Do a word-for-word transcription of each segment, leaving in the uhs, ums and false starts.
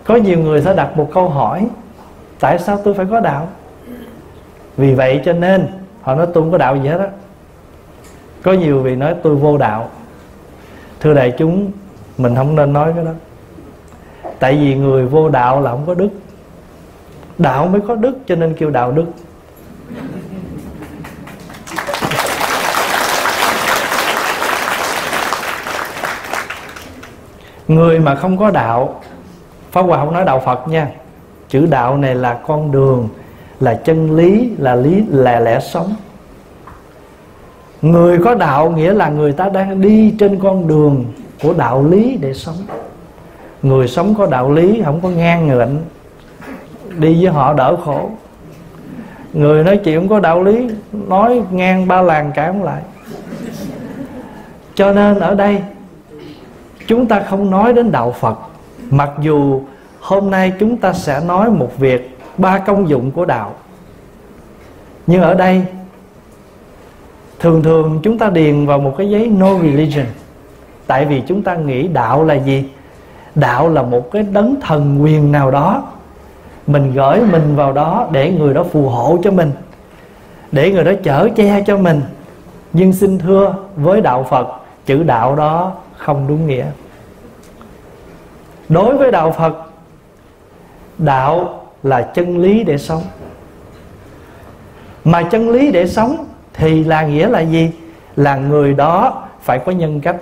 Có nhiều người sẽ đặt một câu hỏi: tại sao tôi phải có đạo? Vì vậy cho nên họ nói tôi không có đạo gì hết á. Có nhiều vị nói tôi vô đạo. Thưa đại chúng, mình không nên nói cái đó. Tại vì người vô đạo là không có đức. Đạo mới có đức, cho nên kêu đạo đức. Người mà không có đạo, Pháp Hòa không nói đạo Phật nha. Chữ đạo này là con đường, là chân lý, là lý, là lẽ sống. Người có đạo nghĩa là người ta đang đi trên con đường của đạo lý để sống. Người sống có đạo lý, không có ngang ngạnh, đi với họ đỡ khổ. Người nói chuyện không có đạo lý, nói ngang ba làng cãi không lại. Cho nên ở đây chúng ta không nói đến đạo Phật. Mặc dù hôm nay chúng ta sẽ nói một việc, ba công dụng của đạo. Nhưng ở đây thường thường chúng ta điền vào một cái giấy no religion. Tại vì chúng ta nghĩ đạo là gì? Đạo là một cái đấng thần quyền nào đó, mình gửi mình vào đó để người đó phù hộ cho mình, để người đó chở che cho mình. Nhưng xin thưa, với đạo Phật, chữ đạo đó không đúng nghĩa. Đối với đạo Phật, đạo là chân lý để sống. Mà chân lý để sống thì là nghĩa là gì? Là người đó phải có nhân cách.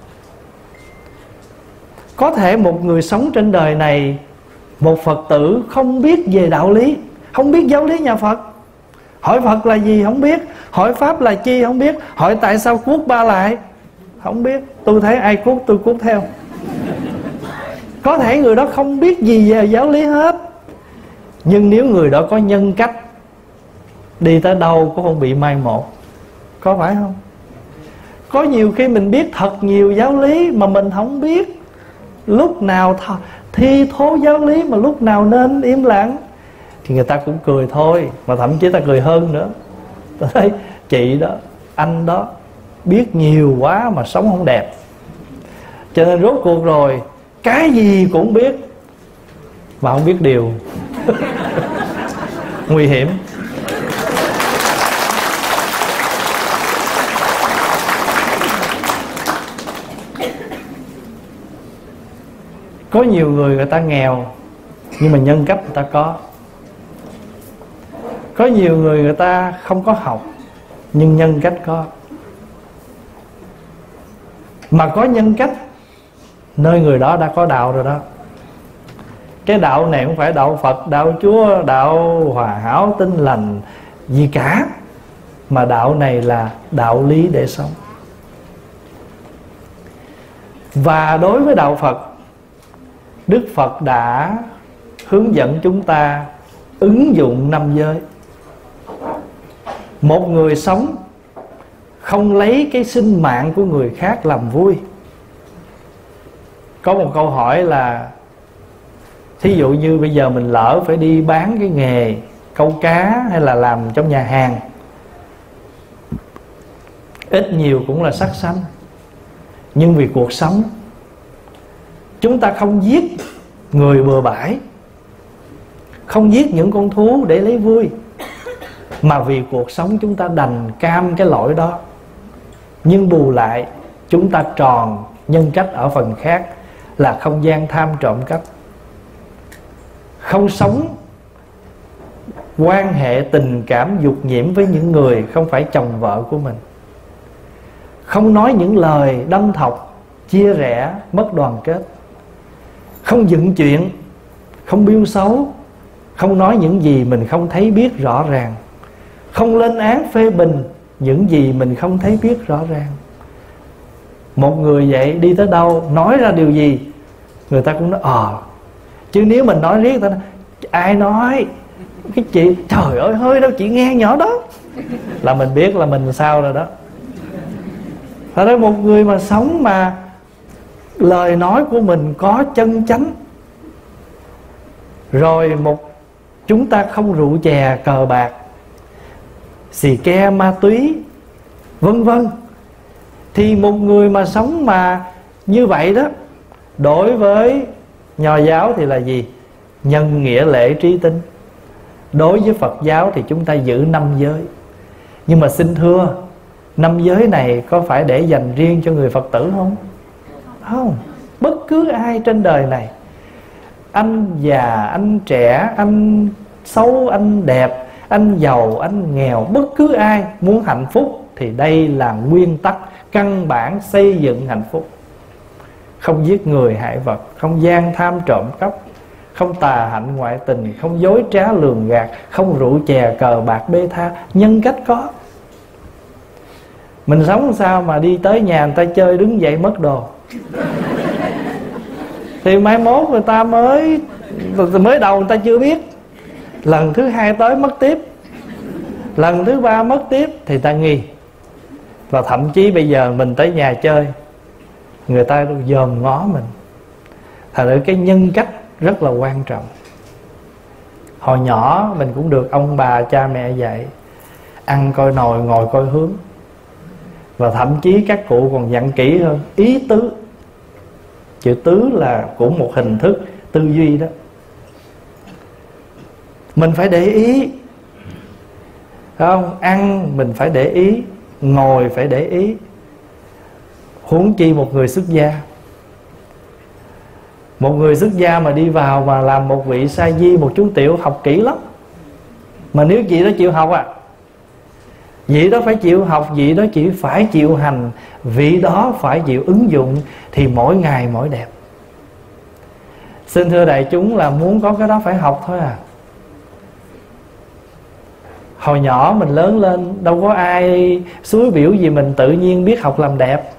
Có thể một người sống trên đời này, một Phật tử không biết về đạo lý, không biết giáo lý nhà Phật. Hỏi Phật là gì không biết, hỏi Pháp là chi không biết, hỏi tại sao cuốc ba lại không biết. Tôi thấy ai cuốc tôi cuốc theo. Có thể người đó không biết gì về giáo lý hết, nhưng nếu người đó có nhân cách, đi tới đâu cũng không bị mai một. Có phải không? Có nhiều khi mình biết thật nhiều giáo lý mà mình không biết lúc nào th- thi thố giáo lý, mà lúc nào nên im lặng, thì người ta cũng cười thôi. Mà thậm chí ta cười hơn nữa. Ta thấy chị đó, anh đó biết nhiều quá mà sống không đẹp. Cho nên rốt cuộc rồi cái gì cũng biết mà không biết điều. Nguy hiểm. Có nhiều người người ta nghèo nhưng mà nhân cách người ta có. Có nhiều người người ta không có học nhưng nhân cách có. Mà có nhân cách, nơi người đó đã có đạo rồi đó. Cái đạo này không phải đạo Phật, đạo Chúa, đạo hòa hảo tinh lành gì cả, mà đạo này là đạo lý để sống. Và đối với đạo Phật, Đức Phật đã hướng dẫn chúng ta ứng dụng năm giới. Một người sống không lấy cái sinh mạng của người khác làm vui. Có một câu hỏi là, thí dụ như bây giờ mình lỡ phải đi bán cái nghề câu cá hay là làm trong nhà hàng, ít nhiều cũng là sắc xanh, nhưng vì cuộc sống chúng ta không giết người bừa bãi, không giết những con thú để lấy vui, mà vì cuộc sống chúng ta đành cam cái lỗi đó. Nhưng bù lại chúng ta tròn nhân cách ở phần khác, là không gian tham trộm cắp, không sống quan hệ tình cảm dục nhiễm với những người không phải chồng vợ của mình, không nói những lời đâm thọc, chia rẽ, mất đoàn kết, không dựng chuyện, không biêu xấu, không nói những gì mình không thấy biết rõ ràng, không lên án phê bình những gì mình không thấy biết rõ ràng. Một người vậy đi tới đâu, nói ra điều gì người ta cũng nói ờ. Chứ nếu mình nói riết, người ta nói ai nói cái chị, trời ơi hơi đâu chị nghe nhỏ đó, là mình biết là mình sao rồi đó. Thật ra một người mà sống mà lời nói của mình có chân chánh, rồi một chúng ta không rượu chè cờ bạc, xì ke ma túy vân vân, thì một người mà sống mà như vậy đó, đối với Nho giáo thì là gì? Nhân nghĩa lễ trí tín. Đối với Phật giáo thì chúng ta giữ năm giới. Nhưng mà xin thưa, năm giới này có phải để dành riêng cho người Phật tử không? Không. Bất cứ ai trên đời này, anh già, anh trẻ, anh xấu, anh đẹp, anh giàu, anh nghèo, bất cứ ai muốn hạnh phúc thì đây là nguyên tắc căn bản xây dựng hạnh phúc. Không giết người hại vật, không gian tham trộm cắp, không tà hạnh ngoại tình, không dối trá lường gạt, không rượu chè cờ bạc bê tha. Nhân cách có. Mình sống sao mà đi tới nhà người ta chơi đứng dậy mất đồ thì mai mốt người ta mới mới đầu người ta chưa biết, lần thứ hai tới mất tiếp, lần thứ ba mất tiếp thì ta nghi. Và thậm chí bây giờ mình tới nhà chơi, người ta dòm ngó mình. Thật ra cái nhân cách rất là quan trọng. Hồi nhỏ mình cũng được ông bà cha mẹ dạy ăn coi nồi, ngồi coi hướng. Và thậm chí các cụ còn dặn kỹ hơn, ý tứ. Chữ tứ là cũng một hình thức tư duy đó. Mình phải để ý, không? Ăn mình phải để ý, ngồi phải để ý. Huống chi một người xuất gia. Một người xuất gia mà đi vào mà làm một vị sa di, một chú tiểu, học kỹ lắm. Mà nếu chị đó chịu học à, vị đó phải chịu học, vị đó chỉ phải chịu hành, vị đó phải chịu ứng dụng, thì mỗi ngày mỗi đẹp. Xin thưa đại chúng là muốn có cái đó phải học thôi à. Hồi nhỏ mình lớn lên đâu có ai xúi biểu gì mình tự nhiên biết học làm đẹp.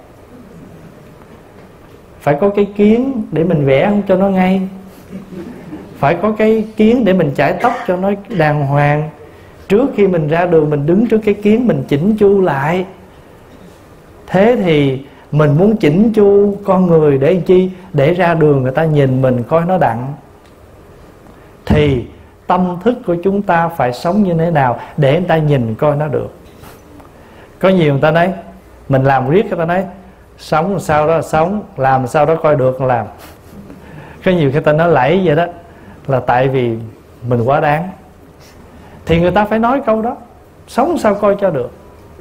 Phải có cái kiến để mình vẽ cho nó ngay, phải có cái kiến để mình chải tóc cho nó đàng hoàng. Trước khi mình ra đường mình đứng trước cái kiến mình chỉnh chu lại. Thế thì mình muốn chỉnh chu con người để chi? Để ra đường người ta nhìn mình coi nó đặng. Thì tâm thức của chúng ta phải sống như thế nào để người ta nhìn coi nó được. Có nhiều người ta nói mình làm riết, người ta nói sống sao đó là sống, làm sao đó coi được làm. Có nhiều người ta nói lẫy vậy đó, là tại vì mình quá đáng. Thì người ta phải nói câu đó, sống sao coi cho được.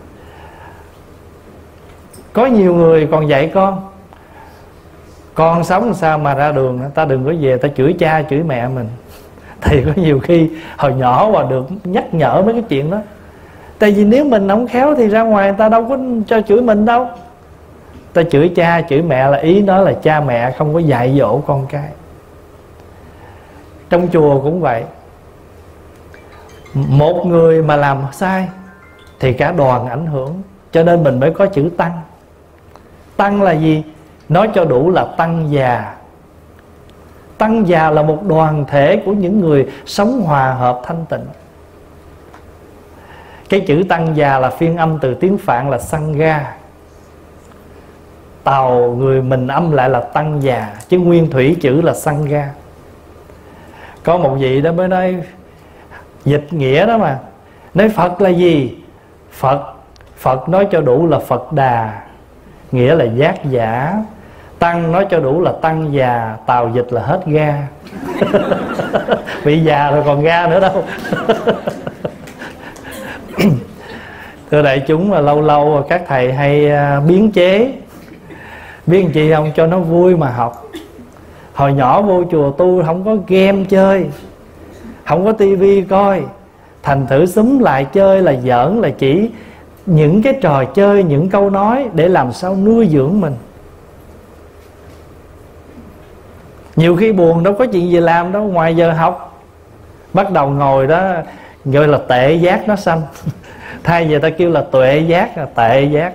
Có nhiều người còn dạy con, con sống sao mà ra đường ta đừng có về ta chửi cha chửi mẹ mình. Thì có nhiều khi hồi nhỏ mà được nhắc nhở mấy cái chuyện đó. Tại vì nếu mình không khéo thì ra ngoài người ta đâu có cho chửi mình đâu. Ta chửi cha chửi mẹ là ý đó là cha mẹ không có dạy dỗ con cái. Trong chùa cũng vậy. Một người mà làm sai thì cả đoàn ảnh hưởng. Cho nên mình mới có chữ tăng. Tăng là gì? Nói cho đủ là tăng già. Tăng già là một đoàn thể của những người sống hòa hợp thanh tịnh. Cái chữ tăng già là phiên âm từ tiếng Phạn là Sangha. Tàu người mình âm lại là tăng già, chứ nguyên thủy chữ là Sangha. Có một vị đó mới nói dịch nghĩa đó mà, nói Phật là gì? Phật Phật nói cho đủ là Phật Đà, nghĩa là giác giả. Tăng nói cho đủ là tăng già, tàu dịch là hết ga. Bị già rồi còn ga nữa đâu. Thưa đại chúng, là lâu lâu các thầy hay biến chế. Biết làm chi không? Cho nó vui mà học. Hồi nhỏ vô chùa tu không có game chơi, không có tivi coi, thành thử xúm lại chơi là giỡn, là chỉ những cái trò chơi, những câu nói để làm sao nuôi dưỡng mình. Nhiều khi buồn đâu có chuyện gì làm đâu, ngoài giờ học bắt đầu ngồi đó gọi là tệ giác nó sanh. Thay vì ta kêu là tuệ giác, là tệ giác.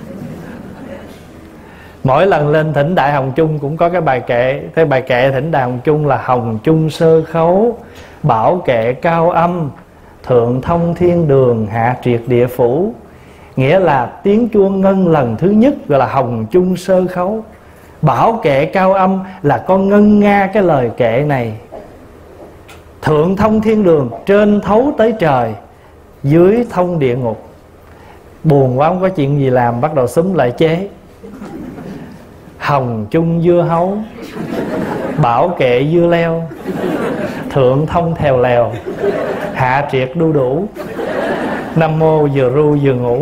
Mỗi lần lên thỉnh Đại Hồng Chung cũng có cái bài kệ. Cái bài kệ thỉnh Đại Hồng Chung là Hồng Chung sơ khấu, bảo kệ cao âm, thượng thông thiên đường, hạ triệt địa phủ. Nghĩa là tiếng chuông ngân lần thứ nhất gọi là Hồng Chung sơ khấu. Bảo kệ cao âm là con ngân nga cái lời kệ này. Thượng thông thiên đường, trên thấu tới trời, dưới thông địa ngục. Buồn quá không có chuyện gì làm, bắt đầu xúm lại chế Hồng Chung dưa hấu. bảo kệ dưa leo, thượng thông thèo lèo, hạ triệt đu đủ, nam mô vừa ru vừa ngủ.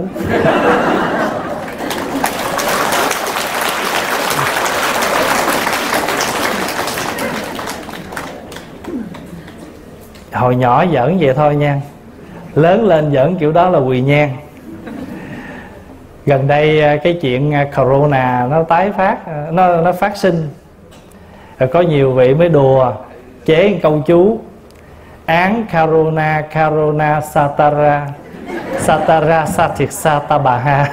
Hồi nhỏ giỡn vậy thôi nha, lớn lên giỡn kiểu đó là quỳ nhang. Gần đây cái chuyện corona nó tái phát, nó nó phát sinh, rồi có nhiều vị mới đùa chế một câu chú: án corona corona satara satara satik satabaha.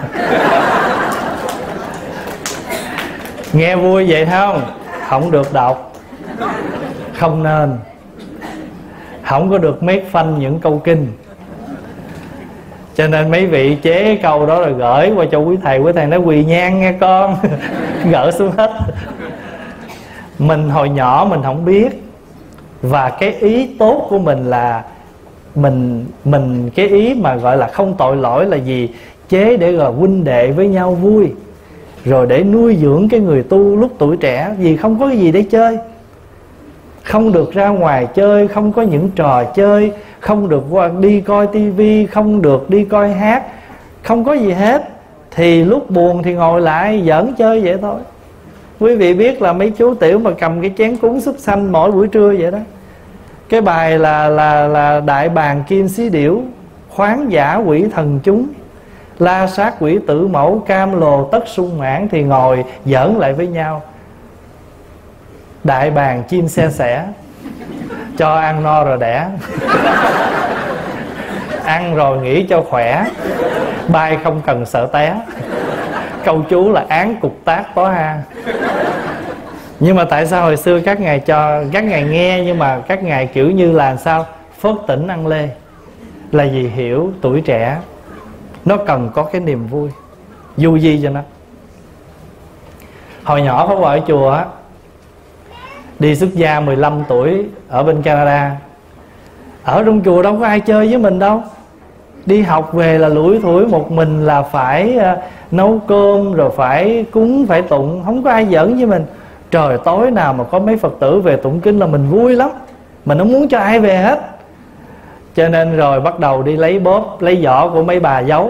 Nghe vui vậy không? Không được đọc, không nên, không có được make fun những câu kinh. Cho nên mấy vị chế câu đó rồi gửi qua cho quý thầy, quý thầy nói quỳ nhang nghe con. Gỡ xuống hết. Mình hồi nhỏ mình không biết, và cái ý tốt của mình là mình mình cái ý mà gọi là không tội lỗi là gì? Chế để gọi huynh đệ với nhau vui, rồi để nuôi dưỡng cái người tu lúc tuổi trẻ. Vì không có cái gì để chơi, không được ra ngoài chơi, không có những trò chơi, không được đi coi tivi, không được đi coi hát, không có gì hết. Thì lúc buồn thì ngồi lại giỡn chơi vậy thôi. Quý vị biết là mấy chú tiểu mà cầm cái chén cúng súp xanh mỗi buổi trưa vậy đó. Cái bài là là là đại bàng kim xí điểu, khoáng giả quỷ thần chúng, la sát quỷ tử mẫu, cam lồ tất sung mãn. Thì ngồi giỡn lại với nhau. Đại bàng chim xe sẻ, cho ăn no rồi đẻ. Ăn rồi nghỉ cho khỏe, bay không cần sợ té. Câu chú là án cục tác tó ha. Nhưng mà tại sao hồi xưa các ngài cho các ngài nghe, nhưng mà các ngài kiểu như là sao? Phớt tỉnh ăn lê. Là vì hiểu tuổi trẻ nó cần có cái niềm vui, du di cho nó. Hồi nhỏ Pháp Hòa ở chùa á, đi xuất gia mười lăm tuổi ở bên Canada. Ở trong chùa đâu có ai chơi với mình đâu. Đi học về là lủi thủi một mình, là phải uh, nấu cơm, rồi phải cúng, phải tụng. Không có ai giỡn với mình. Trời, tối nào mà có mấy Phật tử về tụng kinh là mình vui lắm. Mình không muốn cho ai về hết. Cho nên rồi bắt đầu đi lấy bóp, lấy vỏ của mấy bà giấu.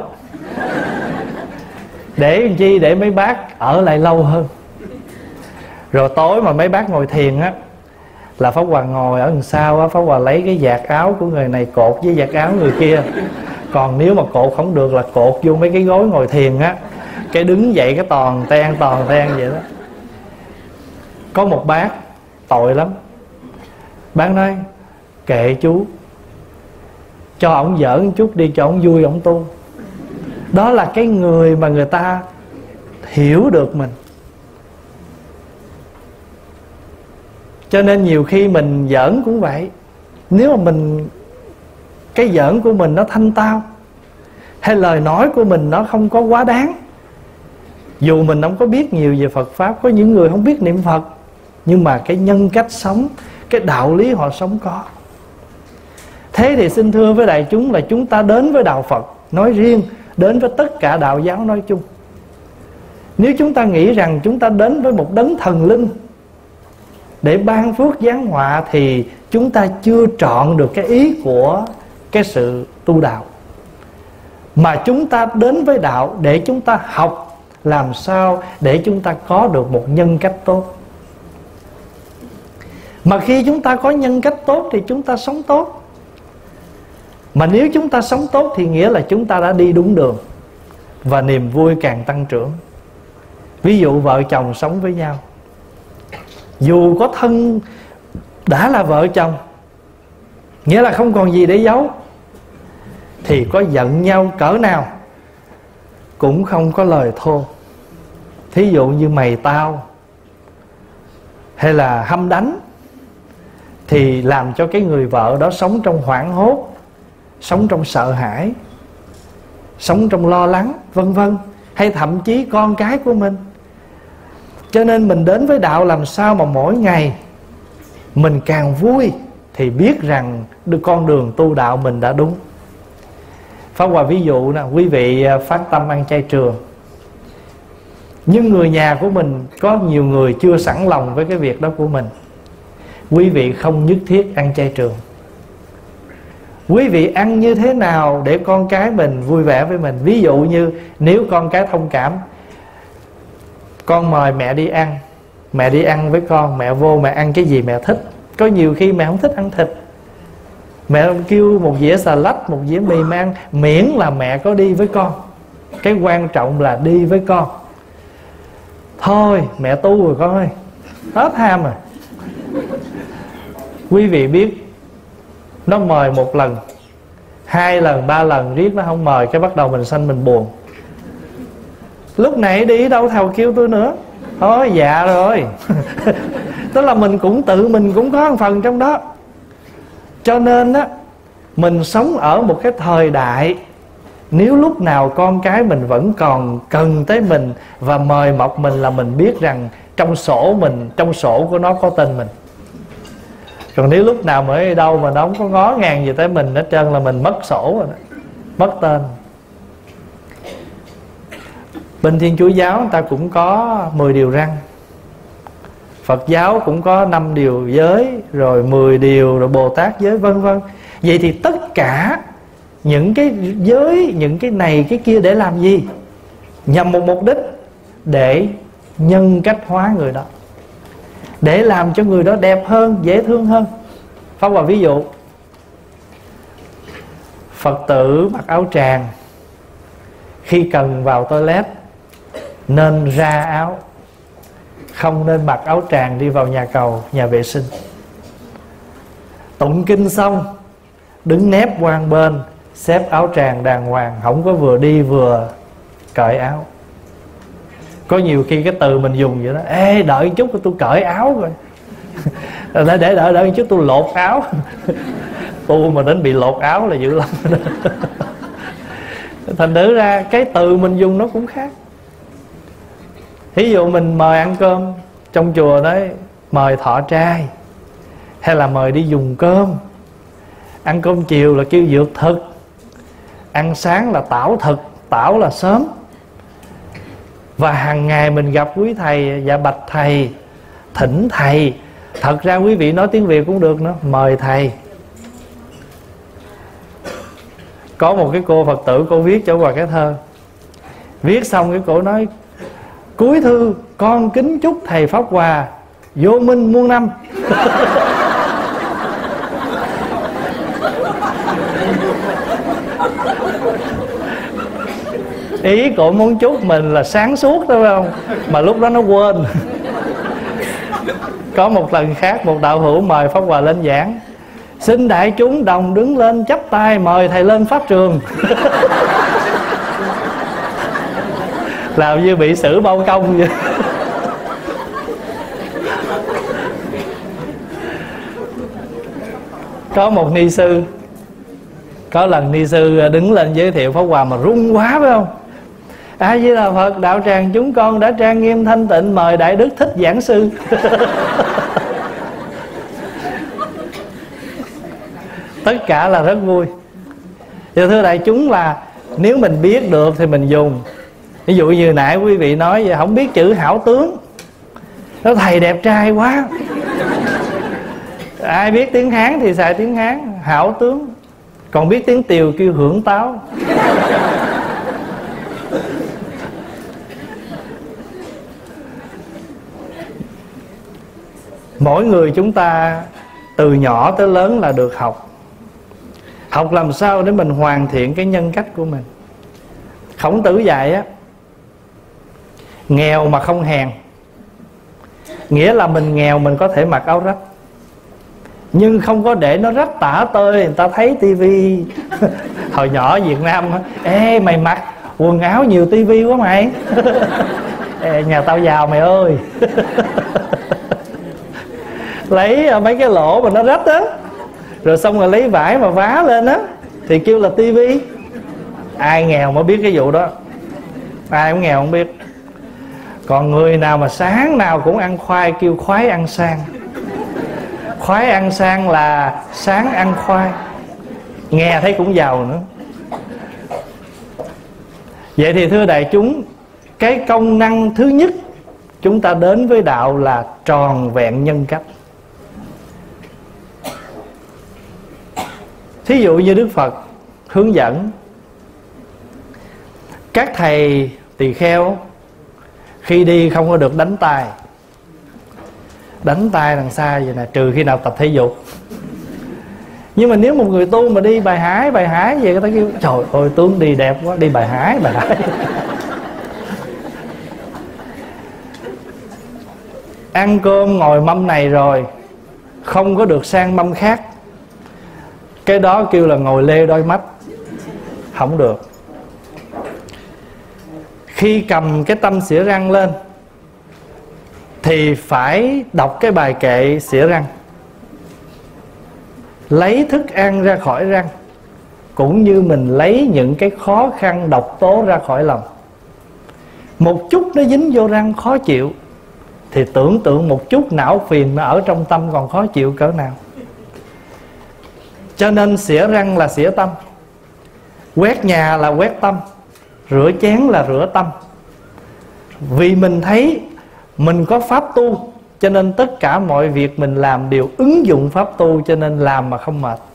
Để làm chi? Để mấy bác ở lại lâu hơn. Rồi tối mà mấy bác ngồi thiền á, là Pháp Hòa ngồi ở đằng sau á, Pháp Hòa lấy cái vạt áo của người này cột với vạt áo người kia. Còn nếu mà cột không được là cột vô mấy cái gối ngồi thiền á, cái đứng dậy cái toàn ten toàn ten vậy đó. Có một bác tội lắm. Bác nói kệ chú, cho ổng giỡn chút đi, cho ổng vui ổng tu. Đó là cái người mà người ta hiểu được mình. Cho nên nhiều khi mình giỡn cũng vậy. Nếu mà mình, cái giỡn của mình nó thanh tao, hay lời nói của mình nó không có quá đáng, dù mình không có biết nhiều về Phật Pháp, có những người không biết niệm Phật, nhưng mà cái nhân cách sống, cái đạo lý họ sống có. Thế thì xin thưa với đại chúng là chúng ta đến với đạo Phật nói riêng, đến với tất cả đạo giáo nói chung. Nếu chúng ta nghĩ rằng chúng ta đến với một đấng thần linh để ban phước giáng họa, thì chúng ta chưa trọn được cái ý của cái sự tu đạo. Mà chúng ta đến với đạo để chúng ta học làm sao để chúng ta có được một nhân cách tốt. Mà khi chúng ta có nhân cách tốt thì chúng ta sống tốt. Mà nếu chúng ta sống tốt thì nghĩa là chúng ta đã đi đúng đường, và niềm vui càng tăng trưởng. Ví dụ vợ chồng sống với nhau, dù có thân đã là vợ chồng, nghĩa là không còn gì để giấu, thì có giận nhau cỡ nào cũng không có lời thô. Thí dụ như mày tao, hay là hăm đánh, thì làm cho cái người vợ đó sống trong hoảng hốt, sống trong sợ hãi, sống trong lo lắng, vân vân. Hay thậm chí con cái của mình. Cho nên mình đến với đạo làm sao mà mỗi ngày mình càng vui, thì biết rằng được con đường tu đạo mình đã đúng. Pháp Hòa ví dụ nè, quý vị phát tâm ăn chay trường, nhưng người nhà của mình có nhiều người chưa sẵn lòng với cái việc đó của mình. quý vị không nhất thiết ăn chay trường. Quý vị ăn như thế nào để con cái mình vui vẻ với mình. Ví dụ như nếu con cái thông cảm, con mời mẹ đi ăn, mẹ đi ăn với con, mẹ vô mẹ ăn cái gì mẹ thích. Có nhiều khi mẹ không thích ăn thịt, mẹ kêu một dĩa xà lách, một dĩa mì mẹ ăn, miễn là mẹ có đi với con. Cái quan trọng là đi với con. Thôi mẹ tu rồi con ơi, hết ham rồi. Quý vị biết, nó mời một lần, hai lần, ba lần riết nó không mời, cái bắt đầu mình sanh mình buồn. Lúc này đi đâu thầu kêu tôi nữa. Thôi dạ rồi. Tức là mình cũng tự mình cũng có một phần trong đó. Cho nên á, mình sống ở một cái thời đại, nếu lúc nào con cái mình vẫn còn cần tới mình và mời mọc mình, là mình biết rằng trong sổ mình, trong sổ của nó có tên mình. Còn nếu lúc nào mà ở đâu mà nó không có ngó ngàng gì tới mình hết trơn là mình mất sổ rồi đó, mất tên. Bên Thiên Chúa giáo người ta cũng có mười điều răn, Phật giáo cũng có năm điều giới, rồi mười điều, rồi Bồ Tát giới, vân vân. Vậy thì tất cả những cái giới, những cái này cái kia để làm gì? Nhằm một mục đích, để nhân cách hóa người đó, để làm cho người đó đẹp hơn, dễ thương hơn. Pháp Hòa ví dụ, Phật tử mặc áo tràng, khi cần vào toilet nên ra áo, không nên mặc áo tràng đi vào nhà cầu, nhà vệ sinh. Tụng kinh xong đứng nép qua một bên, xếp áo tràng đàng hoàng, không có vừa đi vừa cởi áo. Có nhiều khi cái từ mình dùng vậy đó: ê đợi một chút tôi cởi áo rồi. để để đợi đợi một chút tôi lột áo. Tu mà đến bị lột áo là dữ lắm. Thành thử ra cái từ mình dùng nó cũng khác. Ví dụ mình mời ăn cơm trong chùa đấy, mời thọ trai, hay là mời đi dùng cơm. Ăn cơm chiều là kêu dược thực, ăn sáng là tảo thực, tảo là sớm. Và hàng ngày mình gặp quý thầy, dạ bạch thầy, thỉnh thầy. Thật ra quý vị nói tiếng Việt cũng được nữa, mời thầy. Có một cái cô Phật tử, cô viết cho Hòa cái thơ. Viết xong cái cô nói: cuối thư con kính chúc thầy Pháp Hòa vô minh muôn năm. Ý cổ muốn chúc mình là sáng suốt đó, phải không? Mà lúc đó nó quên. Có một lần khác, một đạo hữu mời Pháp Hòa lên giảng: xin đại chúng đồng đứng lên chắp tay mời thầy lên pháp trường. Làm như bị xử bao công vậy. Có một ni sư, có lần ni sư đứng lên giới thiệu Pháp Hòa mà run quá, phải không? A Di Đà Phật, đạo tràng chúng con đã trang nghiêm thanh tịnh, mời Đại Đức Thích giảng sư. Tất cả là rất vui. Thì thưa đại chúng, là nếu mình biết được thì mình dùng. Ví dụ như nãy quý vị nói vậy, không biết chữ hảo tướng, nó thầy đẹp trai quá. Ai biết tiếng Hán thì xài tiếng Hán, hảo tướng. Còn biết tiếng Tiều kêu hưởng táo. Mỗi người chúng ta từ nhỏ tới lớn là được học. Học làm sao để mình hoàn thiện cái nhân cách của mình. Khổng Tử dạy á, nghèo mà không hèn, nghĩa là mình nghèo mình có thể mặc áo rách, nhưng không có để nó rách tả tơi người ta thấy tivi. Hồi nhỏ Việt Nam á: ê mày mặc quần áo nhiều tivi quá mày. Ê, nhà tao giàu mày ơi. Lấy mấy cái lỗ mà nó rách á, rồi xong rồi lấy vải mà vá lên á, thì kêu là tivi. Ai nghèo mới biết cái vụ đó, ai cũng nghèo không biết. Còn người nào mà sáng nào cũng ăn khoai kêu khoái ăn sang. Khoái ăn sang là sáng ăn khoai, nghe thấy cũng giàu nữa. Vậy thì thưa đại chúng, cái công năng thứ nhất chúng ta đến với đạo là tròn vẹn nhân cách. Thí dụ như Đức Phật hướng dẫn các thầy tỳ kheo khi đi không có được đánh tay. Đánh tay đằng xa vậy nè, trừ khi nào tập thể dục. Nhưng mà nếu một người tu mà đi bài hái bài hái vậy, người ta kêu trời ơi tướng đi đẹp quá, đi bài hái bài hái. Ăn cơm ngồi mâm này rồi không có được sang mâm khác, cái đó kêu là ngồi lê đôi mắt, không được. Khi cầm cái tăm xỉa răng lên thì phải đọc cái bài kệ xỉa răng, lấy thức ăn ra khỏi răng, cũng như mình lấy những cái khó khăn độc tố ra khỏi lòng. Một chút nó dính vô răng khó chịu thì tưởng tượng một chút não phiền mà ở trong tâm còn khó chịu cỡ nào. Cho nên xỉa răng là xỉa tâm, quét nhà là quét tâm, rửa chén là rửa tâm. Vì mình thấy mình có pháp tu, cho nên tất cả mọi việc mình làm đều ứng dụng pháp tu, cho nên làm mà không mệt.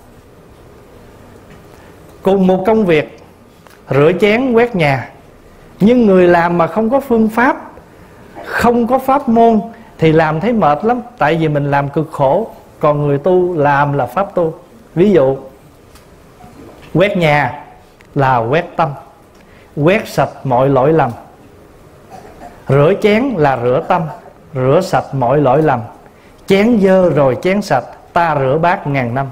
Cùng một công việc rửa chén quét nhà, nhưng người làm mà không có phương pháp, không có pháp môn thì làm thấy mệt lắm. Tại vì mình làm cực khổ, còn người tu làm là pháp tu. Ví dụ quét nhà là quét tâm, quét sạch mọi lỗi lầm. Rửa chén là rửa tâm, rửa sạch mọi lỗi lầm. Chén dơ rồi chén sạch, ta rửa bát ngàn năm.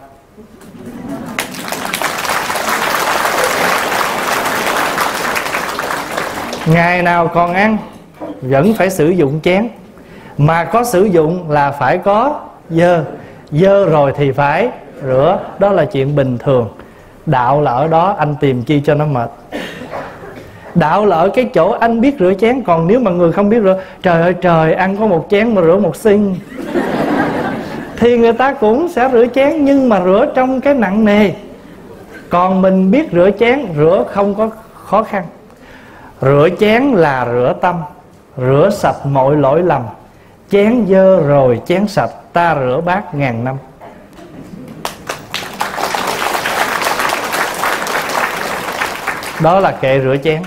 Ngày nào còn ăn vẫn phải sử dụng chén, mà có sử dụng là phải có dơ. Dơ rồi thì phải rửa, đó là chuyện bình thường. Đạo là ở đó, anh tìm chi cho nó mệt. Đạo là ở cái chỗ anh biết rửa chén. Còn nếu mà người không biết rửa, trời ơi trời, ăn có một chén mà rửa một xin, thì người ta cũng sẽ rửa chén, nhưng mà rửa trong cái nặng nề. Còn mình biết rửa chén, rửa không có khó khăn. Rửa chén là rửa tâm, rửa sạch mọi lỗi lầm. Chén dơ rồi chén sạch, ta rửa bát ngàn năm. Đó là kệ rửa chén.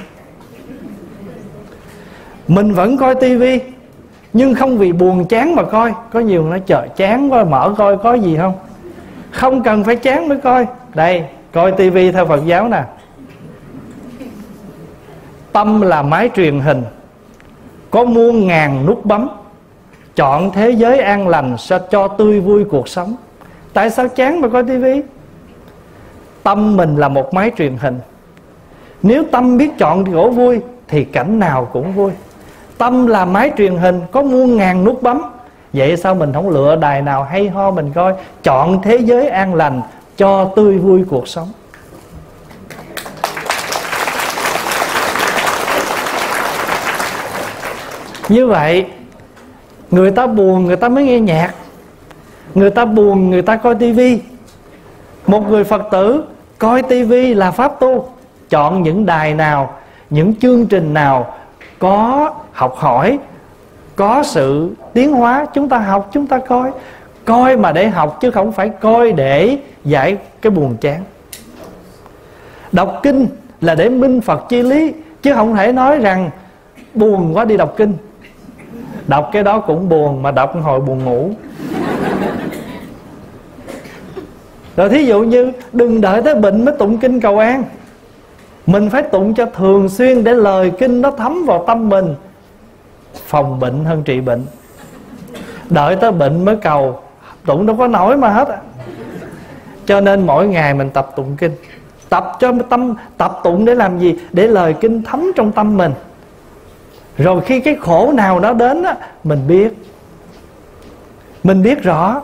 Mình vẫn coi tivi, nhưng không vì buồn chán mà coi. Có nhiều người nói trời chán quá, mở coi có gì không. Không cần phải chán mới coi. Đây, coi tivi theo Phật giáo nè. Tâm là máy truyền hình, có muôn ngàn nút bấm. Chọn thế giới an lành sao cho tươi vui cuộc sống. Tại sao chán mà coi tivi? Tâm mình là một máy truyền hình. Nếu tâm biết chọn chỗ vui thì cảnh nào cũng vui. Tâm là máy truyền hình, có muôn ngàn nút bấm. Vậy sao mình không lựa đài nào hay ho mình coi? Chọn thế giới an lành cho tươi vui cuộc sống. Như vậy người ta buồn người ta mới nghe nhạc, người ta buồn người ta coi tivi. Một người Phật tử coi tivi là pháp tu. Chọn những đài nào, những chương trình nào có học hỏi, có sự tiến hóa, chúng ta học, chúng ta coi. Coi mà để học, chứ không phải coi để giải cái buồn chán. Đọc kinh là để minh Phật chi lý, chứ không thể nói rằng buồn quá đi đọc kinh. Đọc cái đó cũng buồn, mà đọc hồi buồn ngủ. Rồi thí dụ như đừng đợi tới bệnh mới tụng kinh cầu an. Mình phải tụng cho thường xuyên để lời kinh nó thấm vào tâm mình. Phòng bệnh hơn trị bệnh. Đợi tới bệnh mới cầu, tụng đâu có nổi mà hết. Cho nên mỗi ngày mình tập tụng kinh. Tập cho tâm, tập tụng để làm gì? Để lời kinh thấm trong tâm mình. Rồi khi cái khổ nào đó đến á, mình biết. Mình biết rõ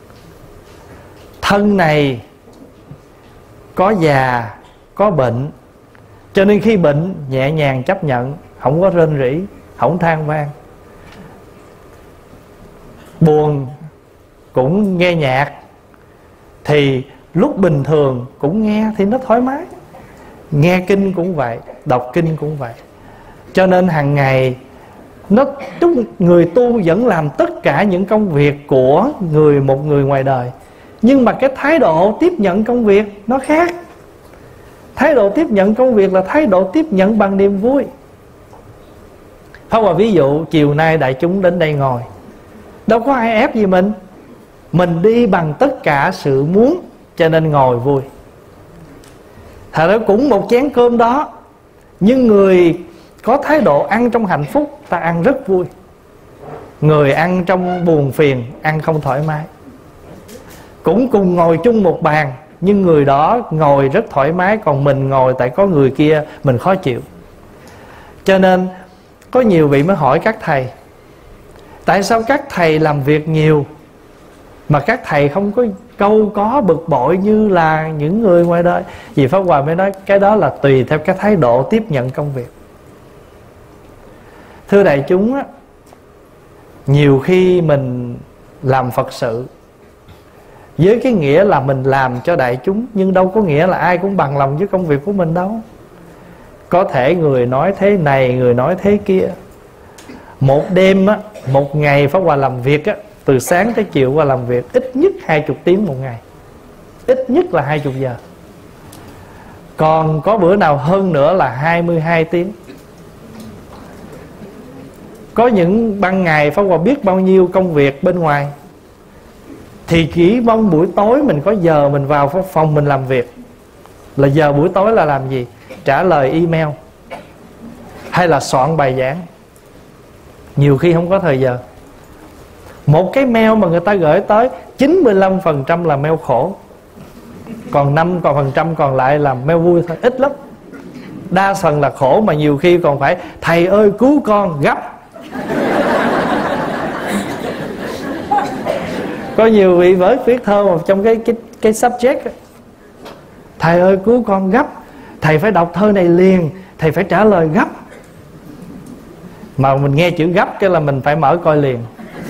thân này có già, có bệnh. Cho nên khi bệnh nhẹ nhàng chấp nhận, không có rên rỉ, không than vang. Buồn cũng nghe nhạc, thì lúc bình thường cũng nghe thì nó thoải mái. Nghe kinh cũng vậy, đọc kinh cũng vậy. Cho nên hàng ngày nó người tu vẫn làm tất cả những công việc của người một người ngoài đời, Nhưng mà cái thái độ tiếp nhận công việc nó khác. Thái độ tiếp nhận công việc là thái độ tiếp nhận bằng niềm vui. Pháp Hòa ví dụ chiều nay đại chúng đến đây ngồi, đâu có ai ép gì mình. Mình đi bằng tất cả sự muốn, cho nên ngồi vui. Thật ra cũng một chén cơm đó, nhưng người có thái độ ăn trong hạnh phúc, ta ăn rất vui. Người ăn trong buồn phiền, ăn không thoải mái. Cũng cùng ngồi chung một bàn, nhưng người đó ngồi rất thoải mái, còn mình ngồi tại có người kia mình khó chịu. Cho nên có nhiều vị mới hỏi các thầy, tại sao các thầy làm việc nhiều mà các thầy không có câu có bực bội như là những người ngoài đời? Vì Pháp Hòa mới nói cái đó là tùy theo cái thái độ tiếp nhận công việc. Thưa đại chúng á, nhiều khi mình làm Phật sự với cái nghĩa là mình làm cho đại chúng, nhưng đâu có nghĩa là ai cũng bằng lòng với công việc của mình đâu. Có thể người nói thế này, người nói thế kia. Một đêm á, một ngày Pháp Hòa làm việc á, từ sáng tới chiều qua làm việc ít nhất hai mươi tiếng một ngày. Ít nhất là hai mươi giờ. Còn có bữa nào hơn nữa là hai mươi hai tiếng. Có những ban ngày Pháp Hòa biết bao nhiêu công việc bên ngoài, thì chỉ mong buổi tối mình có giờ mình vào phòng mình làm việc. Là giờ buổi tối là làm gì? Trả lời email hay là soạn bài giảng. Nhiều khi không có thời giờ. Một cái mail mà người ta gửi tới chín mươi lăm phần trăm là mail khổ, còn năm phần trăm còn lại là mail vui thôi, ít lắm. Đa phần là khổ, mà nhiều khi còn phải thầy ơi cứu con gấp. Có nhiều vị với viết thơ một trong cái cái cái subject đó. Thầy ơi cứu con gấp, thầy phải đọc thơ này liền, thầy phải trả lời gấp. Mà mình nghe chữ gấp cái là mình phải mở coi liền.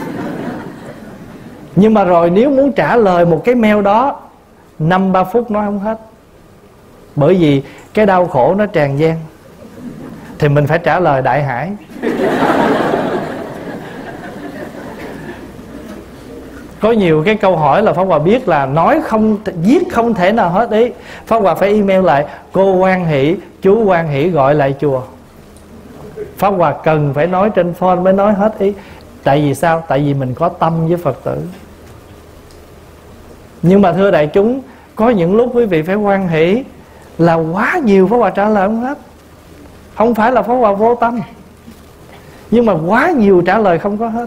Nhưng mà rồi nếu muốn trả lời một cái mail đó, năm ba phút nói không hết. Bởi vì cái đau khổ nó tràn gian, thì mình phải trả lời đại hải. Có nhiều cái câu hỏi là Pháp Hòa biết là nói không, viết không thể nào hết ý. Pháp Hòa phải email lại: cô Quan Hỷ, chú Quan Hỷ gọi lại chùa. Pháp Hòa cần phải nói trên phone mới nói hết ý. Tại vì sao? Tại vì mình có tâm với Phật tử. Nhưng mà thưa đại chúng, có những lúc quý vị phải hoan hỷ là quá nhiều Pháp Hòa trả lời không hết. Không phải là Pháp Hòa vô tâm, nhưng mà quá nhiều trả lời không có hết.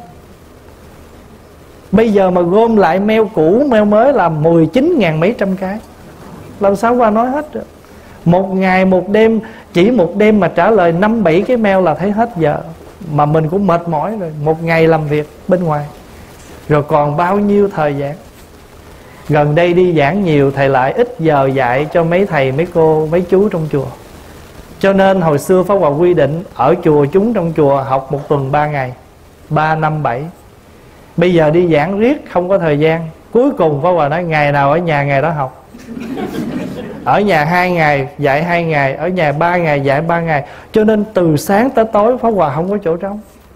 Bây giờ mà gom lại mail cũ, mail mới là mười chín ngàn mấy trăm cái, làm sao qua nói hết được. Một ngày một đêm, chỉ một đêm mà trả lời năm bảy cái mail là thấy hết giờ. Mà mình cũng mệt mỏi rồi, một ngày làm việc bên ngoài, rồi còn bao nhiêu thời gian. Gần đây đi giảng nhiều, thầy lại ít giờ dạy cho mấy thầy, mấy cô, mấy chú trong chùa. Cho nên hồi xưa Pháp Hòa quy định ở chùa, chúng trong chùa học một tuần ba ngày, ba năm bảy. Bây giờ đi giảng riết không có thời gian. Cuối cùng Pháp Hòa nói ngày nào ở nhà ngày đó học. Ở nhà hai ngày dạy hai ngày, ở nhà ba ngày dạy ba ngày. Cho nên từ sáng tới tối Pháp Hòa không có chỗ trống.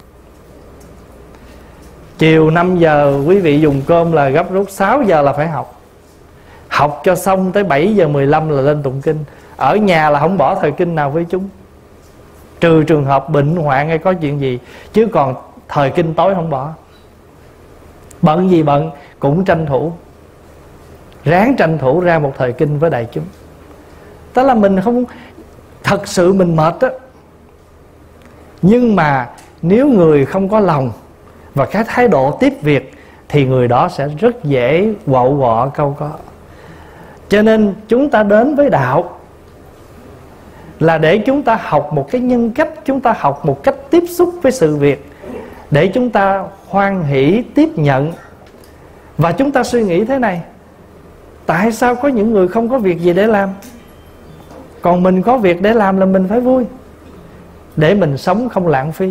Chiều năm giờ quý vị dùng cơm là gấp rút, sáu giờ là phải học. Học cho xong tới bảy giờ mười lăm là lên tụng kinh. Ở nhà là không bỏ thời kinh nào với chúng, trừ trường hợp bệnh hoạn hay có chuyện gì, chứ còn thời kinh tối không bỏ. Bận gì bận cũng tranh thủ, ráng tranh thủ ra một thời kinh với đại chúng. Tức là mình không, thật sự mình mệt á. Nhưng mà nếu người không có lòng và cái thái độ tiếp việc thì người đó sẽ rất dễ quậu quọ câu có. Cho nên chúng ta đến với đạo là để chúng ta học một cái nhân cách, chúng ta học một cách tiếp xúc với sự việc, để chúng ta hoan hỷ tiếp nhận. Và chúng ta suy nghĩ thế này: tại sao có những người không có việc gì để làm, còn mình có việc để làm là mình phải vui, để mình sống không lãng phí.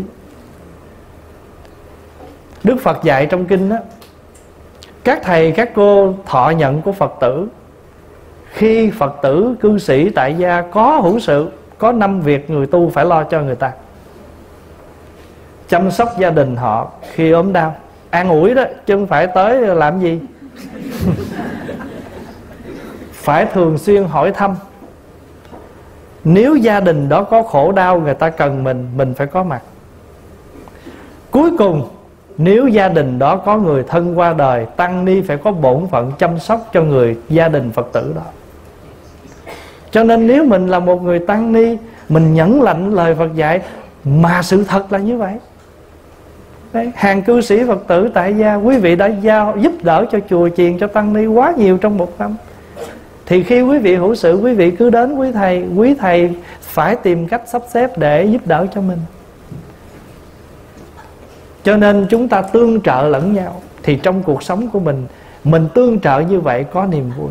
Đức Phật dạy trong kinh đó, các thầy các cô thọ nhận của Phật tử, khi Phật tử cư sĩ tại gia có hữu sự, có năm việc người tu phải lo cho người ta. Chăm sóc gia đình họ khi ốm đau, an ủi đó, chứ không phải tới làm gì. phải thường xuyên hỏi thăm. Nếu gia đình đó có khổ đau, người ta cần mình, mình phải có mặt. Cuối cùng, nếu gia đình đó có người thân qua đời, tăng ni phải có bổn phận chăm sóc cho người gia đình Phật tử đó. Cho nên nếu mình là một người tăng ni, mình nhẫn lạnh lời Phật dạy, mà sự thật là như vậy. Đấy, hàng cư sĩ Phật tử tại gia, quý vị đã giao giúp đỡ cho chùa chiền, cho tăng ni quá nhiều trong một năm. Thì khi quý vị hữu sự, quý vị cứ đến quý thầy, quý thầy phải tìm cách sắp xếp để giúp đỡ cho mình. Cho nên chúng ta tương trợ lẫn nhau. Thì trong cuộc sống của mình, mình tương trợ như vậy có niềm vui.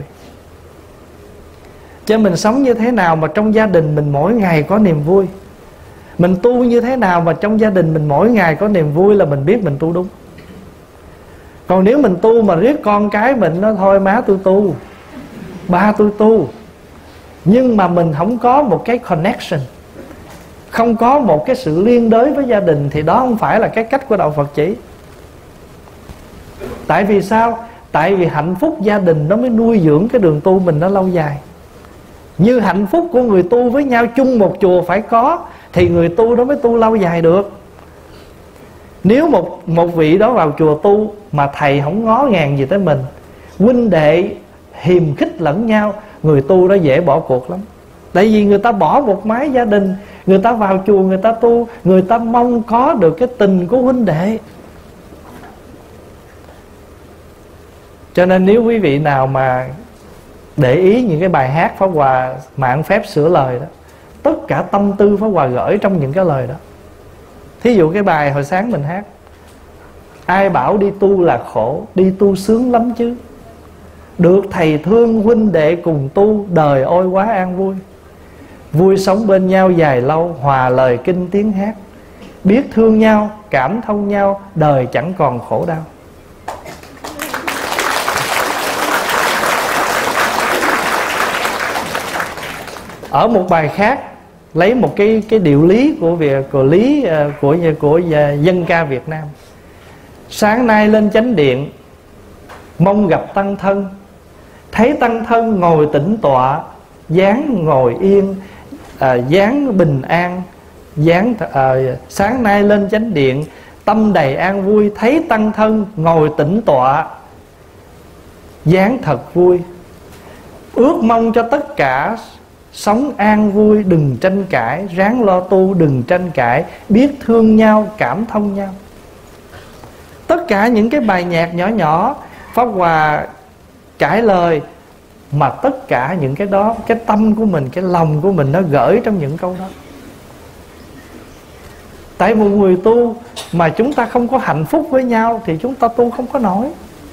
Cho mình sống như thế nào mà trong gia đình mình mỗi ngày có niềm vui, mình tu như thế nào mà trong gia đình mình mỗi ngày có niềm vui, là mình biết mình tu đúng. Còn nếu mình tu mà riết con cái mình nói thôi má tôi tu, ba tôi tu, nhưng mà mình không có một cái connection, không có một cái sự liên đới với gia đình, thì đó không phải là cái cách của Đạo Phật chỉ. Tại vì sao? Tại vì hạnh phúc gia đình nó mới nuôi dưỡng cái đường tu mình nó lâu dài. Như hạnh phúc của người tu với nhau chung một chùa phải có, thì người tu đó mới tu lâu dài được. Nếu một, một vị đó vào chùa tu mà thầy không ngó ngàng gì tới mình, huynh đệ hiềm khích lẫn nhau, người tu đó dễ bỏ cuộc lắm. Tại vì người ta bỏ một mái gia đình, người ta vào chùa người ta tu, người ta mong có được cái tình của huynh đệ. Cho nên nếu quý vị nào mà để ý những cái bài hát Pháp Hòa mạn phép sửa lời đó, tất cả tâm tư Pháp Hòa gửi trong những cái lời đó. Thí dụ cái bài hồi sáng mình hát: ai bảo đi tu là khổ, đi tu sướng lắm chứ, được thầy thương huynh đệ cùng tu, đời ôi quá an vui. Vui sống bên nhau dài lâu, hòa lời kinh tiếng hát, biết thương nhau, cảm thông nhau, đời chẳng còn khổ đau. Ở một bài khác lấy một cái cái điệu lý của việc của lý của của dân ca Việt Nam: sáng nay lên chánh điện, mong gặp tăng thân, thấy tăng thân ngồi tĩnh tọa, dáng ngồi yên, à, dáng bình an, dáng à, sáng nay lên chánh điện, tâm đầy an vui, thấy tăng thân ngồi tĩnh tọa, dáng thật vui. Ước mong cho tất cả sống an vui, đừng tranh cãi, ráng lo tu đừng tranh cãi, biết thương nhau, cảm thông nhau. Tất cả những cái bài nhạc nhỏ nhỏ Pháp Hòa cải lời, mà tất cả những cái đó, cái tâm của mình, cái lòng của mình nó gửi trong những câu đó. Tại một người tu mà chúng ta không có hạnh phúc với nhau thì chúng ta tu không có nổi.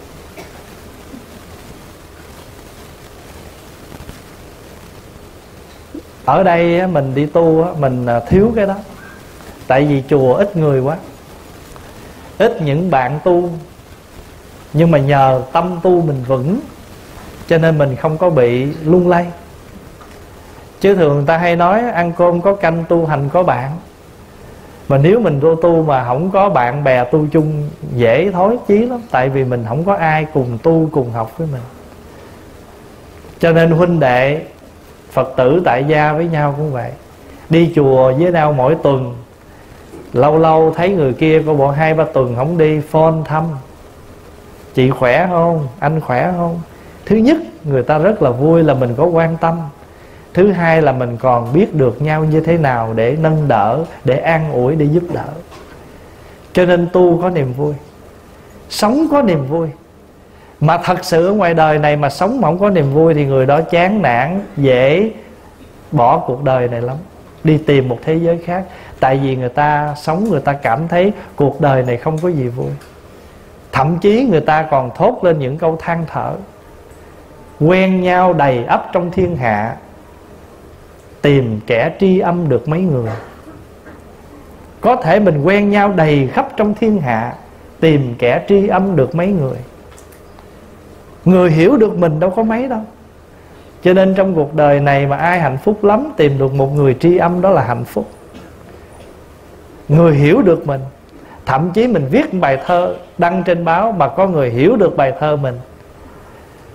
Ở đây mình đi tu mình thiếu cái đó. Tại vì chùa ít người quá, ít những bạn tu. Nhưng mà nhờ tâm tu mình vững, cho nên mình không có bị lung lay. Chứ thường người ta hay nói ăn cơm có canh, tu hành có bạn. Mà nếu mình tu tu mà không có bạn bè tu chung, dễ thối chí lắm. Tại vì mình không có ai cùng tu cùng học với mình. Cho nên huynh đệ Phật tử tại gia với nhau cũng vậy. Đi chùa với nhau mỗi tuần, lâu lâu thấy người kia có bộ hai ba tuần không đi, phone thăm: chị khỏe không, anh khỏe không. Thứ nhất, người ta rất là vui là mình có quan tâm. Thứ hai là mình còn biết được nhau như thế nào để nâng đỡ, để an ủi, để giúp đỡ. Cho nên tu có niềm vui, sống có niềm vui. Mà thật sự ở ngoài đời này mà sống mà không có niềm vui thì người đó chán nản, dễ bỏ cuộc đời này lắm, đi tìm một thế giới khác. Tại vì người ta sống, người ta cảm thấy cuộc đời này không có gì vui. Thậm chí người ta còn thốt lên những câu than thở: quen nhau đầy ắp trong thiên hạ, tìm kẻ tri âm được mấy người. Có thể mình quen nhau đầy khắp trong thiên hạ, tìm kẻ tri âm được mấy người. Người hiểu được mình đâu có mấy đâu. Cho nên trong cuộc đời này mà ai hạnh phúc lắm, tìm được một người tri âm đó là hạnh phúc. Người hiểu được mình. Thậm chí mình viết bài thơ đăng trên báo mà có người hiểu được bài thơ mình,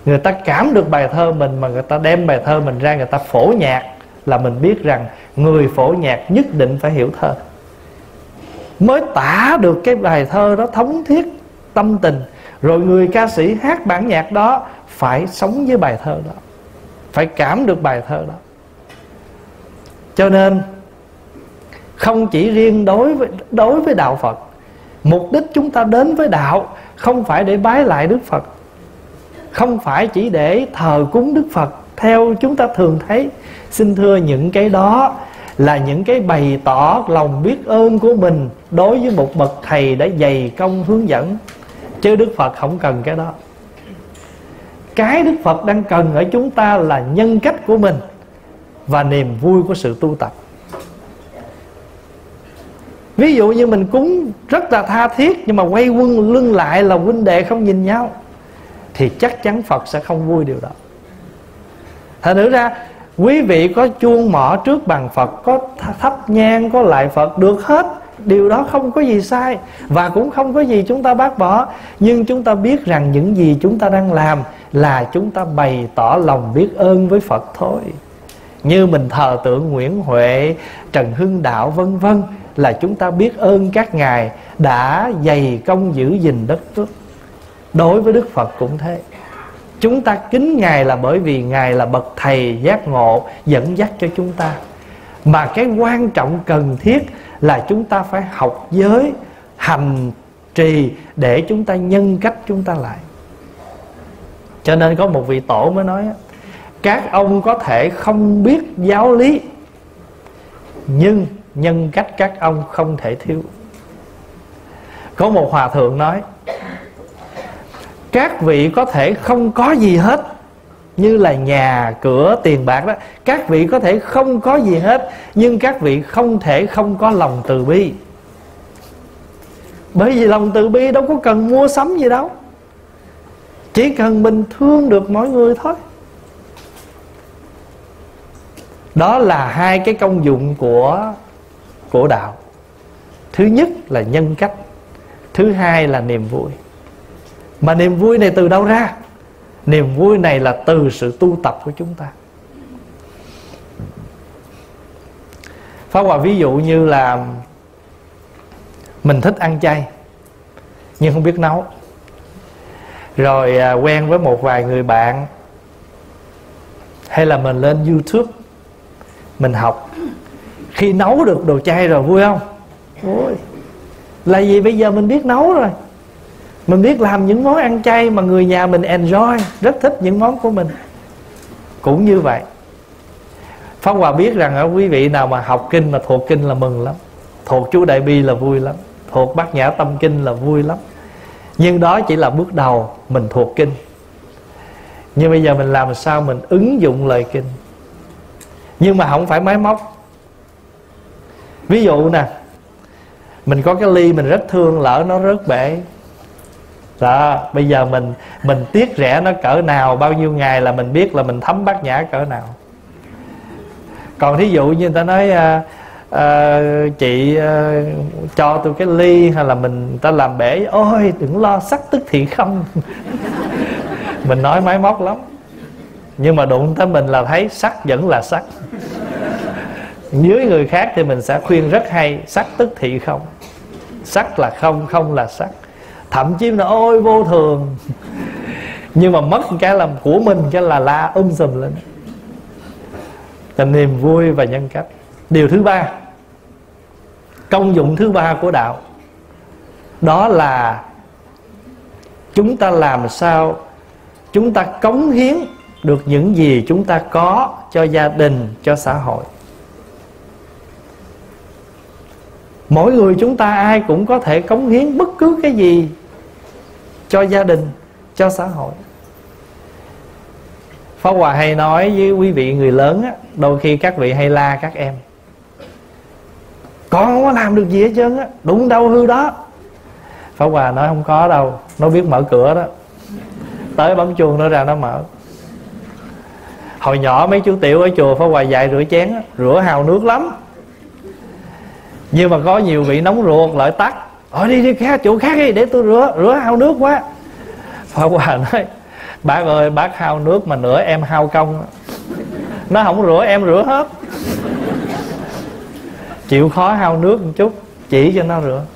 người ta cảm được bài thơ mình mà người ta đem bài thơ mình ra, người ta phổ nhạc, là mình biết rằng người phổ nhạc nhất định phải hiểu thơ, mới tả được cái bài thơ đó thống thiết tâm tình. Rồi người ca sĩ hát bản nhạc đó phải sống với bài thơ đó, phải cảm được bài thơ đó. Cho nên không chỉ riêng đối với, đối với đạo Phật, mục đích chúng ta đến với đạo không phải để bái lại Đức Phật, không phải chỉ để thờ cúng Đức Phật theo chúng ta thường thấy. Xin thưa, những cái đó là những cái bày tỏ lòng biết ơn của mình đối với một bậc thầy đã dày công hướng dẫn, chứ Đức Phật không cần cái đó. Cái Đức Phật đang cần ở chúng ta là nhân cách của mình và niềm vui của sự tu tập. Ví dụ như mình cúng rất là tha thiết, nhưng mà quay quân lưng lại là huynh đệ không nhìn nhau, thì chắc chắn Phật sẽ không vui điều đó. Thành thử ra quý vị có chuông mỏ trước bàn Phật, có thắp nhang, có lại Phật, được hết. Điều đó không có gì sai, và cũng không có gì chúng ta bác bỏ. Nhưng chúng ta biết rằng những gì chúng ta đang làm là chúng ta bày tỏ lòng biết ơn với Phật thôi. Như mình thờ tượng Nguyễn Huệ, Trần Hưng Đạo vân vân, là chúng ta biết ơn các ngài đã dày công giữ gìn đất nước. Đối với Đức Phật cũng thế. Chúng ta kính ngài là bởi vì ngài là bậc thầy giác ngộ, dẫn dắt cho chúng ta. Mà cái quan trọng cần thiết là chúng ta phải học giới, hành trì để chúng ta nhân cách chúng ta lại. Cho nên có một vị tổ mới nói, các ông có thể không biết giáo lý, nhưng nhân cách các ông không thể thiếu. Có một hòa thượng nói, các vị có thể không có gì hết, như là nhà, cửa, tiền bạc đó. Các vị có thể không có gì hết, nhưng các vị không thể không có lòng từ bi. Bởi vì lòng từ bi đâu có cần mua sắm gì đâu, chỉ cần mình thương được mọi người thôi. Đó là hai cái công dụng của, của đạo. Thứ nhất là nhân cách, thứ hai là niềm vui. Mà niềm vui này từ đâu ra? Niềm vui này là từ sự tu tập của chúng ta. Pháp Hòa ví dụ như là mình thích ăn chay nhưng không biết nấu. Rồi à, quen với một vài người bạn, hay là mình lên YouTube mình học. Khi nấu được đồ chay rồi vui không? Ôi, là gì? Bây giờ mình biết nấu rồi, mình biết làm những món ăn chay mà người nhà mình enjoy, rất thích những món của mình. Cũng như vậy, Pháp Hòa biết rằng ở quý vị nào mà học kinh mà thuộc kinh là mừng lắm, thuộc chú Đại Bi là vui lắm, thuộc Bát Nhã Tâm Kinh là vui lắm. Nhưng đó chỉ là bước đầu mình thuộc kinh. Nhưng bây giờ mình làm sao mình ứng dụng lời kinh, nhưng mà không phải máy móc. Ví dụ nè, mình có cái ly mình rất thương, lỡ nó rớt bể đó, bây giờ mình mình tiếc rẻ nó cỡ nào, bao nhiêu ngày là mình biết là mình thấm Bát Nhã cỡ nào. Còn thí dụ như người ta nói à, à, chị à, cho tôi cái ly, hay là mình ta làm bể, ôi đừng lo, sắc tức thì không. Mình nói máy móc lắm, nhưng mà đụng tới mình là thấy sắc vẫn là sắc. Dưới người khác thì mình sẽ khuyên rất hay, sắc tức thị không, sắc là không, không là sắc. Thậm chí là ôi vô thường, nhưng mà mất cái làm của mình cái là la um sùm lên. Là niềm vui và nhân cách. Điều thứ ba, công dụng thứ ba của đạo, đó là chúng ta làm sao chúng ta cống hiến được những gì chúng ta có cho gia đình, cho xã hội. Mỗi người chúng ta ai cũng có thể cống hiến bất cứ cái gì cho gia đình, cho xã hội. Pháp Hòa hay nói với quý vị người lớn á, đôi khi các vị hay la các em, con không có làm được gì hết trơn á, đụng đâu hư đó. Pháp Hòa nói không có đâu, nó biết mở cửa đó, tới bấm chuông nó ra nó mở. Hồi nhỏ mấy chú tiểu ở chùa Pháp Hòa dạy rửa chén á, rửa hào nước lắm, nhưng mà có nhiều vị nóng ruột lại tắt, ở đi đi khác chỗ khác đi để tôi rửa, rửa hao nước quá. Pháp Hòa nói Bác ơi, bác hao nước mà nữa em hao công. Nó không rửa em rửa hết. Chịu khó hao nước một chút, chỉ cho nó rửa.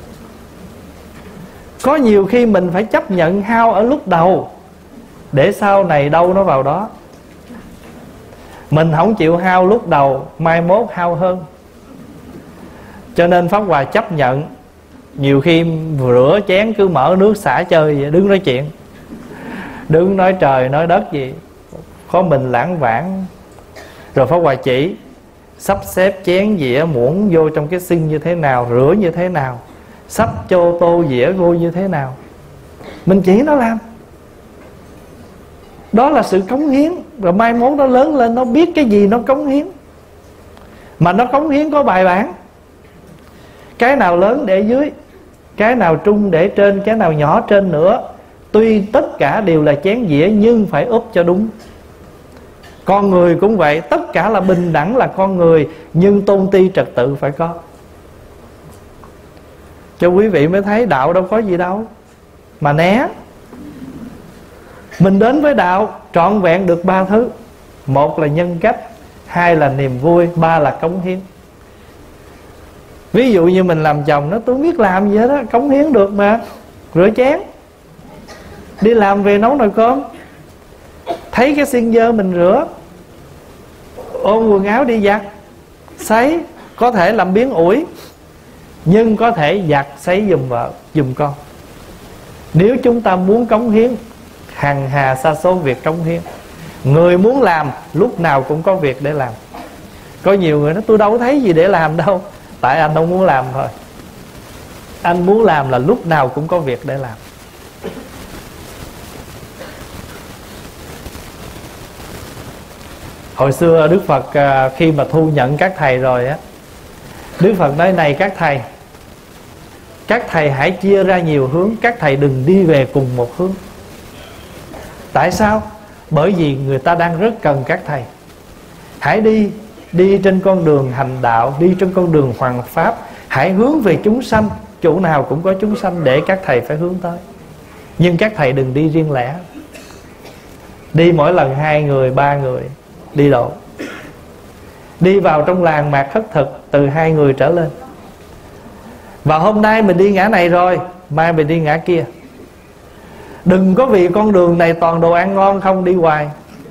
Có nhiều khi mình phải chấp nhận hao ở lúc đầu, để sau này đâu nó vào đó. Mình không chịu hao lúc đầu, mai mốt hao hơn. Cho nên Pháp Hòa chấp nhận. Nhiều khi rửa chén cứ mở nước xả chơi vậy, đứng nói chuyện, đứng nói trời nói đất gì, có mình lãng vãng. Rồi Pháp Hòa chỉ sắp xếp chén dĩa muỗng vô trong cái sink như thế nào, rửa như thế nào, sắp cho tô dĩa vô như thế nào. Mình chỉ nó làm. Đó là sự cống hiến. Rồi mai mốt nó lớn lên, nó biết cái gì nó cống hiến. Mà nó cống hiến có bài bản. Cái nào lớn để dưới, cái nào trung để trên, cái nào nhỏ trên nữa. Tuy tất cả đều là chén dĩa, nhưng phải úp cho đúng. Con người cũng vậy, tất cả là bình đẳng là con người, nhưng tôn ti trật tự phải có. Cho quý vị mới thấy đạo đâu có gì đâu mà né. Mình đến với đạo trọn vẹn được ba thứ. Một là nhân cách, hai là niềm vui, ba là cống hiến. Ví dụ như mình làm chồng, nó tôi biết làm gì hết á, cống hiến được mà. Rửa chén, đi làm về nấu nồi cơm, thấy cái xiên dơ mình rửa, ôm quần áo đi giặt, sấy. Có thể làm biến ủi, nhưng có thể giặt sấy giùm vợ, giùm con. Nếu chúng ta muốn cống hiến, hằng hà sa số việc cống hiến. Người muốn làm lúc nào cũng có việc để làm. Có nhiều người nói tôi đâu thấy gì để làm đâu. Tại anh không muốn làm thôi. Anh muốn làm là lúc nào cũng có việc để làm. Hồi xưa Đức Phật khi mà thu nhận các thầy rồi á, Đức Phật nói này các thầy, các thầy hãy chia ra nhiều hướng, các thầy đừng đi về cùng một hướng. Tại sao? Bởi vì người ta đang rất cần các thầy. Hãy đi Đi trên con đường hành đạo, đi trên con đường hoằng pháp. Hãy hướng về chúng sanh, chỗ nào cũng có chúng sanh để các thầy phải hướng tới. Nhưng các thầy đừng đi riêng lẻ. Đi mỗi lần hai người, ba người đi độ. Đi vào trong làng mạt khất thực từ hai người trở lên. Và hôm nay mình đi ngã này rồi, mai mình đi ngã kia. Đừng có vì con đường này toàn đồ ăn ngon không đi hoài.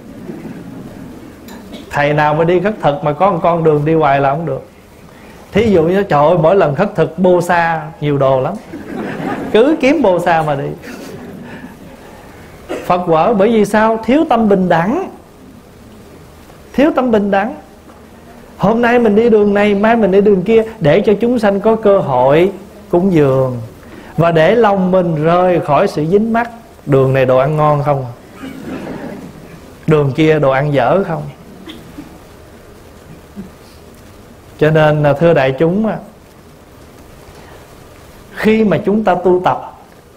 Thầy nào mà đi khất thực mà có một con đường đi hoài là không được. Thí dụ như trời ơi, mỗi lần khất thực bô sa nhiều đồ lắm, cứ kiếm bô sa mà đi. Phật quở bởi vì sao? Thiếu tâm bình đẳng. Thiếu tâm bình đẳng. Hôm nay mình đi đường này, mai mình đi đường kia, để cho chúng sanh có cơ hội cúng dường, và để lòng mình rời khỏi sự dính mắc. Đường này đồ ăn ngon không, đường kia đồ ăn dở không. Cho nên thưa đại chúng, khi mà chúng ta tu tập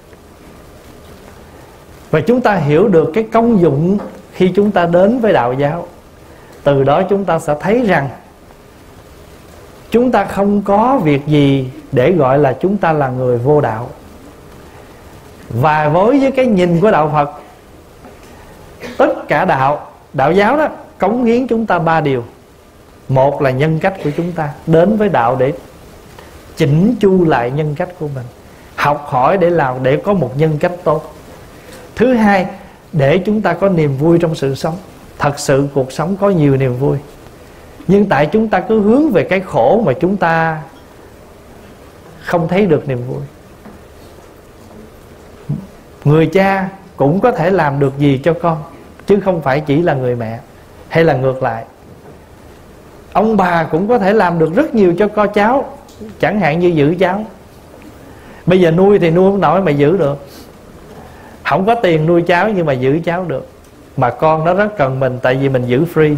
và chúng ta hiểu được cái công dụng khi chúng ta đến với đạo giáo, từ đó chúng ta sẽ thấy rằng chúng ta không có việc gì để gọi là chúng ta là người vô đạo. Và với với cái nhìn của đạo Phật, tất cả đạo, đạo giáo đó cống hiến chúng ta ba điều. Một là nhân cách của chúng ta, đến với đạo để chỉnh chu lại nhân cách của mình, học hỏi để làm, để có một nhân cách tốt. Thứ hai, để chúng ta có niềm vui trong sự sống. Thật sự cuộc sống có nhiều niềm vui, nhưng tại chúng ta cứ hướng về cái khổ mà chúng ta không thấy được niềm vui. Người cha cũng có thể làm được gì cho con, chứ không phải chỉ là người mẹ. Hay là ngược lại, ông bà cũng có thể làm được rất nhiều cho con cháu. Chẳng hạn như giữ cháu. Bây giờ nuôi thì nuôi không nổi mà giữ được. Không có tiền nuôi cháu nhưng mà giữ cháu được. Mà con nó rất cần mình, tại vì mình giữ free.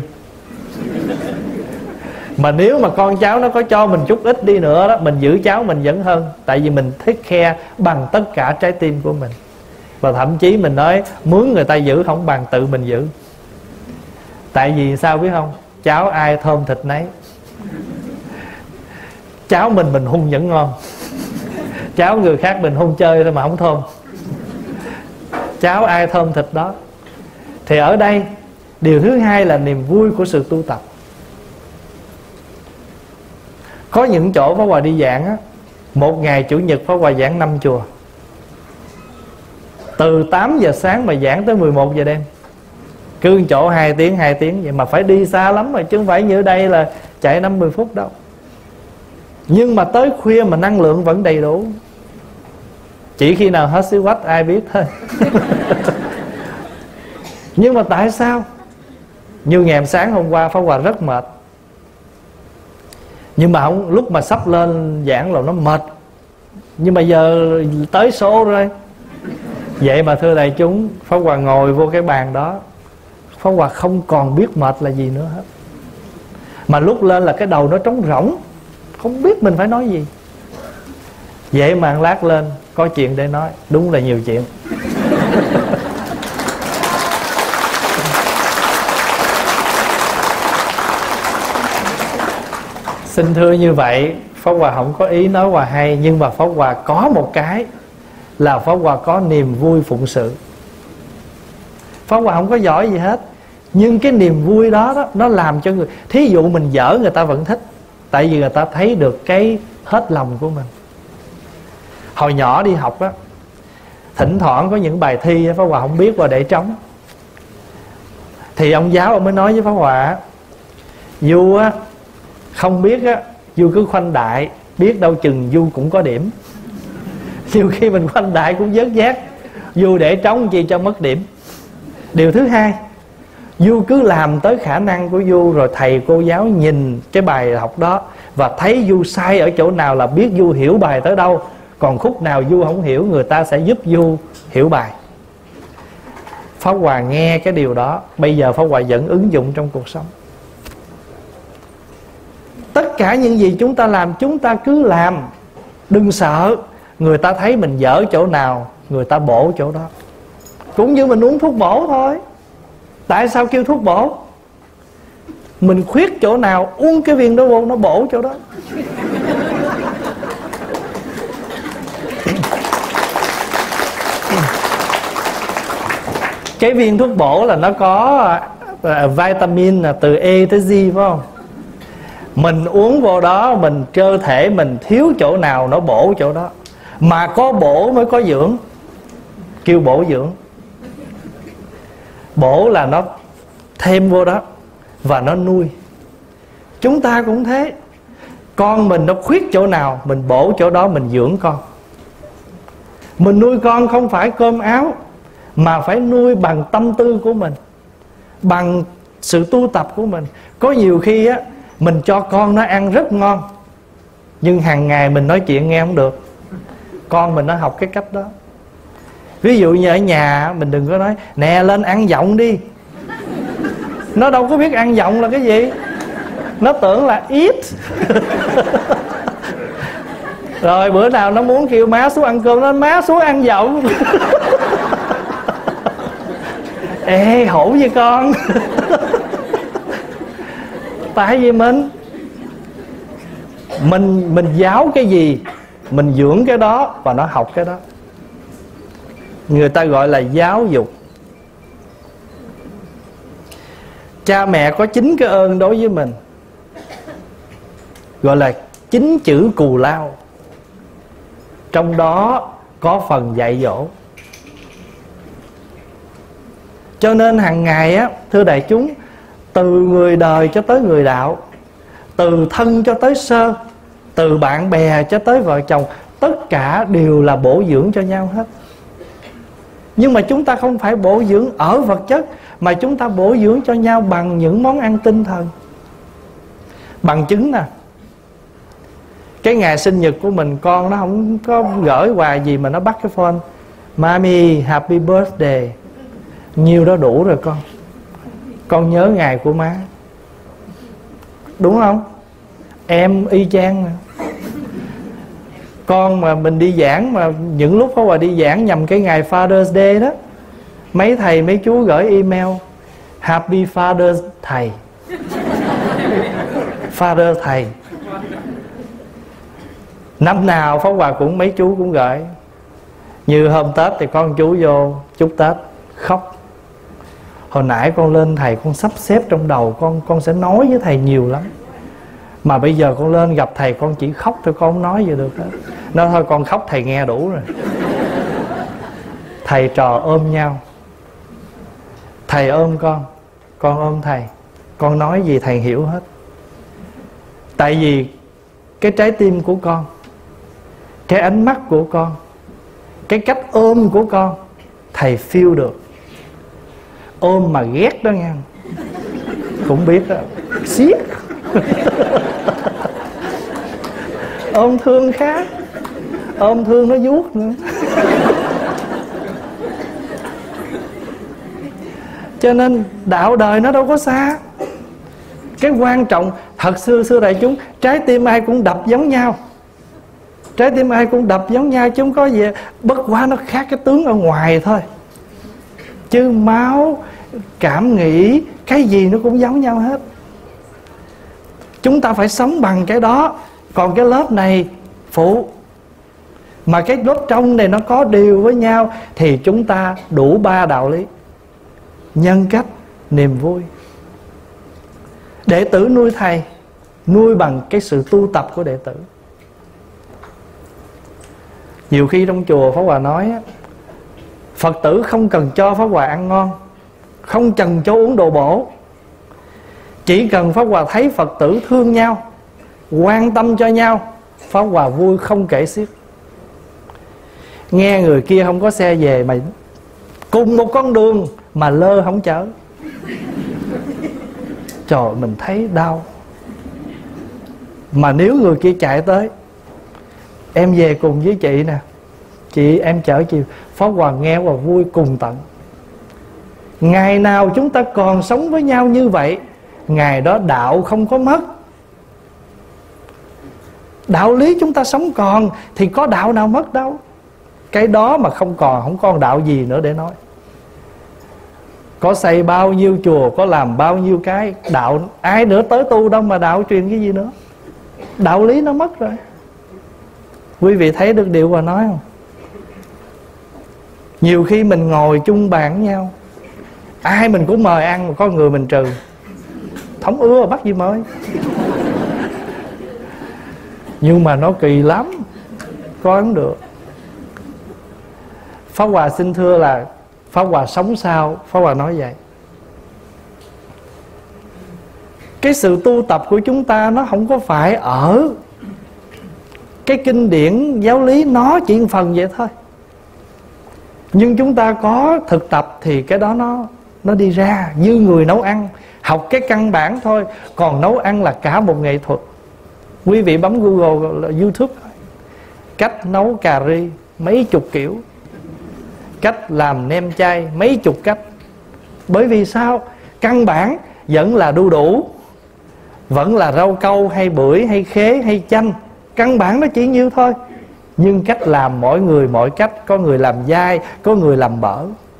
Mà nếu mà con cháu nó có cho mình chút ít đi nữa đó, mình giữ cháu mình vẫn hơn. Tại vì mình take care bằng tất cả trái tim của mình. Và thậm chí mình nói mướn người ta giữ không bằng tự mình giữ. Tại vì sao biết không? Cháu ai thơm thịt nấy. Cháu mình mình hung vẫn ngon. Cháu người khác mình hung chơi thôi mà không thơm. Cháu ai thơm thịt đó. Thì ở đây điều thứ hai là niềm vui của sự tu tập. Có những chỗ Pháp Hòa đi giảng á, một ngày Chủ nhật Pháp Hòa giảng năm chùa, từ tám giờ sáng mà giảng tới mười một giờ đêm. Cứ chỗ hai tiếng hai tiếng vậy mà phải đi xa lắm rồi, chứ không phải như ở đây là chạy năm mươi phút đâu. Nhưng mà tới khuya mà năng lượng vẫn đầy đủ. Chỉ khi nào hết xíu quách ai biết thôi. Nhưng mà tại sao? Như ngày sáng hôm qua Pháp Hòa rất mệt, nhưng mà không, lúc mà sắp lên giảng là nó mệt. Nhưng mà giờ tới số rồi. Vậy mà thưa đại chúng, Pháp Hòa ngồi vô cái bàn đó, Pháp Hòa không còn biết mệt là gì nữa hết. Mà lúc lên là cái đầu nó trống rỗng, không biết mình phải nói gì. Vậy mà lát lên có chuyện để nói. Đúng là nhiều chuyện. Xin thưa như vậy, Pháp Hòa không có ý nói Hòa hay, nhưng mà Pháp Hòa có một cái là Pháp Hòa có niềm vui phụng sự. Pháp Hòa không có giỏi gì hết, nhưng cái niềm vui đó, đó nó làm cho người, thí dụ mình dở người ta vẫn thích, tại vì người ta thấy được cái hết lòng của mình. Hồi nhỏ đi học á, thỉnh thoảng có những bài thi Pháp Hòa không biết và để trống, thì ông giáo ông mới nói với Pháp Hòa: Du á không biết á, Du cứ khoanh đại, biết đâu chừng Du cũng có điểm. Nhiều khi mình khoanh đại cũng vớt vát, Du để trống chi cho mất điểm. Điều thứ hai, Du cứ làm tới khả năng của Du, rồi thầy cô giáo nhìn cái bài học đó và thấy Du sai ở chỗ nào là biết Du hiểu bài tới đâu. Còn khúc nào Du không hiểu, người ta sẽ giúp Du hiểu bài. Pháp Hòa nghe cái điều đó, bây giờ Pháp Hòa vẫn ứng dụng trong cuộc sống. Tất cả những gì chúng ta làm, chúng ta cứ làm. Đừng sợ người ta thấy mình dở chỗ nào, người ta bổ chỗ đó. Cũng như mình uống thuốc bổ thôi. Tại sao kêu thuốc bổ? Mình khuyết chỗ nào, uống cái viên đó vô, nó bổ chỗ đó. Cái viên thuốc bổ là nó có uh, vitamin là từ E tới G, phải không? Mình uống vô đó, mình cơ thể mình thiếu chỗ nào nó bổ chỗ đó. Mà có bổ mới có dưỡng, kêu bổ dưỡng. Bổ là nó thêm vô đó và nó nuôi. Chúng ta cũng thế. Con mình nó khuyết chỗ nào, mình bổ chỗ đó, mình dưỡng con. Mình nuôi con không phải cơm áo, mà phải nuôi bằng tâm tư của mình, bằng sự tu tập của mình. Có nhiều khi á, mình cho con nó ăn rất ngon, nhưng hàng ngày mình nói chuyện nghe không được. Con mình nó học cái cách đó. Ví dụ như ở nhà mình đừng có nói: nè lên ăn giọng đi. Nó đâu có biết ăn giọng là cái gì. Nó tưởng là eat. Rồi bữa nào nó muốn kêu má xuống ăn cơm, nó má xuống ăn giọng. Ê hổ với con. Tại vì mình Mình mình giáo cái gì, mình dưỡng cái đó và nó học cái đó. Người ta gọi là giáo dục. Cha mẹ có chín cái ơn đối với mình, gọi là chín chữ cù lao. Trong đó có phần dạy dỗ. Cho nên hàng ngày á, thưa đại chúng, từ người đời cho tới người đạo, từ thân cho tới sơ, từ bạn bè cho tới vợ chồng, tất cả đều là bổ dưỡng cho nhau hết. Nhưng mà chúng ta không phải bổ dưỡng ở vật chất, mà chúng ta bổ dưỡng cho nhau bằng những món ăn tinh thần. Bằng chứng nè, cái ngày sinh nhật của mình, con nó không có gửi quà gì mà nó bắt cái phone: Mami happy birthday. Nhiêu đó đủ rồi con. Con nhớ ngày của má. Đúng không? Em y chang mà. Con mà mình đi giảng, mà những lúc có quà đi giảng nhằm cái ngày Father's Day đó, mấy thầy mấy chú gửi email: Happy Father's thầy. Father thầy. Năm nào Pháp Hòa cũng mấy chú cũng gửi. Như hôm Tết thì con chú vô chúc Tết khóc. Hồi nãy con lên thầy, con sắp xếp trong đầu con, con sẽ nói với thầy nhiều lắm. Mà bây giờ con lên gặp thầy con chỉ khóc thôi, con không nói gì được hết. Nói thôi con khóc thầy nghe đủ rồi. Thầy trò ôm nhau, thầy ôm con, con ôm thầy. Con nói gì thầy hiểu hết. Tại vì cái trái tim của con, cái ánh mắt của con, cái cách ôm của con, thầy feel được. Ôm mà ghét đó nghe, cũng biết đó, xiết. Ôm thương khác, ôm thương nó vuốt nữa. Cho nên đạo đời nó đâu có xa. Cái quan trọng thật xưa xưa đại chúng, trái tim ai cũng đập giống nhau, trái tim ai cũng đập giống nhau, chứ không có gì. Bất quá nó khác cái tướng ở ngoài thôi, chứ máu, cảm nghĩ, cái gì nó cũng giống nhau hết. Chúng ta phải sống bằng cái đó. Còn cái lớp này phụ, mà cái lớp trong này nó có điều với nhau, thì chúng ta đủ ba đạo lý: nhân cách, niềm vui. Đệ tử nuôi thầy, nuôi bằng cái sự tu tập của đệ tử. Nhiều khi trong chùa Pháp Hòa nói, Phật tử không cần cho Pháp Hòa ăn ngon, không cần cho uống đồ bổ, chỉ cần Pháp Hòa thấy Phật tử thương nhau, quan tâm cho nhau, Pháp Hòa vui không kể xiết. Nghe người kia không có xe về mà cùng một con đường mà lơ không chở, trời, mình thấy đau. Mà nếu người kia chạy tới, em về cùng với chị nè, chị em chở chị, Pháp Hòa nghe và vui cùng tận. Ngày nào chúng ta còn sống với nhau như vậy, ngày đó đạo không có mất. Đạo lý chúng ta sống còn thì có đạo nào mất đâu. Cái đó mà không còn, không còn đạo gì nữa để nói. Có xây bao nhiêu chùa, có làm bao nhiêu cái đạo, ai nữa tới tu đâu mà đạo truyền cái gì nữa. Đạo lý nó mất rồi. Quý vị thấy được điều Hòa nói không? Nhiều khi mình ngồi chung bàn với nhau, ai mình cũng mời ăn, mà có người mình trừ. Không ưa bắt gì mời. Nhưng mà nó kỳ lắm, coi không được. Pháp Hòa xin thưa là Pháp Hòa sống sao, Pháp Hòa nói vậy. Cái sự tu tập của chúng ta nó không có phải ở cái kinh điển giáo lý, nó chỉ một phần vậy thôi. Nhưng chúng ta có thực tập thì cái đó nó nó đi ra. Như người nấu ăn, học cái căn bản thôi, còn nấu ăn là cả một nghệ thuật. Quý vị bấm Google, YouTube, cách nấu cà ri mấy chục kiểu, cách làm nem chay mấy chục cách. Bởi vì sao? Căn bản vẫn là đu đủ, vẫn là rau câu hay bưởi hay khế hay chanh. Căn bản nó chỉ nhiêu thôi. Nhưng cách làm mỗi người mỗi cách. Có người làm dai, có người làm bở.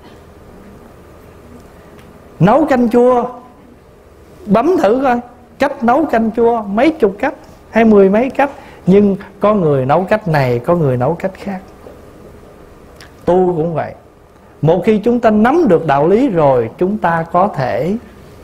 Nấu canh chua, bấm thử coi, cách nấu canh chua mấy chục cách hay mười mấy cách. Nhưng có người nấu cách này, có người nấu cách khác. Tu cũng vậy. Một khi chúng ta nắm được đạo lý rồi, chúng ta có thể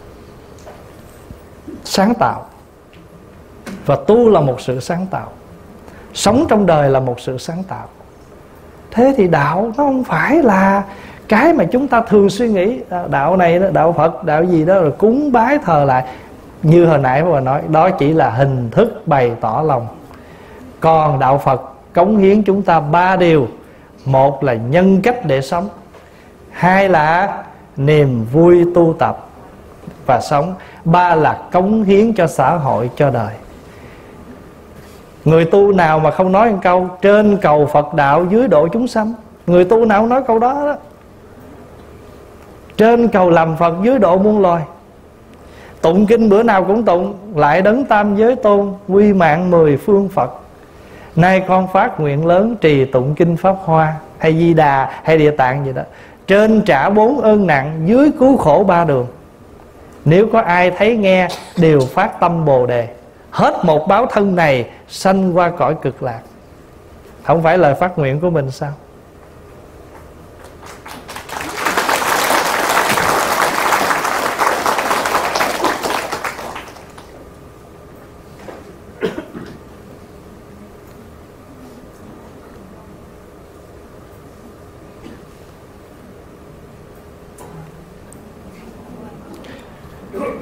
sáng tạo. Và tu là một sự sáng tạo, sống trong đời là một sự sáng tạo. Thế thì đạo nó không phải là cái mà chúng ta thường suy nghĩ. Đạo này, đạo Phật, đạo gì đó rồi cúng bái thờ lại. Như hồi nãy mà nói, đó chỉ là hình thức bày tỏ lòng. Còn đạo Phật cống hiến chúng ta ba điều. Một là nhân cách để sống, hai là niềm vui tu tập và sống, ba là cống hiến cho xã hội, cho đời. Người tu nào mà không nói một câu trên cầu Phật đạo, dưới độ chúng sanh? Người tu nào nói câu đó đó. Trên cầu làm Phật, dưới độ muôn loài. Tụng kinh bữa nào cũng tụng, lại đấng tam giới tôn, quy mạng mười phương Phật. Nay con phát nguyện lớn, trì tụng kinh Pháp Hoa hay Di Đà hay Địa Tạng gì đó. Trên trả bốn ơn nặng, dưới cứu khổ ba đường. Nếu có ai thấy nghe, đều phát tâm Bồ Đề. Hết một báo thân này, sanh qua cõi cực lạc. Không phải lời phát nguyện của mình sao?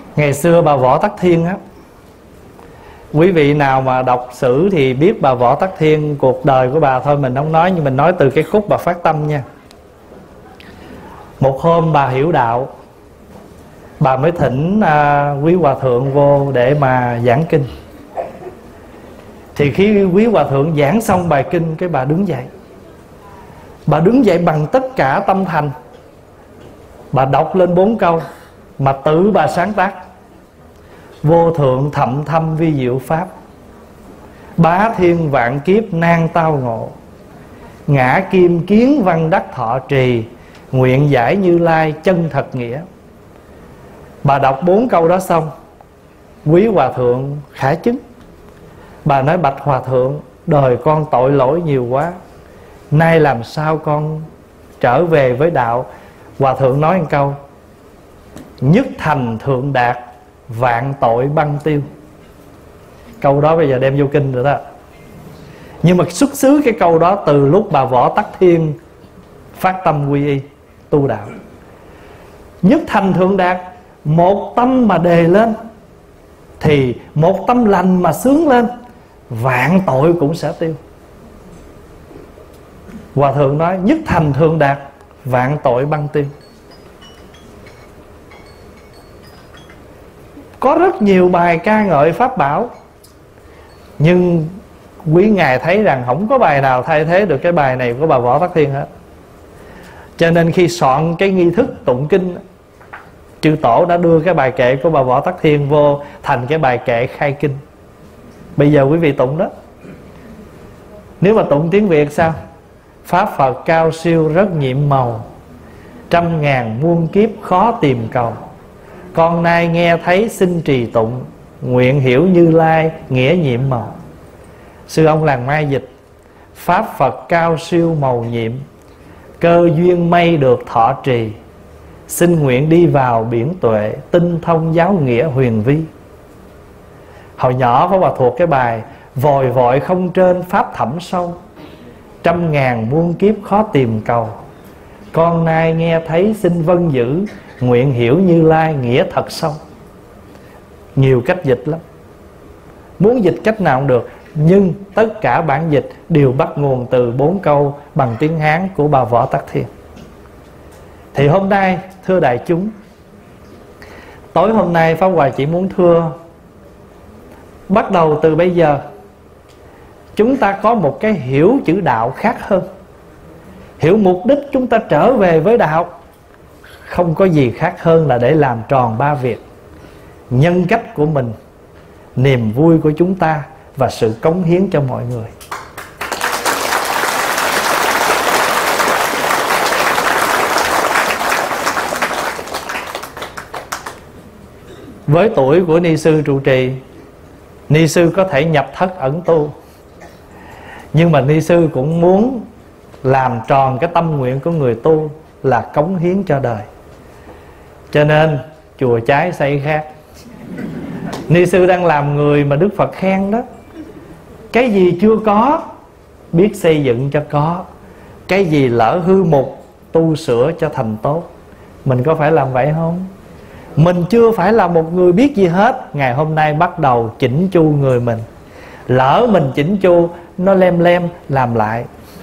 Ngày xưa bà Võ Tắc Thiên á, quý vị nào mà đọc sử thì biết bà Võ Tắc Thiên, cuộc đời của bà thôi mình không nói, nhưng mình nói từ cái khúc bà phát tâm nha. Một hôm bà hiểu đạo, bà mới thỉnh à, quý hòa thượng vô để mà giảng kinh. Thì khi quý hòa thượng giảng xong bài kinh, cái bà đứng dậy. Bà đứng dậy bằng tất cả tâm thành, bà đọc lên bốn câu mà tự bà sáng tác: vô thượng thậm thâm vi diệu pháp, bá thiên vạn kiếp nan tao ngộ, ngã kim kiến văn đắc thọ trì, nguyện giải Như Lai chân thật nghĩa. Bà đọc bốn câu đó xong, quý hòa thượng khả chứng. Bà nói: bạch hòa thượng, đời con tội lỗi nhiều quá, nay làm sao con trở về với đạo? Hòa thượng nói một câu: nhất thành thượng đạt, vạn tội băng tiêu. Câu đó bây giờ đem vô kinh rồi đó. Nhưng mà xuất xứ cái câu đó từ lúc bà Võ Tắc Thiên phát tâm quy y tu đạo. Nhất thành thượng đạt, một tâm mà đề lên thì một tâm lành mà sướng lên, vạn tội cũng sẽ tiêu. Hòa thượng nói nhất thành thượng đạt, vạn tội băng tiêu. Có rất nhiều bài ca ngợi pháp bảo, nhưng quý ngài thấy rằng không có bài nào thay thế được cái bài này của bà Võ Tắc Thiên hết. Cho nên khi soạn cái nghi thức tụng kinh, chư tổ đã đưa cái bài kệ của bà Võ Tắc Thiên vô thành cái bài kệ khai kinh. Bây giờ quý vị tụng đó. Nếu mà tụng tiếng Việt sao? Pháp Phật cao siêu rất nhiệm màu, trăm ngàn muôn kiếp khó tìm cầu, con nay nghe thấy xin trì tụng, nguyện hiểu Như Lai nghĩa nhiệm màu. Sư ông làng Mai dịch: Pháp Phật cao siêu màu nhiệm, cơ duyên mây được thọ trì, xin nguyện đi vào biển tuệ, tinh thông giáo nghĩa huyền vi. Hồi nhỏ Pháp Hòa thuộc cái bài: vòi vội không trên pháp thẳm sâu, trăm ngàn muôn kiếp khó tìm cầu, con nay nghe thấy xin vâng giữ, nguyện hiểu Như Lai nghĩa thật sâu. Nhiều cách dịch lắm, muốn dịch cách nào cũng được, nhưng tất cả bản dịch đều bắt nguồn từ bốn câu bằng tiếng Hán của bà Võ Tắc Thiên. Thì hôm nay thưa đại chúng, tối hôm nay Pháp Hòa chỉ muốn thưa, bắt đầu từ bây giờ chúng ta có một cái hiểu chữ đạo khác hơn. Hiểu mục đích chúng ta trở về với đạo không có gì khác hơn là để làm tròn ba việc: nhân cách của mình, niềm vui của chúng ta và sự cống hiến cho mọi người. Với tuổi của ni sư trụ trì, ni sư có thể nhập thất ẩn tu, nhưng mà ni sư cũng muốn làm tròn cái tâm nguyện của người tu là cống hiến cho đời. Cho nên chùa trái xây khác. Ni sư đang làm người mà Đức Phật khen đó. Cái gì chưa có biết xây dựng cho có, cái gì lỡ hư mục tu sửa cho thành tốt. Mình có phải làm vậy không? Mình chưa phải là một người biết gì hết. Ngày hôm nay bắt đầu chỉnh chu người mình. Lỡ mình chỉnh chu, nó lem lem làm lại.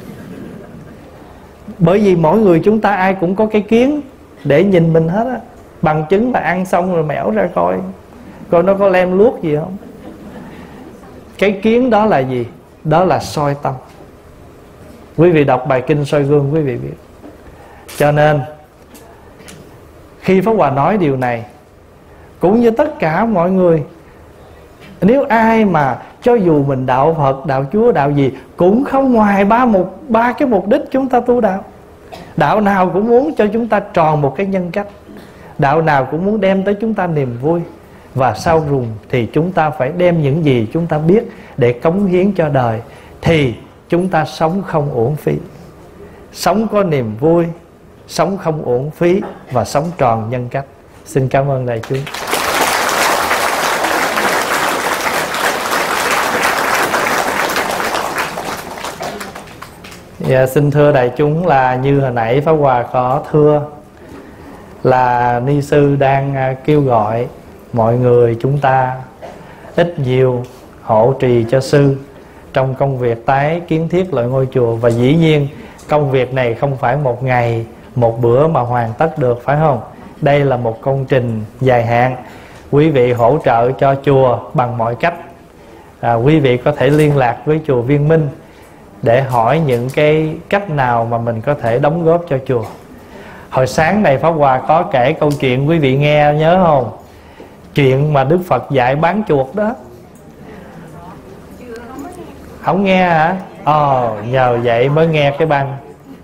Bởi vì mỗi người chúng ta ai cũng có cái kiến để nhìn mình hết á. Bằng chứng là ăn xong rồi mẻo ra coi, coi nó có lem luốc gì không. Cái kiến đó là gì? Đó là soi tâm. Quý vị đọc bài kinh soi gương quý vị biết. Cho nên khi Pháp Hòa nói điều này, cũng như tất cả mọi người, nếu ai mà cho dù mình đạo Phật, đạo Chúa, đạo gì, cũng không ngoài ba mục ba cái mục đích chúng ta tu đạo. Đạo nào cũng muốn cho chúng ta tròn một cái nhân cách, đạo nào cũng muốn đem tới chúng ta niềm vui. Và sau cùng thì chúng ta phải đem những gì chúng ta biết để cống hiến cho đời, thì chúng ta sống không uổng phí. Sống có niềm vui, sống không uổng phí và sống tròn nhân cách. Xin cảm ơn đại chúng. Dạ, xin thưa đại chúng là như hồi nãy Pháp Hòa có thưa là ni sư đang kêu gọi mọi người chúng ta ít nhiều hộ trì cho sư trong công việc tái kiến thiết lại ngôi chùa. Và dĩ nhiên công việc này không phải một ngày một bữa mà hoàn tất được, phải không? Đây là một công trình dài hạn. Quý vị hỗ trợ cho chùa bằng mọi cách. à, Quý vị có thể liên lạc với chùa Viên Minh để hỏi những cái cách nào mà mình có thể đóng góp cho chùa. Hồi sáng này Pháp Hòa có kể câu chuyện, quý vị nghe nhớ không? Chuyện mà Đức Phật dạy bán chuột đó. Không nghe hả? Ồ, oh, nhờ vậy mới nghe cái băng.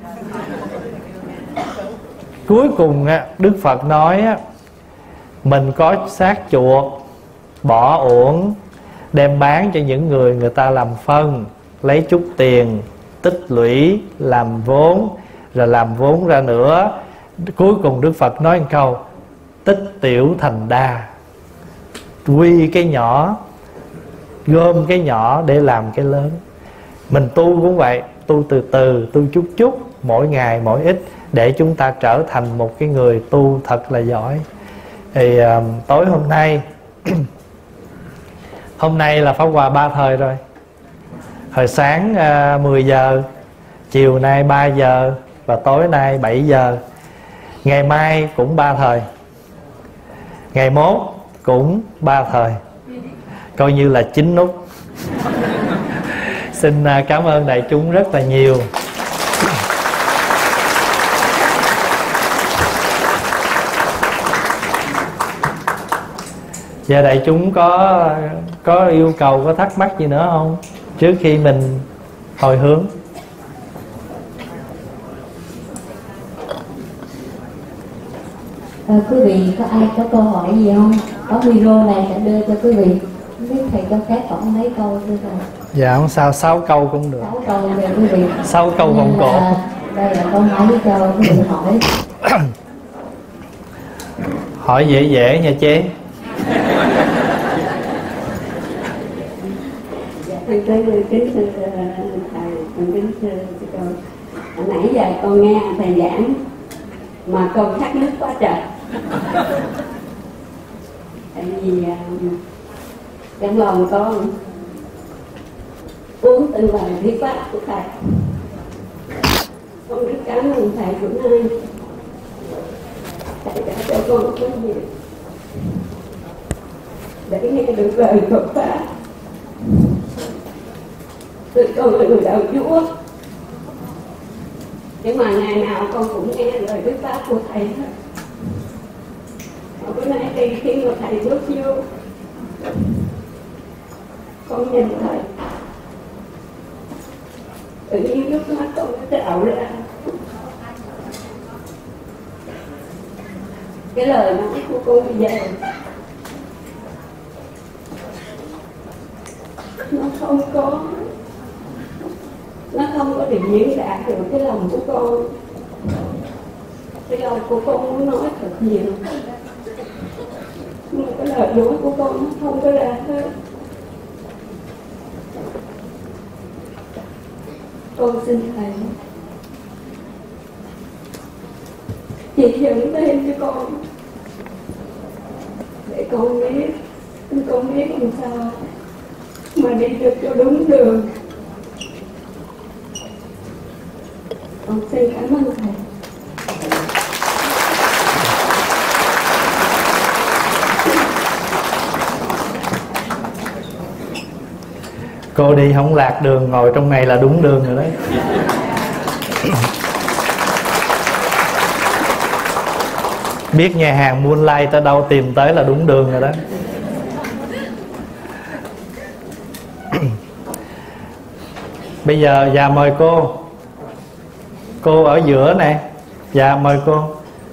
Cuối cùng Đức Phật nói mình có xác chuột bỏ uổng đem bán cho những người người ta làm phân, lấy chút tiền tích lũy làm vốn, rồi làm vốn ra nữa. Cuối cùng Đức Phật nói một câu: tích tiểu thành đa. Quy cái nhỏ, gom cái nhỏ để làm cái lớn. Mình tu cũng vậy, tu từ từ, tu chút chút, mỗi ngày mỗi ít, để chúng ta trở thành một cái người tu thật là giỏi. Thì uh, tối hôm nay hôm nay là Pháp Hòa ba thời rồi. Hồi sáng uh, mười giờ, chiều nay ba giờ, và tối nay bảy giờ. Ngày mai cũng ba thời, ngày mốt cũng ba thời, coi như là chín nút. Xin uh, cảm ơn đại chúng rất là nhiều. Giờ đại chúng có có yêu cầu, có thắc mắc gì nữa không trước khi mình hồi hướng? À, quý vị có ai có câu hỏi gì không? Có video này sẽ đưa cho quý vị. Không biết thầy cho phép khoảng mấy câu thưa thầy? Dạ không sao, sáu câu cũng được. Sáu câu về quý vị. Sáu câu vòng cổ. Đây là câu hỏi cho quý vị hỏi. Hỏi dễ dễ nha chế. Thưa thưa kính thưa thầy, kính thưa con, hồi nãy giờ con nghe thầy giảng mà con khát nước quá trời. Tại vì trong lòng con uống từng lời thuyết pháp của thầy. Con rất cảm ơn thầy của nay. Thầy đã cho con có gì để nghe được lời Phật pháp. Tôi con là người đạo Chúa, nhưng mà ngày nào con cũng nghe lời thuyết pháp của thầy hết. Bữa nay đi khi mà thầy bước vô, con nhìn thầy, tự nhiên nước mắt con nó trào ra. Cái lời nói của con bây giờ nó không có nó không có được diễn đạt được cái lòng của con. Cái lòng của con muốn nói thật nhiều, nhưng mà cái lời nói của con nó không có ra hết. Con xin thầy chỉ dẫn thêm cho con, để con biết con biết làm sao mà đi được cho đúng đường. Con xin cảm ơn thầy. Cô đi không lạc đường, ngồi trong này là đúng đường rồi đấy. Biết nhà hàng Moonlight tới đâu tìm tới là đúng đường rồi đó. Bây giờ dạ mời cô. Cô ở giữa này. Dạ mời cô.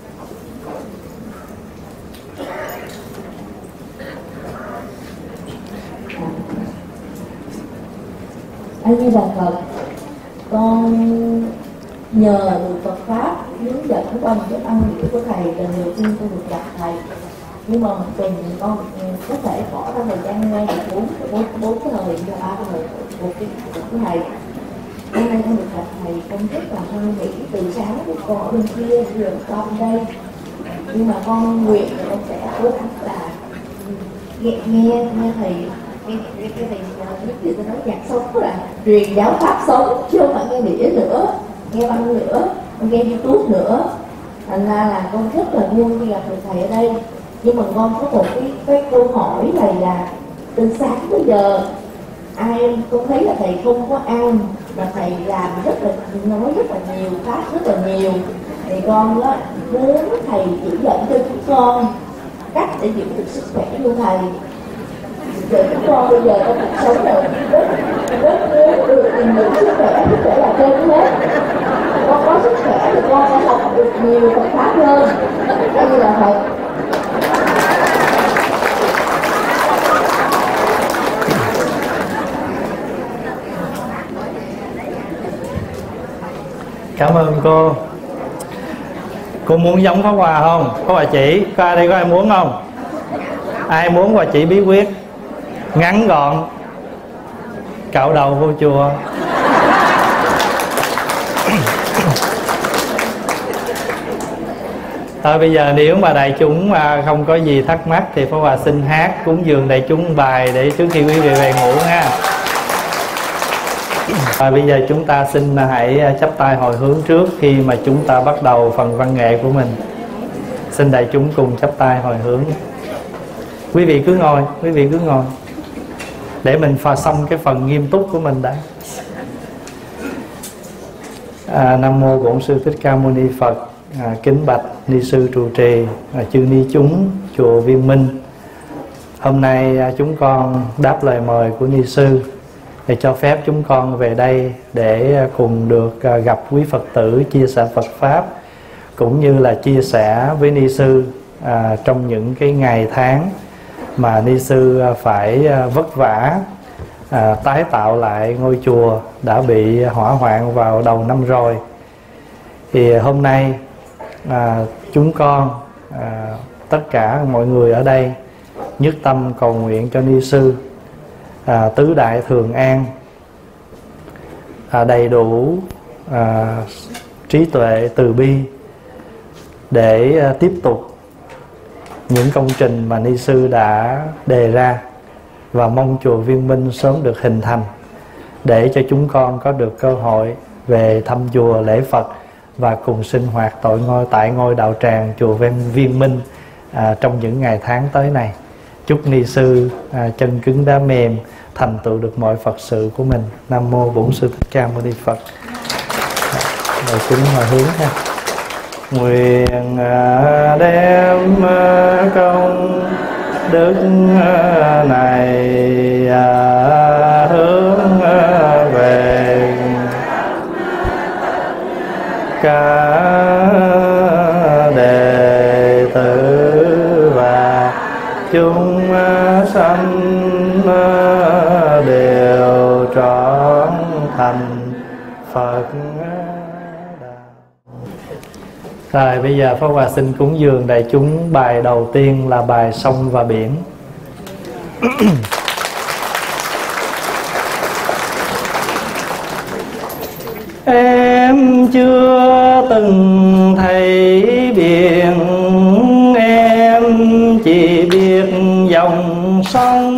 Anh như là Phật, con nhờ được Phật pháp hướng dẫn qua những cái âm nghĩa của thầy, lần đầu tiên tôi được gặp thầy. Nhưng mà một tuần con có thể bỏ ra thời gian nghe được bốn bốn bốn cái lời cho ba cái lời của cái của thầy. Hôm nay con được gặp thầy, con rất là hoan hỷ. Từ sáng của con ở bên kia, giờ con bên đây, nhưng mà con nguyện là con sẽ cố gắng là nghe nghe nghe thầy nghe nghe cái thầy nhất thì tôi nói nhạc sống là truyền giáo pháp sống, chứ không phải nghe đĩa nữa, nghe băng nữa, nghe YouTube nữa. Thành ra là con rất là vui khi gặp được thầy ở đây. Nhưng mà con có một cái cái câu hỏi này là từ sáng tới giờ ai cũng thấy là thầy không có ăn, mà thầy làm rất là nói rất là nhiều, pháp rất là nhiều. Thì con đó muốn thầy chỉ dẫn cho chúng con cách để giữ được sức khỏe như thầy. Để chúng con bây giờ trong cuộc sống này rất rất muốn được tìm được sức khỏe, sức khỏe là trên hết. Con có sức khỏe thì con sẽ học được nhiều Phật pháp hơn. Đây như là thầy. Cảm ơn cô. Cô muốn giống Pháp Hòa không? Có Hòa chỉ, có ai đây có ai muốn không? Ai muốn Hòa chỉ bí quyết ngắn gọn, cạo đầu vô chùa? Thôi bây giờ nếu mà đại chúng mà không có gì thắc mắc thì Pháp Hòa xin hát cúng dường đại chúng bài để trước khi quý vị về ngủ nha. Và bây giờ chúng ta xin hãy chắp tay hồi hướng trước khi mà chúng ta bắt đầu phần văn nghệ của mình. Xin đại chúng cùng chắp tay hồi hướng. Quý vị cứ ngồi, quý vị cứ ngồi để mình pha xong cái phần nghiêm túc của mình đã. À, Nam mô Bổn Sư Thích Ca Mâu Ni Phật. À, kính bạch ni sư trụ trì, à, chư ni chúng chùa Viên Minh. Hôm nay à, chúng con đáp lời mời của ni sư để cho phép chúng con về đây để cùng được à, gặp quý Phật tử, chia sẻ Phật pháp, cũng như là chia sẻ với ni sư à, trong những cái ngày tháng mà ni sư à, phải à, vất vả à, tái tạo lại ngôi chùa đã bị hỏa hoạn vào đầu năm rồi. Thì hôm nay à, chúng con à, tất cả mọi người ở đây nhất tâm cầu nguyện cho ni sư à, tứ đại thường an, à, đầy đủ à, trí tuệ từ bi để à, tiếp tục những công trình mà ni sư đã đề ra, và mong chùa Viên Minh sớm được hình thành để cho chúng con có được cơ hội về thăm chùa lễ Phật và cùng sinh hoạt tội ngôi tại ngôi đạo tràng chùa Viên Minh à, trong những ngày tháng tới này. Chúc ni sư à, chân cứng đá mềm, thành tựu được mọi Phật sự của mình. Nam mô Bổn Sư Thích Ca Mâu Ni Phật. Rồi chúng mà hướng ha. Nguyện à, đem à, công đức à, này à, hướng à, về cả đệ tử và chúng sanh đều trọn thành Phật đạo. Rồi bây giờ Pháp Hòa xin cúng dường đại chúng bài đầu tiên là bài Sông và Biển. Em chưa từng thấy biển, em chỉ biết dòng sông,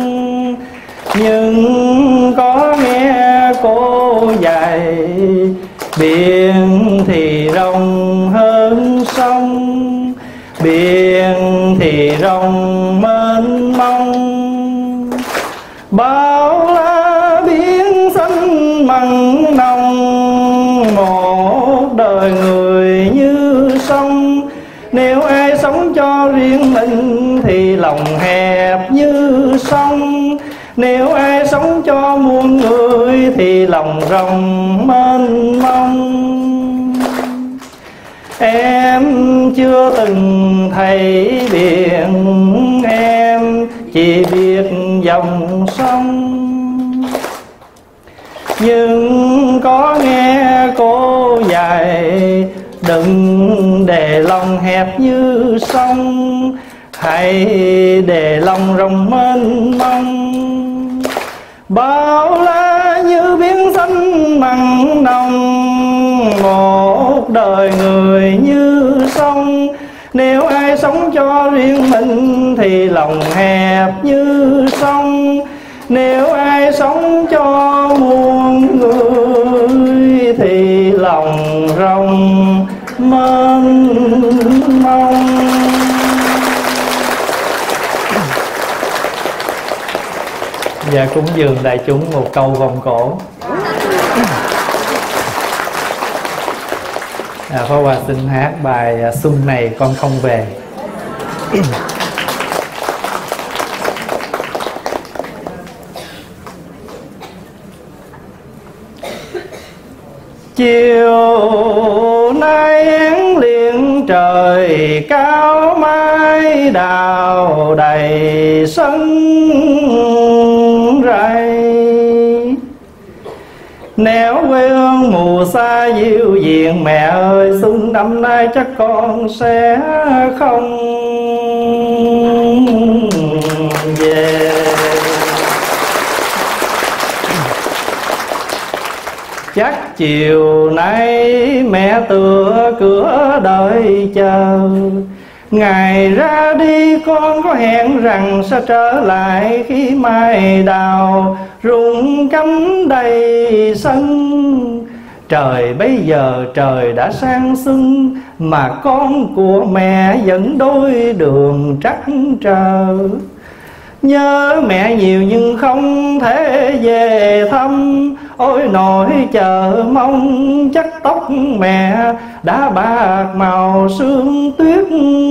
nhưng có nghe cô dạy biển thì rộng hơn sông, biển thì rộng mênh mông. Bao la biển xanh mặn nồng, một đời người như sông. Nếu ai sống cho riêng mình thì lòng hẹp như sông, nếu ai sống cho muôn người thì lòng rộng mênh mông. Em chưa từng thấy biển, em chỉ biết dòng sông, nhưng có nghe cô dạy đừng để lòng hẹp như sông, hãy để lòng rộng mênh mông. Bao la như biển xanh mặn nồng, một đời người như sông. Nếu ai ai sống cho riêng mình thì lòng hẹp như sông. Nếu ai sống cho muôn người thì lòng rộng mênh mông. Và cúng dường đại chúng một câu vòng cổ. À, Pháp Hòa xin hát bài Xuân Này Con Không Về. Chiều nay én liền trời cao, mái đào đầy sân rây. Nếu quê hương mù xa dịu diện, mẹ ơi xuân năm nay chắc con sẽ không về. Chắc chiều nay mẹ tựa cửa đợi chờ, ngày ra đi con có hẹn rằng sẽ trở lại khi mai đào rụng cánh đầy sân. Trời bây giờ trời đã sang xuân, mà con của mẹ vẫn đôi đường trắc trở. Nhớ mẹ nhiều nhưng không thể về thăm, ôi nỗi chờ mong chắc tóc mẹ đã bạc màu sương tuyết.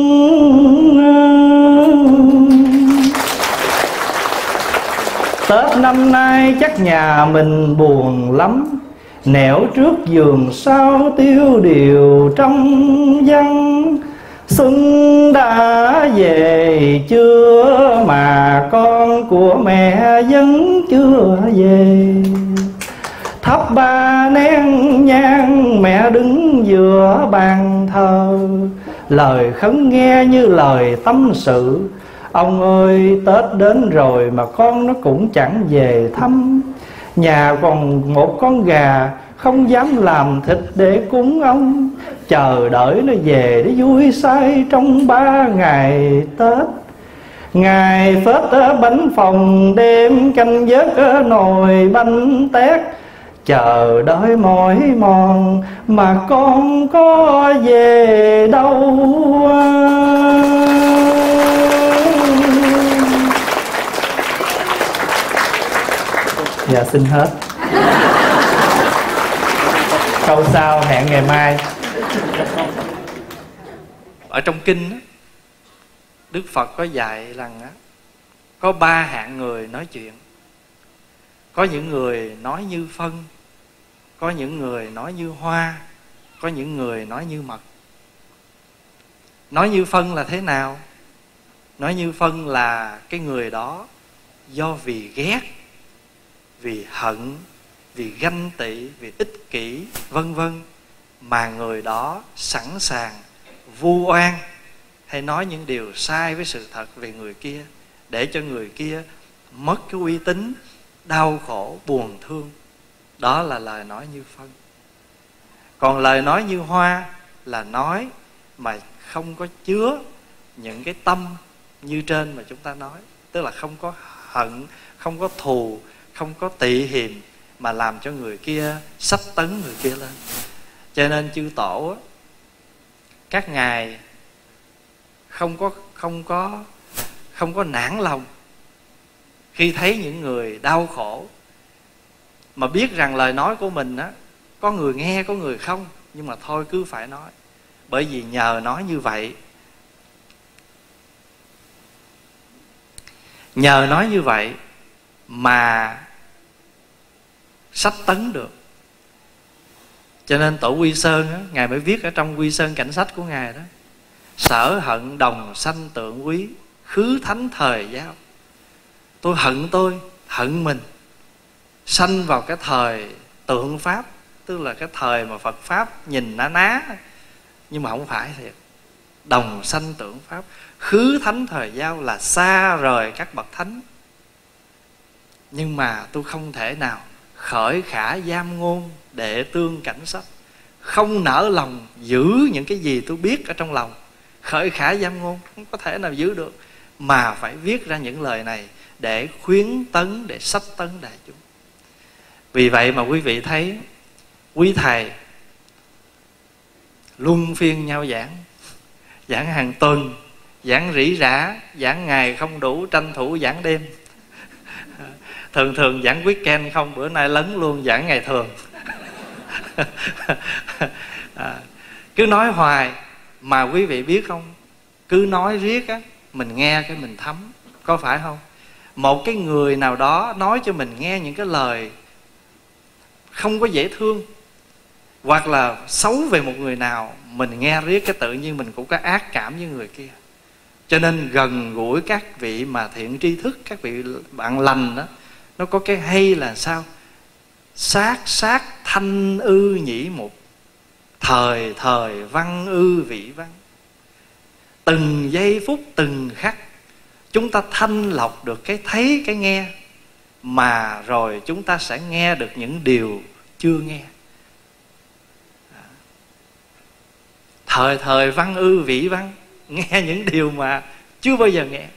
Tết năm nay chắc nhà mình buồn lắm, nẻo trước giường sau tiêu điều trong vắng. Xuân đã về chưa mà con của mẹ vẫn chưa về. Thắp ba nén nhang mẹ đứng giữa bàn thờ, lời khấn nghe như lời tâm sự. Ông ơi Tết đến rồi mà con nó cũng chẳng về thăm. Nhà còn một con gà không dám làm thịt để cúng ông, chờ đợi nó về để vui say trong ba ngày Tết. Ngày Phết bánh phồng, đêm canh vớt nồi bánh tét, chờ đợi mỏi mòn mà con có về đâu. Dạ xin hết. Câu sau hẹn ngày mai. Ở trong kinh á, Đức Phật có dạy rằng á, có ba hạng người nói chuyện. Có những người nói như phân, có những người nói như hoa, có những người nói như mật. Nói như phân là thế nào? Nói như phân là cái người đó do vì ghét, vì hận, vì ganh tị, vì ích kỷ, vân vân, mà người đó sẵn sàng vu oan hay nói những điều sai với sự thật về người kia, để cho người kia mất cái uy tín, đau khổ, buồn thương. Đó là lời nói như phân. Còn lời nói như hoa là nói mà không có chứa những cái tâm như trên mà chúng ta nói. Tức là không có hận, không có thù, không có tị hiềm, mà làm cho người kia sách tấn người kia lên. Cho nên chư tổ á, các ngài không có không có không có nản lòng khi thấy những người đau khổ, mà biết rằng lời nói của mình á, có người nghe có người không, nhưng mà thôi cứ phải nói. Bởi vì nhờ nói như vậy, nhờ nói như vậy mà sách tấn được. Cho nên tổ Quy Sơn á, ngài mới viết ở trong Quy Sơn Cảnh Sách của ngài đó: sở hận đồng sanh tượng quý, khứ thánh thời giao. Tôi hận tôi, hận mình, sanh vào cái thời tượng Pháp, tức là cái thời mà Phật Pháp nhìn ná ná, nhưng mà không phải thiệt. Đồng sanh tượng Pháp, khứ thánh thời giao là xa rời các bậc thánh. Nhưng mà tôi không thể nào khởi khả giam ngôn để tương cảnh sách, không nỡ lòng giữ những cái gì tôi biết ở trong lòng, khởi khả dâm ngôn, không có thể nào giữ được, mà phải viết ra những lời này để khuyến tấn, để sách tấn đại chúng. Vì vậy mà quý vị thấy quý thầy luân phiên nhau giảng, giảng hàng tuần, giảng rỉ rả, giảng ngày không đủ, tranh thủ giảng đêm. Thường thường giảng weekend không, bữa nay lấn luôn giảng ngày thường. À, cứ nói hoài. Mà quý vị biết không, cứ nói riết á, mình nghe cái mình thấm, có phải không? Một cái người nào đó nói cho mình nghe những cái lời không có dễ thương, hoặc là xấu về một người nào, mình nghe riết cái tự nhiên mình cũng có ác cảm với người kia. Cho nên gần gũi các vị mà thiện tri thức, các vị bạn lành đó, nó có cái hay là sao? Sát sát thanh ư nhĩ mục, thời thời văn ư vị văn. Từng giây phút từng khắc chúng ta thanh lọc được cái thấy cái nghe, mà rồi chúng ta sẽ nghe được những điều chưa nghe. Thời thời văn ư vị văn, nghe những điều mà chưa bao giờ nghe.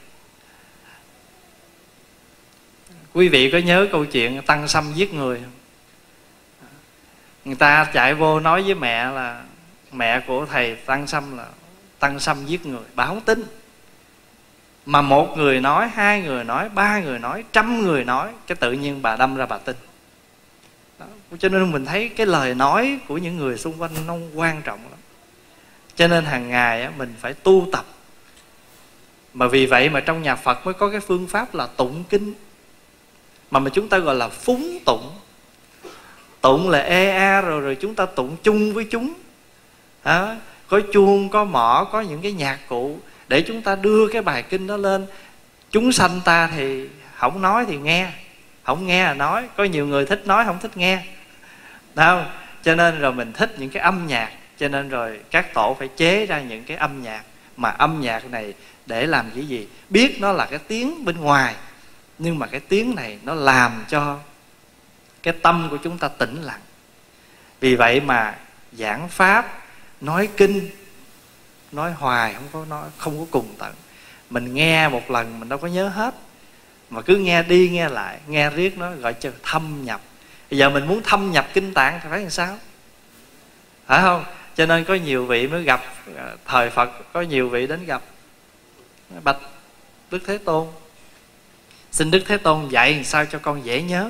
Quý vị có nhớ câu chuyện Tăng Sâm giết người không? Người ta chạy vô nói với mẹ là mẹ của thầy Tăng Sâm là Tăng Sâm giết người, bà không tin. Mà một người nói, hai người nói, ba người nói, trăm người nói, cái tự nhiên bà đâm ra bà tin. Đó. Cho nên mình thấy cái lời nói của những người xung quanh nó quan trọng lắm. Cho nên hàng ngày á, mình phải tu tập. Mà vì vậy mà trong nhà Phật mới có cái phương pháp là tụng kinh, mà mà chúng ta gọi là phúng tụng. Tụng là ê a rồi rồi chúng ta tụng chung với chúng. Đó. Có chuông, có mõ, có những cái nhạc cụ để chúng ta đưa cái bài kinh đó lên. Chúng sanh ta thì không nói thì nghe, không nghe là nói. Có nhiều người thích nói không thích nghe. Đâu? Cho nên rồi mình thích những cái âm nhạc, cho nên rồi các tổ phải chế ra những cái âm nhạc. Mà âm nhạc này để làm cái gì? Biết nó là cái tiếng bên ngoài, nhưng mà cái tiếng này nó làm cho cái tâm của chúng ta tĩnh lặng. Vì vậy mà giảng pháp, nói kinh, nói hoài không có nói, không có cùng tận. Mình nghe một lần mình đâu có nhớ hết, mà cứ nghe đi nghe lại, nghe riết nó gọi cho thâm nhập. Bây giờ mình muốn thâm nhập kinh tạng thì phải làm sao? Phải không? Cho nên có nhiều vị mới gặp, thời Phật có nhiều vị đến gặp bạch Đức Thế Tôn, xin Đức Thế Tôn dạy làm sao cho con dễ nhớ.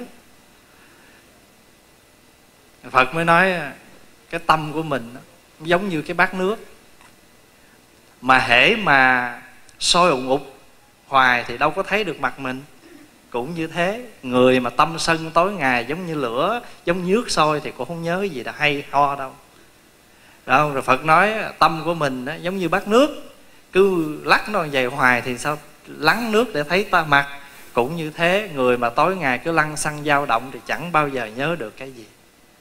Phật mới nói cái tâm của mình giống như cái bát nước, mà hễ mà sôi ủng ục hoài thì đâu có thấy được mặt mình. Cũng như thế, người mà tâm sân tối ngày giống như lửa, giống như nước sôi thì cũng không nhớ gì là hay ho đâu. Đâu, rồi Phật nói tâm của mình đó, giống như bát nước, cứ lắc nó vậy hoài thì sao lắng nước để thấy ta mặt. Cũng như thế, người mà tối ngày cứ lăng xăng dao động thì chẳng bao giờ nhớ được cái gì.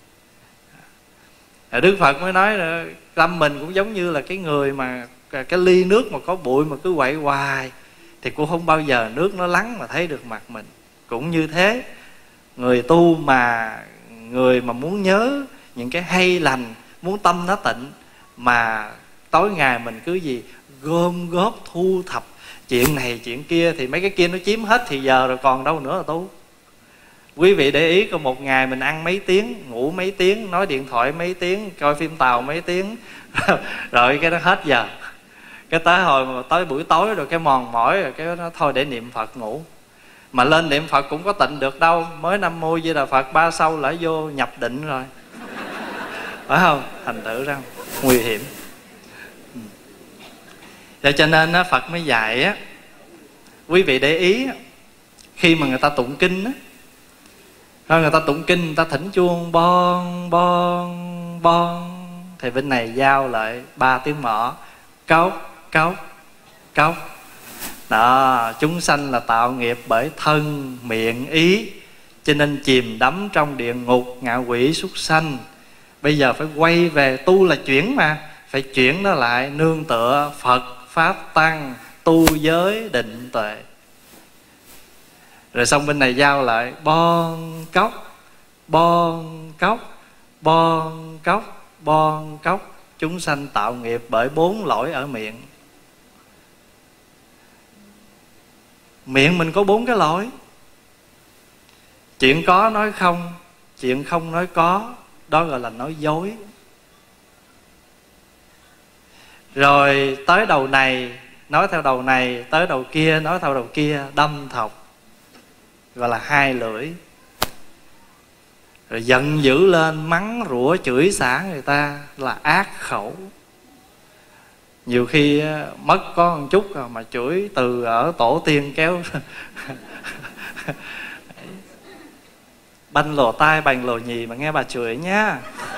Đức Phật mới nói là tâm mình cũng giống như là cái người mà cái ly nước mà có bụi mà cứ quậy hoài thì cũng không bao giờ nước nó lắng mà thấy được mặt mình. Cũng như thế, người tu mà người mà muốn nhớ những cái hay lành, muốn tâm nó tịnh, mà tối ngày mình cứ gì gom góp thu thập chuyện này chuyện kia thì mấy cái kia nó chiếm hết thì giờ rồi còn đâu nữa là tu. Quý vị để ý, có một ngày mình ăn mấy tiếng, ngủ mấy tiếng, nói điện thoại mấy tiếng, coi phim Tàu mấy tiếng rồi cái nó hết giờ. Cái tới hồi mà tới buổi tối rồi cái mòn mỏi rồi cái nó thôi để niệm Phật ngủ. Mà lên niệm Phật cũng có tịnh được đâu, mới Nam Mô Di Đà Phật ba sâu lại vô nhập định rồi. Phải không? Thành thử ra nguy hiểm. Để cho nên á, Phật mới dạy á, quý vị để ý khi mà người ta tụng kinh á, rồi người ta tụng kinh, người ta thỉnh chuông bon bon bon thì bên này giao lại ba tiếng mõ, cốc cốc cốc. Đó, chúng sanh là tạo nghiệp bởi thân miệng ý, cho nên chìm đắm trong địa ngục ngạ quỷ súc sanh. Bây giờ phải quay về tu là chuyển mà, phải chuyển nó lại nương tựa Phật Pháp Tăng, tu giới định tuệ. Rồi xong bên này giao lại bon cốc bon cốc bon cốc bon cốc. Chúng sanh tạo nghiệp bởi bốn lỗi ở miệng. Miệng mình có bốn cái lỗi: chuyện có nói không, chuyện không nói có, đó gọi là nói dối. Rồi tới đầu này nói theo đầu này, tới đầu kia nói theo đầu kia, đâm thọc, gọi là hai lưỡi. Rồi giận dữ lên mắng rủa chửi xả người ta là ác khẩu. Nhiều khi mất có một chút rồi mà chửi từ ở tổ tiên kéo banh lồ tai bành lồ nhì mà nghe bà chửi nhá.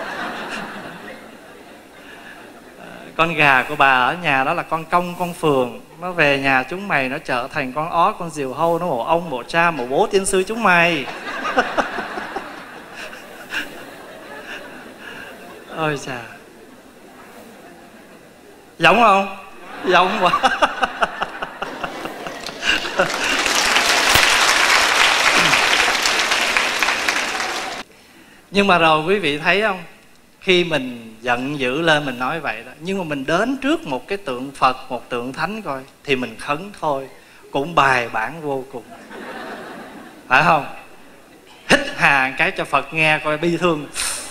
Con gà của bà ở nhà đó là con công con phường, nó về nhà chúng mày nó trở thành con ó con diều hâu, nó mổ ông mổ cha mổ bố tiên sư chúng mày. Ôi chà, giống không? Giống quá. Nhưng mà rồi quý vị thấy không, khi mình giận dữ lên mình nói vậy đó, nhưng mà mình đến trước một cái tượng Phật, một tượng Thánh coi, thì mình khấn thôi cũng bài bản vô cùng, phải không? Hít hà cái cho Phật nghe coi bi thương.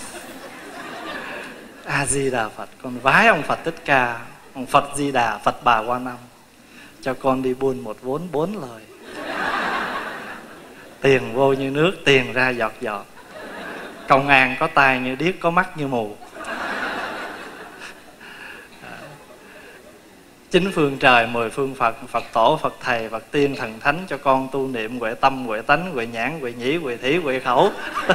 A Di Đà Phật, con vái ông Phật Thích Ca, ông Phật Di Đà, Phật Bà Quan Âm, cho con đi buôn một vốn bốn lời. Tiền vô như nước, tiền ra giọt giọt. Công an có tai như điếc, có mắt như mù. Chín phương trời, mười phương Phật, Phật tổ, Phật thầy, Phật tiên, thần thánh, cho con tu niệm huệ tâm, huệ tánh, huệ nhãn, huệ nhĩ, huệ thí, huệ khẩu.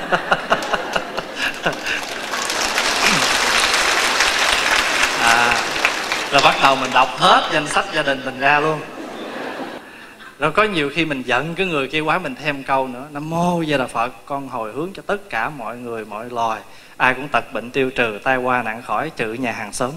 À, rồi bắt đầu mình đọc hết danh sách gia đình mình ra luôn. Rồi có nhiều khi mình giận cái người kia quá, mình thêm câu nữa: Nam Mô Di Đà Phật, con hồi hướng cho tất cả mọi người, mọi loài, ai cũng tật bệnh tiêu trừ, tai qua nạn khỏi, trừ nhà hàng xóm.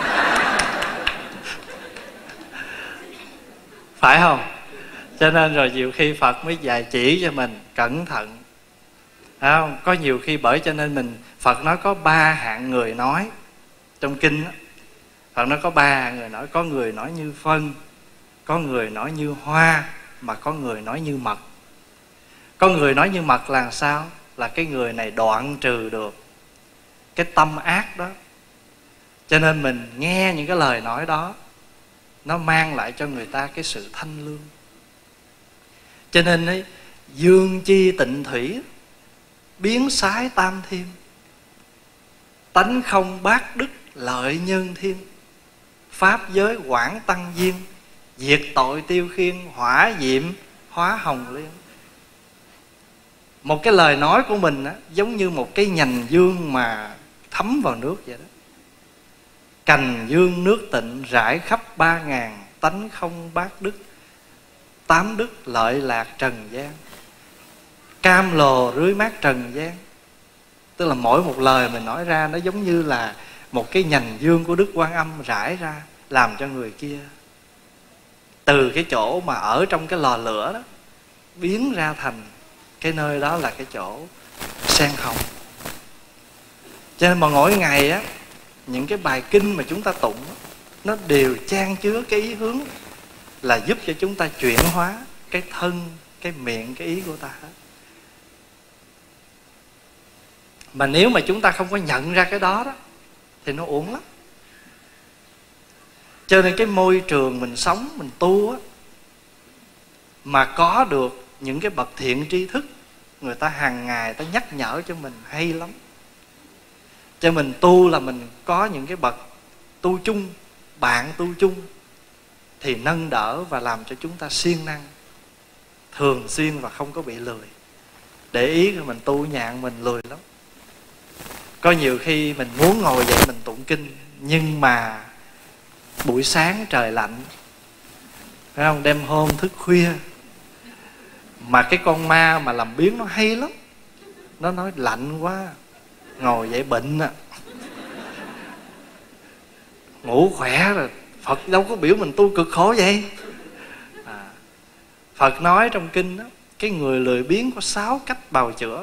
Phải không? Cho nên rồi nhiều khi Phật mới dạy chỉ cho mình cẩn thận. Phải không? Có nhiều khi bởi cho nên mình, Phật nói có ba hạng người nói. Trong kinh đó, Phật nói có ba hạng người nói. Có người nói như phân, có người nói như hoa, mà có người nói như mật. Có người nói như mật là sao? Là cái người này đoạn trừ được cái tâm ác đó. Cho nên mình nghe những cái lời nói đó, nó mang lại cho người ta cái sự thanh lương. Cho nên ấy, dương chi tịnh thủy, biến sái tam thiên, tánh không bát đức, lợi nhân thiên, pháp giới quảng tăng duyên, diệt tội tiêu khiên, hỏa diệm hóa hồng liên. Một cái lời nói của mình á, giống như một cái nhành dương mà thấm vào nước vậy đó. Cành dương nước tịnh rải khắp ba ngàn, tánh không bát đức, tám đức lợi lạc trần gian, cam lồ rưới mát trần gian. Tức là mỗi một lời mình nói ra nó giống như là một cái nhành dương của Đức Quan Âm rải ra, làm cho người kia từ cái chỗ mà ở trong cái lò lửa đó biến ra thành cái nơi đó là cái chỗ sen hồng. Cho nên mà mỗi ngày á, những cái bài kinh mà chúng ta tụng á, nó đều chan chứa cái ý hướng là giúp cho chúng ta chuyển hóa cái thân, cái miệng, cái ý của ta hết. Mà nếu mà chúng ta không có nhận ra cái đó đó thì nó uổng lắm. Cho nên cái môi trường mình sống, mình tu á, mà có được những cái bậc thiện tri thức, người ta hàng ngày ta nhắc nhở cho mình hay lắm. Cho mình tu là mình có những cái bậc tu chung, bạn tu chung, thì nâng đỡ và làm cho chúng ta siêng năng, thường xuyên và không có bị lười. Để ý rồi mình tu nhạn mình lười lắm. Có nhiều khi mình muốn ngồi dậy mình tụng kinh, nhưng mà buổi sáng trời lạnh, phải không? Đêm hôm thức khuya, mà cái con ma mà làm biếng nó hay lắm. Nó nói lạnh quá, ngồi dậy bệnh à, ngủ khỏe rồi. Phật đâu có biểu mình tu cực khổ vậy à. Phật nói trong kinh đó, cái người lười biếng có sáu cách bào chữa.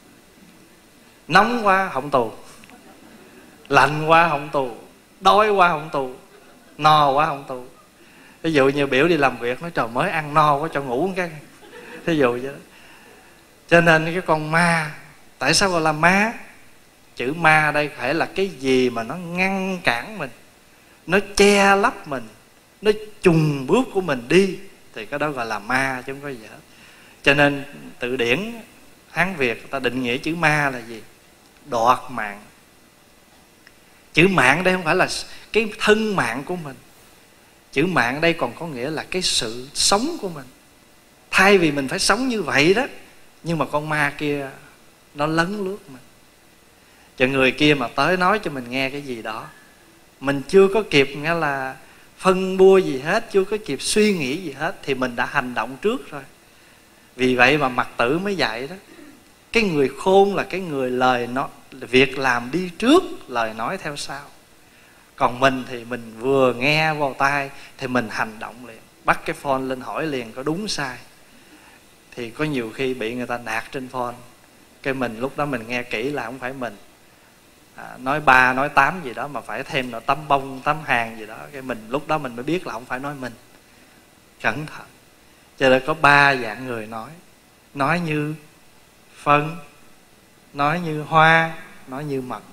Nóng qua họng tù, lạnh qua họng tù, đói qua họng tù, no qua họng tù. Ví dụ như biểu đi làm việc, nói trời mới ăn no quá cho ngủ một cái, thí dụ vậy đó. Cho nên cái con ma, tại sao gọi là ma? Chữ ma đây phải là cái gì mà nó ngăn cản mình, nó che lấp mình, nó chùng bước của mình đi, thì cái đó gọi là ma chứ không có gì hết. Cho nên từ điển Hán Việt người ta định nghĩa chữ ma là gì? Đoạt mạng. Chữ mạng đây không phải là cái thân mạng của mình. Chữ mạng đây còn có nghĩa là cái sự sống của mình. Thay vì mình phải sống như vậy đó, nhưng mà con ma kia nó lấn lướt mình. Cho người kia mà tới nói cho mình nghe cái gì đó, mình chưa có kịp nghĩa là phân bua gì hết, chưa có kịp suy nghĩ gì hết, thì mình đã hành động trước rồi. Vì vậy mà Mật Tử mới dạy đó, cái người khôn là cái người lời nói, việc làm đi trước, lời nói theo sau. Còn mình thì mình vừa nghe vào tai thì mình hành động liền, bắt cái phone lên hỏi liền có đúng sai. Thì có nhiều khi bị người ta nạt trên phone, cái mình lúc đó mình nghe kỹ là không phải mình à, nói ba nói tám gì đó mà phải thêm là tấm bông tấm hàng gì đó, cái mình lúc đó mình mới biết là không phải nói mình. Cẩn thận. Cho nên có ba dạng người nói: nói như phân, nói như hoa, nói như mật.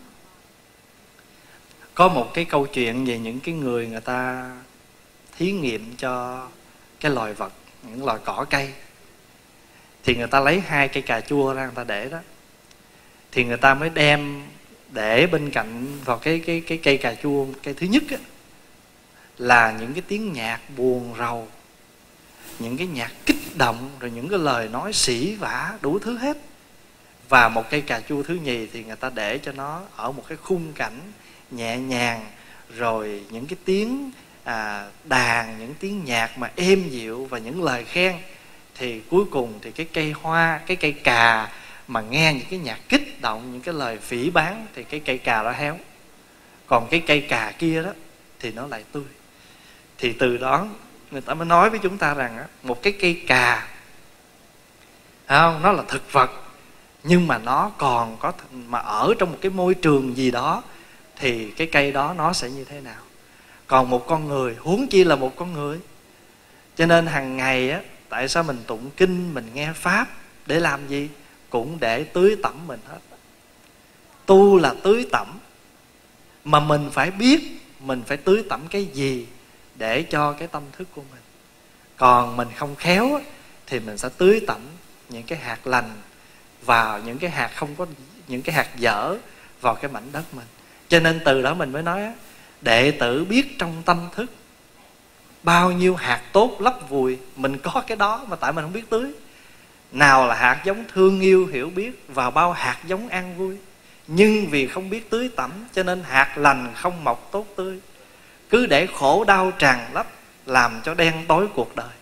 Có một cái câu chuyện về những cái người người ta thí nghiệm cho cái loài vật, những loài cỏ cây. Thì người ta lấy hai cây cà chua ra người ta để đó. Thì người ta mới đem để bên cạnh vào cái cái cái cây cà chua, cây thứ nhất á, là những cái tiếng nhạc buồn rầu, những cái nhạc kích động, rồi những cái lời nói sỉ vả đủ thứ hết. Và một cây cà chua thứ nhì thì người ta để cho nó ở một cái khung cảnh nhẹ nhàng, rồi những cái tiếng à, đàn, những tiếng nhạc mà êm dịu và những lời khen. Thì cuối cùng thì cái cây hoa, cái cây cà mà nghe những cái nhạc kích động, những cái lời phỉ báng, thì cái cây cà đó héo. Còn cái cây cà kia đó thì nó lại tươi. Thì từ đó người ta mới nói với chúng ta rằng á, một cái cây cà không, nó là thực vật, nhưng mà nó còn có mà ở trong một cái môi trường gì đó thì cái cây đó nó sẽ như thế nào. Còn một con người, huống chi là một con người. Cho nên hàng ngày á, tại sao mình tụng kinh, mình nghe pháp để làm gì? Cũng để tưới tẩm mình hết. Tu là tưới tẩm, mà mình phải biết mình phải tưới tẩm cái gì để cho cái tâm thức của mình. Còn mình không khéo á, thì mình sẽ tưới tẩm những cái hạt lành vào những cái hạt không có, những cái hạt dở vào cái mảnh đất mình. Cho nên từ đó mình mới nói á, đệ tử biết trong tâm thức bao nhiêu hạt tốt lấp vùi, mình có cái đó mà tại mình không biết tưới. Nào là hạt giống thương yêu hiểu biết, vào bao hạt giống an vui. Nhưng vì không biết tưới tẩm cho nên hạt lành không mọc tốt tươi, cứ để khổ đau tràn lấp, làm cho đen tối cuộc đời.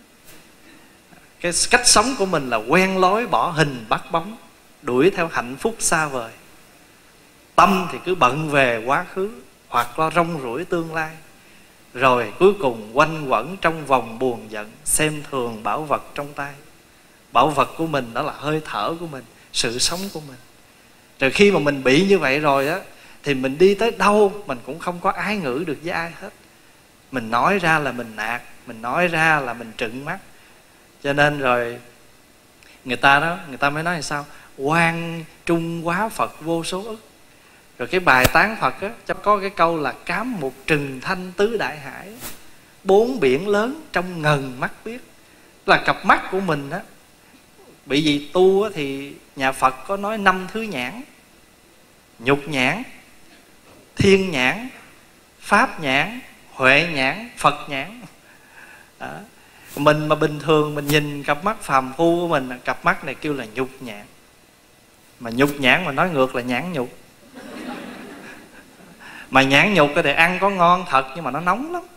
Cái cách sống của mình là quen lối bỏ hình bắt bóng, đuổi theo hạnh phúc xa vời. Tâm thì cứ bận về quá khứ hoặc lo rong ruổi tương lai, rồi cuối cùng quanh quẩn trong vòng buồn giận, xem thường bảo vật trong tay. Bảo vật của mình đó là hơi thở của mình, sự sống của mình. Rồi khi mà mình bị như vậy rồi á, thì mình đi tới đâu mình cũng không có ái ngữ được với ai hết. Mình nói ra là mình nạt, mình nói ra là mình trừng mắt. Cho nên rồi người ta đó, người ta mới nói là sao? Quan trung quá Phật vô số ức. Rồi cái bài tán Phật á, có cái câu là cám một trừng thanh tứ đại hải, bốn biển lớn trong ngần mắt biết. Là cặp mắt của mình á, bị gì tu á, thì nhà Phật có nói năm thứ nhãn: nhục nhãn, thiên nhãn, pháp nhãn, huệ nhãn, Phật nhãn. Đó. Mình mà bình thường mình nhìn cặp mắt phàm phu của mình, cặp mắt này kêu là nhục nhãn. Mà nhục nhãn mà nói ngược là nhãn nhục. Mà nhãn nhục thì ăn có ngon thật, nhưng mà nó nóng lắm.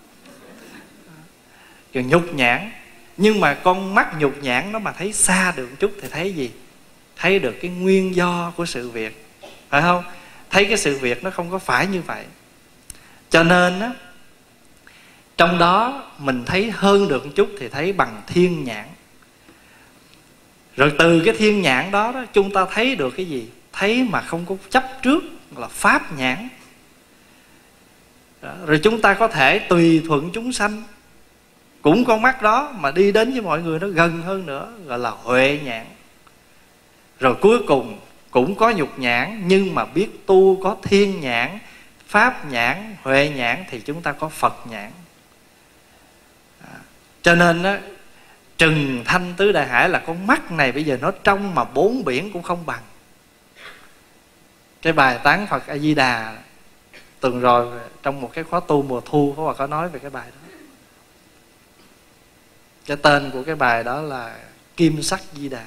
Kiểu nhục nhãn. Nhưng mà con mắt nhục nhãn nó mà thấy xa được một chút thì thấy gì? Thấy được cái nguyên do của sự việc, phải không? Thấy cái sự việc nó không có phải như vậy. Cho nên á, trong đó mình thấy hơn được một chút thì thấy bằng thiên nhãn. Rồi từ cái thiên nhãn đó, đó chúng ta thấy được cái gì? Thấy mà không có chấp trước là pháp nhãn. Đó. Rồi chúng ta có thể tùy thuận chúng sanh. cũng con mắt đó mà đi đến với mọi người nó gần hơn nữa, gọi là huệ nhãn. Rồi cuối cùng cũng có nhục nhãn, nhưng mà biết tu có thiên nhãn, pháp nhãn, huệ nhãn, thì chúng ta có Phật nhãn. À, cho nên á, trừng thanh tứ đại hải là con mắt này bây giờ nó trong mà bốn biển cũng không bằng. Cái bài tán Phật A Di Đà tuần rồi trong một cái khóa tu mùa thu, Pháp Hòa có nói về cái bài đó. Cái tên của cái bài đó là Kim Sắc Di Đà.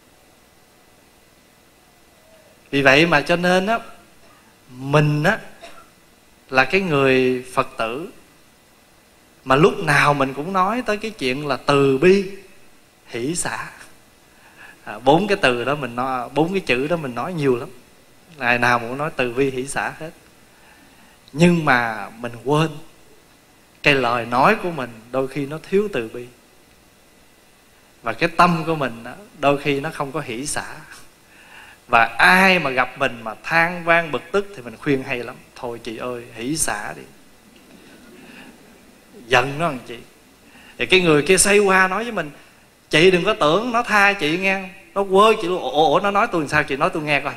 Vì vậy mà cho nên á, mình á là cái người Phật tử mà lúc nào mình cũng nói tới cái chuyện là từ bi, hỷ xả. À, bốn cái từ đó mình nói, bốn cái chữ đó mình nói nhiều lắm. Ngày nào cũng nói từ bi hỷ xả hết. Nhưng mà mình quên cái lời nói của mình đôi khi nó thiếu từ bi, và cái tâm của mình đó, đôi khi nó không có hỷ xả. Và ai mà gặp mình mà than vang bực tức thì mình khuyên hay lắm: thôi chị ơi, hỷ xả đi. Giận nó làm chị. Thì cái người kia xoay qua nói với mình: chị đừng có tưởng nó tha chị nghe, nó quơ chị luôn. Ủa, ủa nó nói tôi làm sao, chị nói tôi nghe coi.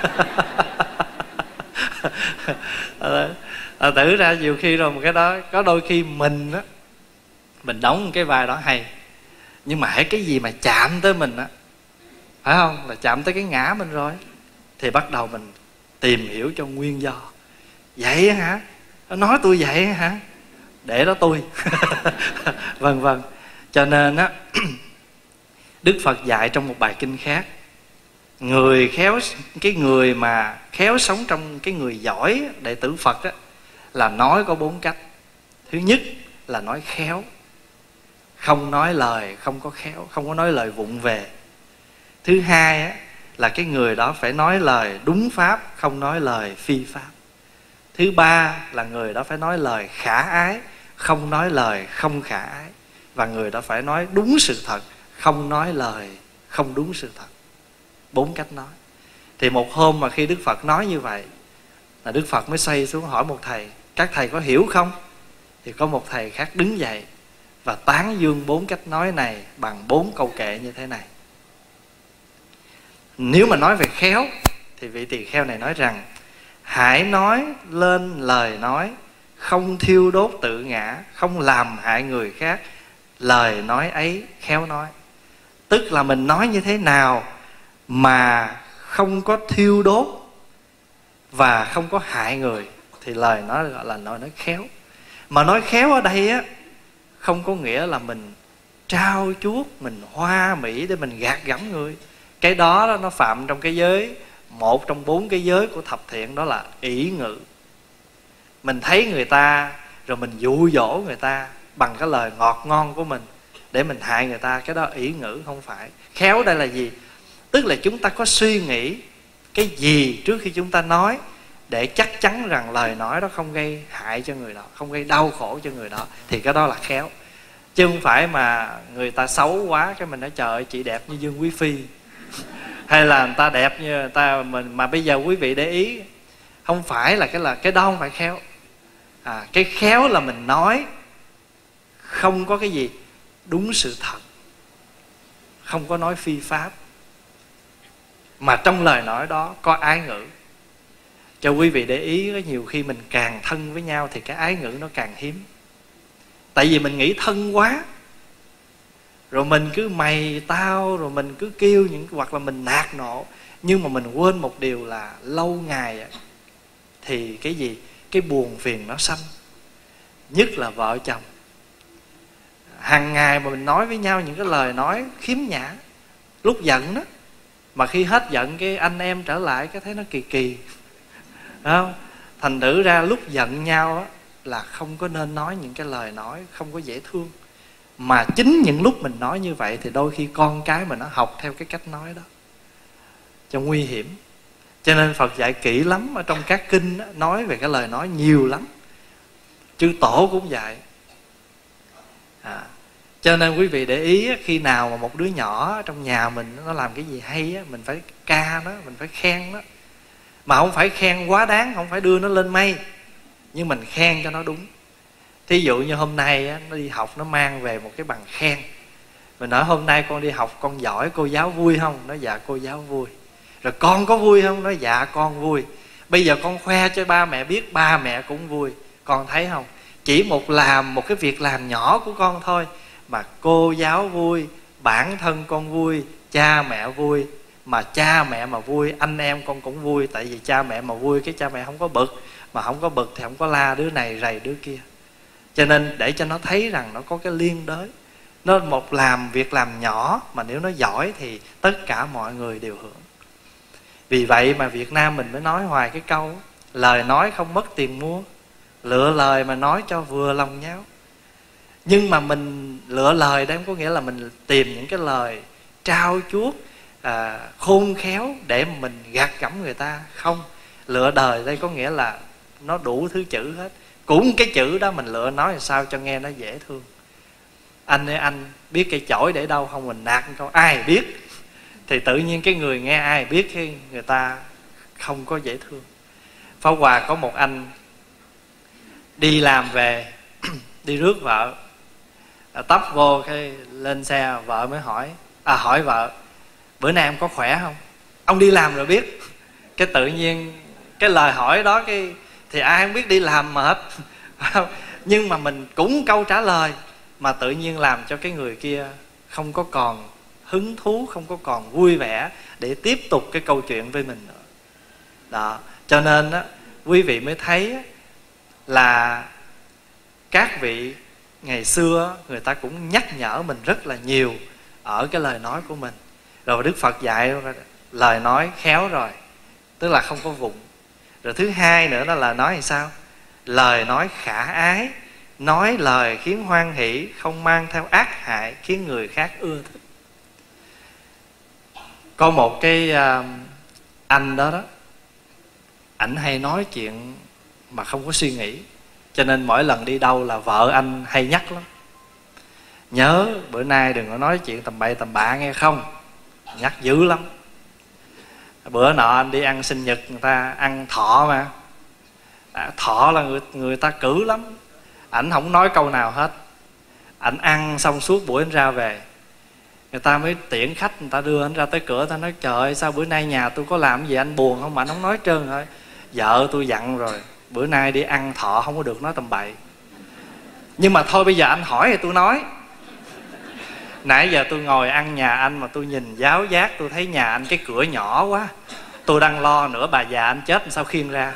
À, tử ra nhiều khi rồi một cái đó, có đôi khi mình á, mình đóng một cái vai đó hay, nhưng mà hãy cái gì mà chạm tới mình á, phải không, là chạm tới cái ngã mình rồi, thì bắt đầu mình tìm hiểu cho nguyên do. Vậy hả? Nó nói tôi vậy hả? Để đó tôi. Vân vân. Cho nên á, Đức Phật dạy trong một bài kinh khác, người khéo, cái người mà khéo sống trong cái người giỏi đệ tử Phật á, là nói có bốn cách. Thứ nhất là nói khéo, không nói lời không có khéo, không có nói lời vụng về. Thứ hai á, là cái người đó phải nói lời đúng pháp, không nói lời phi pháp. Thứ ba là người đó phải nói lời khả ái, không nói lời không khả ái. Và người đó phải nói đúng sự thật, không nói lời không đúng sự thật. Bốn cách nói. Thì một hôm mà khi Đức Phật nói như vậy, là Đức Phật mới xoay xuống hỏi một thầy: các thầy có hiểu không? Thì có một thầy khác đứng dậy và tán dương bốn cách nói này bằng bốn câu kệ như thế này. Nếu mà nói về khéo thì vị tỳ kheo này nói rằng: hãy nói lên lời nói, không thiêu đốt tự ngã, không làm hại người khác, lời nói ấy khéo nói. Tức là mình nói như thế nào mà không có thiêu đốt và không có hại người thì lời nói gọi là nói nói khéo. Mà nói khéo ở đây á, không có nghĩa là mình trao chuốt, mình hoa mỹ để mình gạt gẫm người. Cái đó, đó nó phạm trong cái giới, một trong bốn cái giới của thập thiện, đó là ỷ ngữ. Mình thấy người ta rồi mình dụ dỗ người ta bằng cái lời ngọt ngon của mình để mình hại người ta, cái đó ỷ ngữ không phải. Khéo đây là gì? Tức là chúng ta có suy nghĩ cái gì trước khi chúng ta nói, để chắc chắn rằng lời nói đó không gây hại cho người đó, không gây đau khổ cho người đó, thì cái đó là khéo. Chứ không phải mà người ta xấu quá cái mình nói trời ơi chị đẹp như Dương Quý Phi, hay là người ta đẹp như người ta mình. Mà bây giờ quý vị để ý, không phải là cái là cái đó không phải khéo. À, cái khéo là mình nói không có cái gì, đúng sự thật, không có nói phi pháp, mà trong lời nói đó có ái ngữ. Cho quý vị để ý, có nhiều khi mình càng thân với nhau thì cái ái ngữ nó càng hiếm. Tại vì mình nghĩ thân quá, rồi mình cứ mày tao, rồi mình cứ kêu những, hoặc là mình nạt nộ. Nhưng mà mình quên một điều là lâu ngày thì cái gì? Cái buồn phiền nó sanh. Nhất là vợ chồng, hàng ngày mà mình nói với nhau những cái lời nói khiếm nhã, lúc giận đó, mà khi hết giận cái anh em trở lại cái thấy nó kỳ kỳ, không? Thành thử ra lúc giận nhau á, là không có nên nói những cái lời nói không có dễ thương. Mà chính những lúc mình nói như vậy thì đôi khi con cái mình nó học theo cái cách nói đó, cho nguy hiểm. Cho nên Phật dạy kỹ lắm, ở trong các kinh đó, nói về cái lời nói nhiều lắm. Chư Tổ cũng dạy. À, cho nên quý vị để ý, khi nào mà một đứa nhỏ trong nhà mình nó làm cái gì hay á, mình phải ca nó, mình phải khen nó. Mà không phải khen quá đáng, không phải đưa nó lên mây, nhưng mình khen cho nó đúng. Thí dụ như hôm nay á, nó đi học nó mang về một cái bằng khen. Mình nói hôm nay con đi học con giỏi, cô giáo vui không? Nói dạ cô giáo vui. Rồi con có vui không? Nói dạ con vui. Bây giờ con khoe cho ba mẹ biết, ba mẹ cũng vui. Con thấy không? Chỉ một làm một cái việc làm nhỏ của con thôi mà cô giáo vui, bản thân con vui, cha mẹ vui. Mà cha mẹ mà vui, anh em con cũng vui. Tại vì cha mẹ mà vui, cái cha mẹ không có bực. Mà không có bực thì không có la đứa này rầy đứa kia. Cho nên để cho nó thấy rằng nó có cái liên đới. Nó một làm việc làm nhỏ mà nếu nó giỏi thì tất cả mọi người đều hưởng. Vì vậy mà Việt Nam mình mới nói hoài cái câu lời nói không mất tiền mua, lựa lời mà nói cho vừa lòng nhau. Nhưng mà mình lựa lời đây không có nghĩa là mình tìm những cái lời trao chuốt, à, khôn khéo để mà mình gạt gẫm người ta. Không, lựa đời đây có nghĩa là nó đủ thứ chữ hết. Cũng cái chữ đó mình lựa nói làm sao cho nghe nó dễ thương. Anh ơi anh biết cây chổi để đâu không? Mình nạt câu ai biết. Thì tự nhiên cái người nghe ai biết khi người ta không có dễ thương. Pháp Hòa có một anh đi làm về đi rước vợ, tấp vô cái lên xe, vợ mới hỏi, à hỏi vợ bữa nay em có khỏe không? Ông đi làm rồi biết. Cái tự nhiên cái lời hỏi đó cái thì ai không biết đi làm mệt. Nhưng mà mình cũng câu trả lời mà tự nhiên làm cho cái người kia không có còn hứng thú, không có còn vui vẻ để tiếp tục cái câu chuyện với mình nữa. Đó, cho nên á, quý vị mới thấy á, là các vị ngày xưa người ta cũng nhắc nhở mình rất là nhiều ở cái lời nói của mình. Rồi Đức Phật dạy lời nói khéo rồi, tức là không có vụng. Rồi thứ hai nữa đó là nói làm sao? Lời nói khả ái, nói lời khiến hoan hỷ, không mang theo ác hại, khiến người khác ưa thích. Có một cái uh, anh đó đó, ảnh hay nói chuyện mà không có suy nghĩ. Cho nên mỗi lần đi đâu là vợ anh hay nhắc lắm. Nhớ bữa nay đừng có nói chuyện tầm bậy tầm bạ nghe không? Nhắc dữ lắm. Bữa nọ anh đi ăn sinh nhật người ta, ăn thọ mà. À, thọ là người, người ta cử lắm. Ảnh không nói câu nào hết. Ảnh ăn xong suốt buổi anh ra về, người ta mới tiễn khách, người ta đưa anh ra tới cửa, người ta nói trời ơi sao bữa nay nhà tôi có làm gì anh buồn không? Mà anh không nói trơn thôi. Vợ tôi dặn rồi, bữa nay đi ăn thọ không có được nói tầm bậy. Nhưng mà thôi bây giờ anh hỏi thì tôi nói. Nãy giờ tôi ngồi ăn nhà anh mà tôi nhìn giáo giác, tôi thấy nhà anh cái cửa nhỏ quá. Tôi đang lo nữa bà già anh chết sao khiêng ra.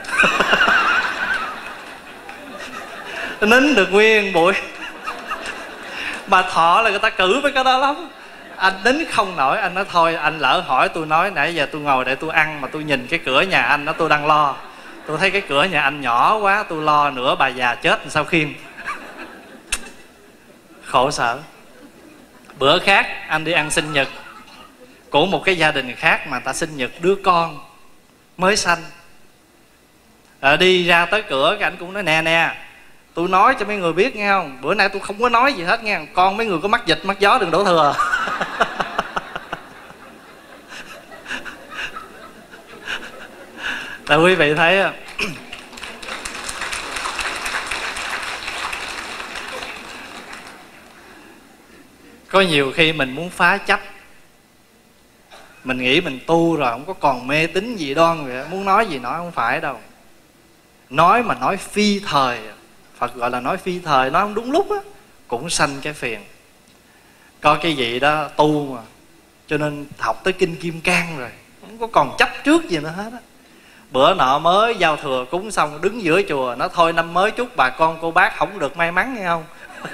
Nín được nguyên buổi. Mà thọ là người ta cử với cái đó lắm. Anh nín không nổi, anh nói thôi anh lỡ hỏi tôi nói nãy giờ tôi ngồi để tôi ăn mà tôi nhìn cái cửa nhà anh đó tôi đang lo. Tôi thấy cái cửa nhà anh nhỏ quá, tôi lo nữa bà già chết sao khiêng. Khổ sở. Bữa khác anh đi ăn sinh nhật của một cái gia đình khác mà ta sinh nhật đứa con mới sanh. À, đi ra tới cửa cái anh cũng nói nè nè, tôi nói cho mấy người biết nghe không, bữa nay tôi không có nói gì hết nghe, con mấy người có mắc dịch mắc gió đừng đổ thừa. Là quý vị thấy có nhiều khi mình muốn phá chấp, mình nghĩ mình tu rồi không có còn mê tín gì đoan vậy, muốn nói gì nói, không phải đâu. Nói mà nói phi thời, Phật gọi là nói phi thời, nói không đúng lúc á, cũng sanh cái phiền. Có cái gì đó tu mà, cho nên học tới kinh Kim Cang rồi, không có còn chấp trước gì nữa hết á. Bữa nọ mới giao thừa cúng xong, đứng giữa chùa, nó thôi năm mới chúc bà con cô bác không được may mắn nghe không.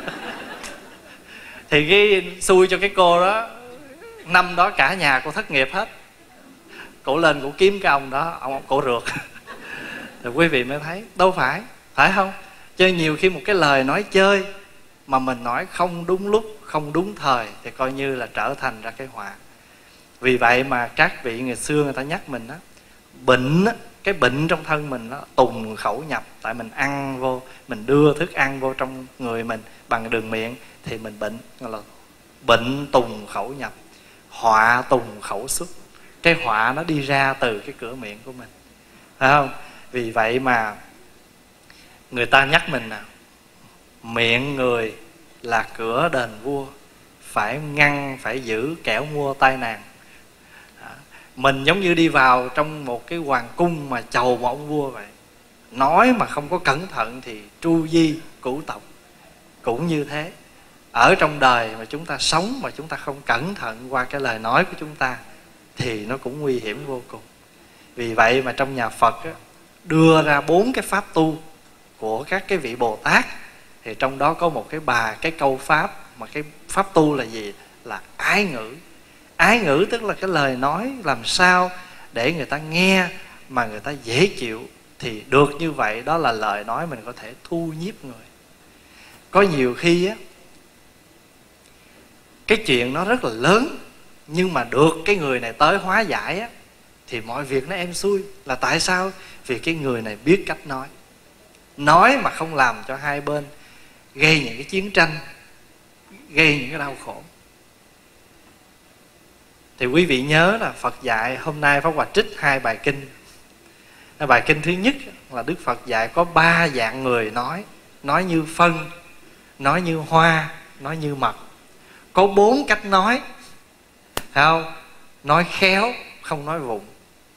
Thì cái xui cho cái cô đó, năm đó cả nhà cô thất nghiệp hết. Cổ lên cổ kiếm cái ông đó, ông cổ rượt. Rồi quý vị mới thấy đâu phải, phải không? Cho nhiều khi một cái lời nói chơi mà mình nói không đúng lúc, không đúng thời thì coi như là trở thành ra cái họa. Vì vậy mà các vị ngày xưa người ta nhắc mình đó, bệnh á, cái bệnh trong thân mình đó, tùng khẩu nhập. Tại mình ăn vô, mình đưa thức ăn vô trong người mình bằng đường miệng thì mình bệnh, gọi là bệnh tùng khẩu nhập, họa tùng khẩu xuất. Cái họa nó đi ra từ cái cửa miệng của mình, phải không? Vì vậy mà người ta nhắc mình nè, miệng người là cửa đền vua, phải ngăn, phải giữ kẻo mua tai nạn. Mình giống như đi vào trong một cái hoàng cung mà chầu một ông vua vậy. Nói mà không có cẩn thận thì tru di cửu tộc. Cũng như thế, ở trong đời mà chúng ta sống mà chúng ta không cẩn thận qua cái lời nói của chúng ta thì nó cũng nguy hiểm vô cùng. Vì vậy mà trong nhà Phật á, đưa ra bốn cái pháp tu của các cái vị Bồ Tát. Thì trong đó có một cái bài, cái câu pháp, mà cái pháp tu là gì? Là ái ngữ. Ái ngữ tức là cái lời nói làm sao để người ta nghe mà người ta dễ chịu. Thì được như vậy, đó là lời nói mình có thể thu nhiếp người. Có nhiều khi á, cái chuyện nó rất là lớn, nhưng mà được cái người này tới hóa giải á, thì mọi việc nó êm xuôi. Là tại sao? Vì cái người này biết cách nói. Nói mà không làm cho hai bên gây những cái chiến tranh, gây những cái đau khổ. Thì quý vị nhớ là Phật dạy, hôm nay Pháp Hòa trích hai bài kinh. Bài kinh thứ nhất là Đức Phật dạy có ba dạng người nói. Nói như phân, nói như hoa, nói như mật. Có bốn cách nói, phải không? Nói khéo, không nói vụng.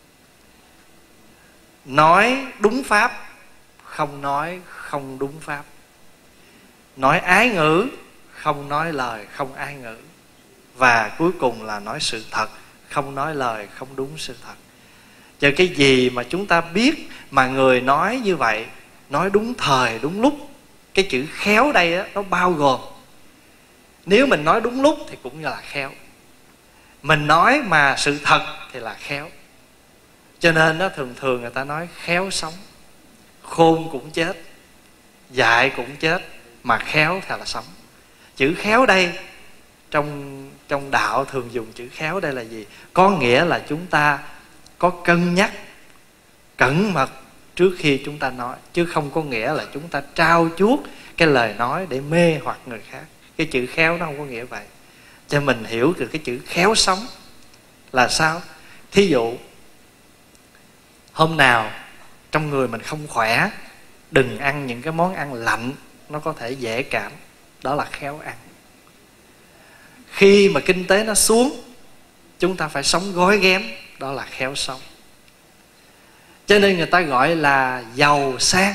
Nói đúng pháp, không nói không đúng pháp. Nói ái ngữ, không nói lời không ái ngữ. Và cuối cùng là nói sự thật, không nói lời không đúng sự thật. Cho cái gì mà chúng ta biết mà người nói như vậy, nói đúng thời đúng lúc. Cái chữ khéo đây đó, nó bao gồm, nếu mình nói đúng lúc thì cũng như là khéo, mình nói mà sự thật thì là khéo. Cho nên đó, thường thường người ta nói khéo sống, khôn cũng chết, dại cũng chết, mà khéo thì là sống. Chữ khéo đây, trong, trong đạo thường dùng chữ khéo đây là gì? Có nghĩa là chúng ta có cân nhắc, cẩn mật trước khi chúng ta nói. Chứ không có nghĩa là chúng ta trao chuốt cái lời nói để mê hoặc người khác. Cái chữ khéo nó không có nghĩa vậy. Cho mình hiểu được cái chữ khéo sống là sao? Thí dụ, hôm nào trong người mình không khỏe, đừng ăn những cái món ăn lạnh, nó có thể dễ cảm. Đó là khéo ăn. Khi mà kinh tế nó xuống, chúng ta phải sống gói ghém. Đó là khéo sống. Cho nên người ta gọi là giàu sang.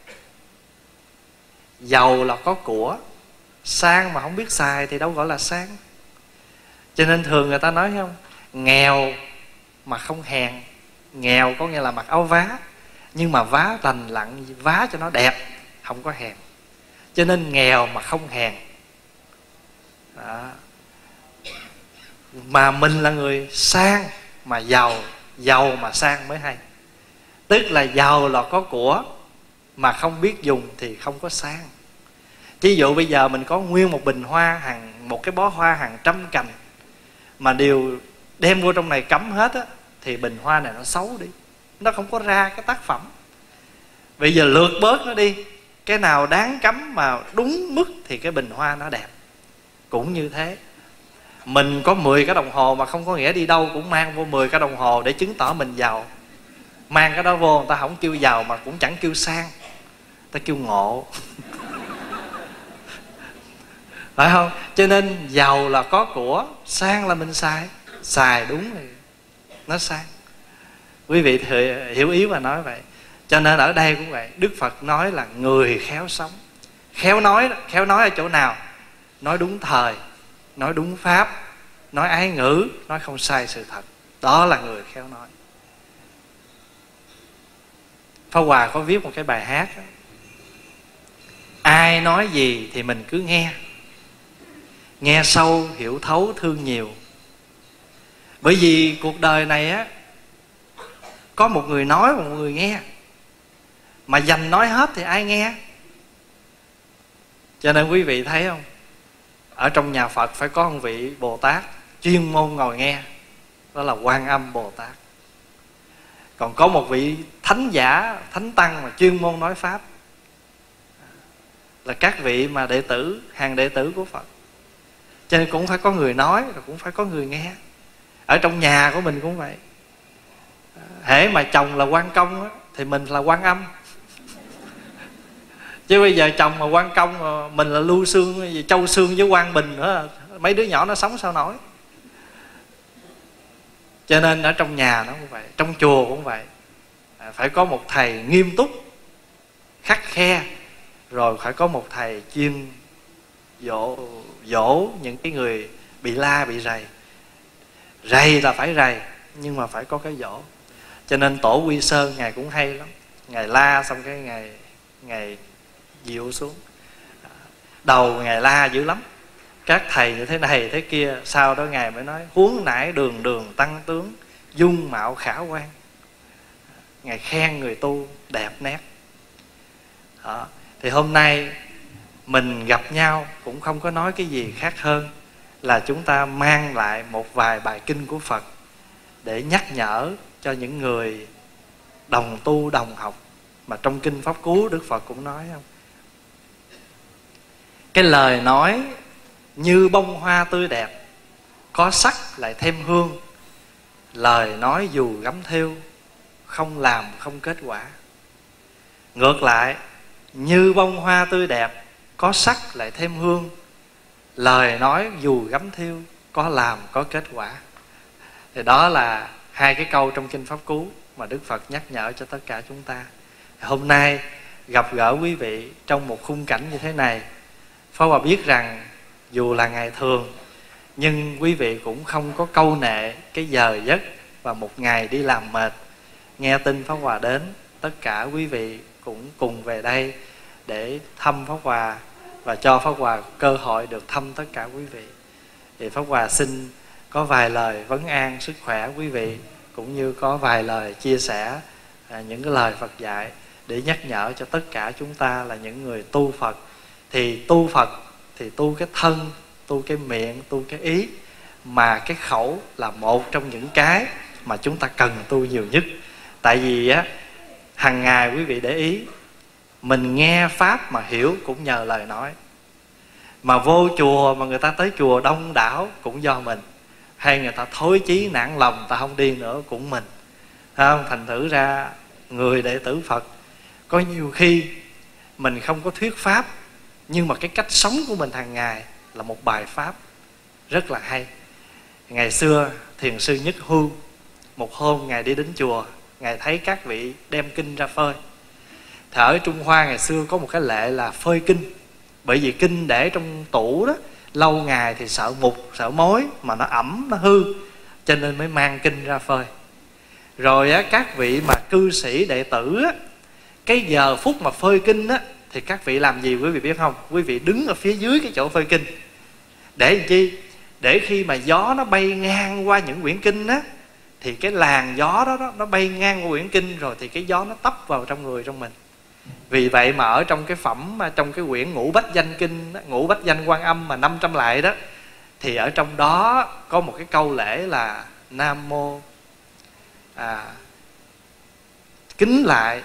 Giàu là có của, sang mà không biết xài thì đâu gọi là sang. Cho nên thường người ta nói không, nghèo mà không hèn. Nghèo có nghĩa là mặc áo vá, nhưng mà vá lành lặn, vá cho nó đẹp, không có hèn. Cho nên nghèo mà không hèn. Đó. Mà mình là người sang mà giàu, giàu mà sang mới hay. Tức là giàu là có của, mà không biết dùng thì không có sang. Ví dụ bây giờ mình có nguyên một bình hoa, hàng một cái bó hoa hàng trăm cành, mà đều đem vô trong này cắm hết á, thì bình hoa này nó xấu đi, nó không có ra cái tác phẩm. Bây giờ lượt bớt nó đi, cái nào đáng cắm mà đúng mức thì cái bình hoa nó đẹp. Cũng như thế, mình có mười cái đồng hồ mà không có nghĩa đi đâu cũng mang vô mười cái đồng hồ để chứng tỏ mình giàu. Mang cái đó vô, người ta không kêu giàu mà cũng chẳng kêu sang, người ta kêu ngộ. Phải không? Cho nên giàu là có của, sang là mình xài. Xài đúng thì nó sang. Quý vị hiểu ý mà nói vậy. Cho nên ở đây cũng vậy, Đức Phật nói là người khéo sống. Khéo nói, khéo nói ở chỗ nào? Nói đúng thời, nói đúng pháp, nói ái ngữ, nói không sai sự thật. Đó là người khéo nói. Pháp Hòa có viết một cái bài hát đó. Ai nói gì thì mình cứ nghe, nghe sâu hiểu thấu thương nhiều. Bởi vì cuộc đời này á, có một người nói và một người nghe, mà dành nói hết thì ai nghe? Cho nên quý vị thấy không, ở trong nhà Phật phải có một vị Bồ Tát chuyên môn ngồi nghe, đó là Quan Âm Bồ Tát. Còn có một vị thánh giả, thánh tăng mà chuyên môn nói pháp, là các vị mà đệ tử, hàng đệ tử của Phật. Cho nên cũng phải có người nói, rồi cũng phải có người nghe. Ở trong nhà của mình cũng vậy. Hễ mà chồng là Quan Công á, thì mình là Quan Âm. Chứ bây giờ chồng mà quan công mà mình là Lưu Xương, Châu Xương với Quang Bình nữa, mấy đứa nhỏ nó sống sao nổi. Cho nên ở trong nhà nó cũng vậy, trong chùa cũng vậy, phải có một thầy nghiêm túc, khắt khe, rồi phải có một thầy chuyên dỗ dỗ những cái người bị la bị rầy. Rầy là phải rầy, nhưng mà phải có cái dỗ. Cho nên Tổ Quy Sơn Ngài cũng hay lắm. Ngài la xong cái Ngài Ngài dịu xuống. Đầu Ngài la dữ lắm, các thầy như thế này thế kia. Sau đó Ngài mới nói: huống nãy đường đường tăng tướng, dung mạo khả quan. Ngài khen người tu đẹp nét. Đó. Thì hôm nay mình gặp nhau cũng không có nói cái gì khác hơn là chúng ta mang lại một vài bài kinh của Phật để nhắc nhở cho những người đồng tu đồng học. Mà trong kinh Pháp Cú Đức Phật cũng nói không, cái lời nói như bông hoa tươi đẹp, có sắc lại thêm hương. Lời nói dù gấm thêu, không làm không kết quả. Ngược lại, như bông hoa tươi đẹp, có sắc lại thêm hương. Lời nói dù gấm thêu, có làm có kết quả. Thì đó là hai cái câu trong kinh Pháp Cú mà Đức Phật nhắc nhở cho tất cả chúng ta. Hôm nay gặp gỡ quý vị trong một khung cảnh như thế này, Pháp Hòa biết rằng dù là ngày thường, nhưng quý vị cũng không có câu nệ cái giờ giấc và một ngày đi làm mệt. Nghe tin Pháp Hòa đến, tất cả quý vị cũng cùng về đây để thăm Pháp Hòa và cho Pháp Hòa cơ hội được thăm tất cả quý vị. Thì Pháp Hòa xin có vài lời vấn an sức khỏe quý vị, cũng như có vài lời chia sẻ à, những cái lời Phật dạy để nhắc nhở cho tất cả chúng ta là những người tu Phật. Thì tu Phật thì tu cái thân, tu cái miệng, tu cái ý, mà cái khẩu là một trong những cái mà chúng ta cần tu nhiều nhất. Tại vì á, hàng ngày quý vị để ý, mình nghe Pháp mà hiểu cũng nhờ lời nói. Mà vô chùa mà người ta tới chùa đông đảo cũng do mình. Hay người ta thối chí nản lòng, ta không đi nữa cũng mình. Không? Thành thử ra người đệ tử Phật có nhiều khi mình không có thuyết Pháp, nhưng mà cái cách sống của mình hàng ngày là một bài Pháp rất là hay. Ngày xưa Thiền sư Nhất Hưu, một hôm Ngài đi đến chùa, Ngài thấy các vị đem kinh ra phơi. Thì ở Trung Hoa ngày xưa có một cái lệ là phơi kinh. Bởi vì kinh để trong tủ đó lâu ngày thì sợ mục, sợ mối, mà nó ẩm, nó hư, cho nên mới mang kinh ra phơi. Rồi á, các vị mà cư sĩ đệ tử á, cái giờ phút mà phơi kinh á, thì các vị làm gì quý vị biết không? Quý vị đứng ở phía dưới cái chỗ phơi kinh. Để làm chi? Để khi mà gió nó bay ngang qua những quyển kinh á, thì cái làn gió đó, đó nó bay ngang qua quyển kinh rồi thì cái gió nó tấp vào trong người trong mình. Vì vậy mà ở trong cái phẩm, trong cái quyển Ngũ Bách Danh Kinh, Ngũ Bách Danh Quan Âm mà năm trăm lại đó, thì ở trong đó có một cái câu lễ là Nam Mô à, kính lại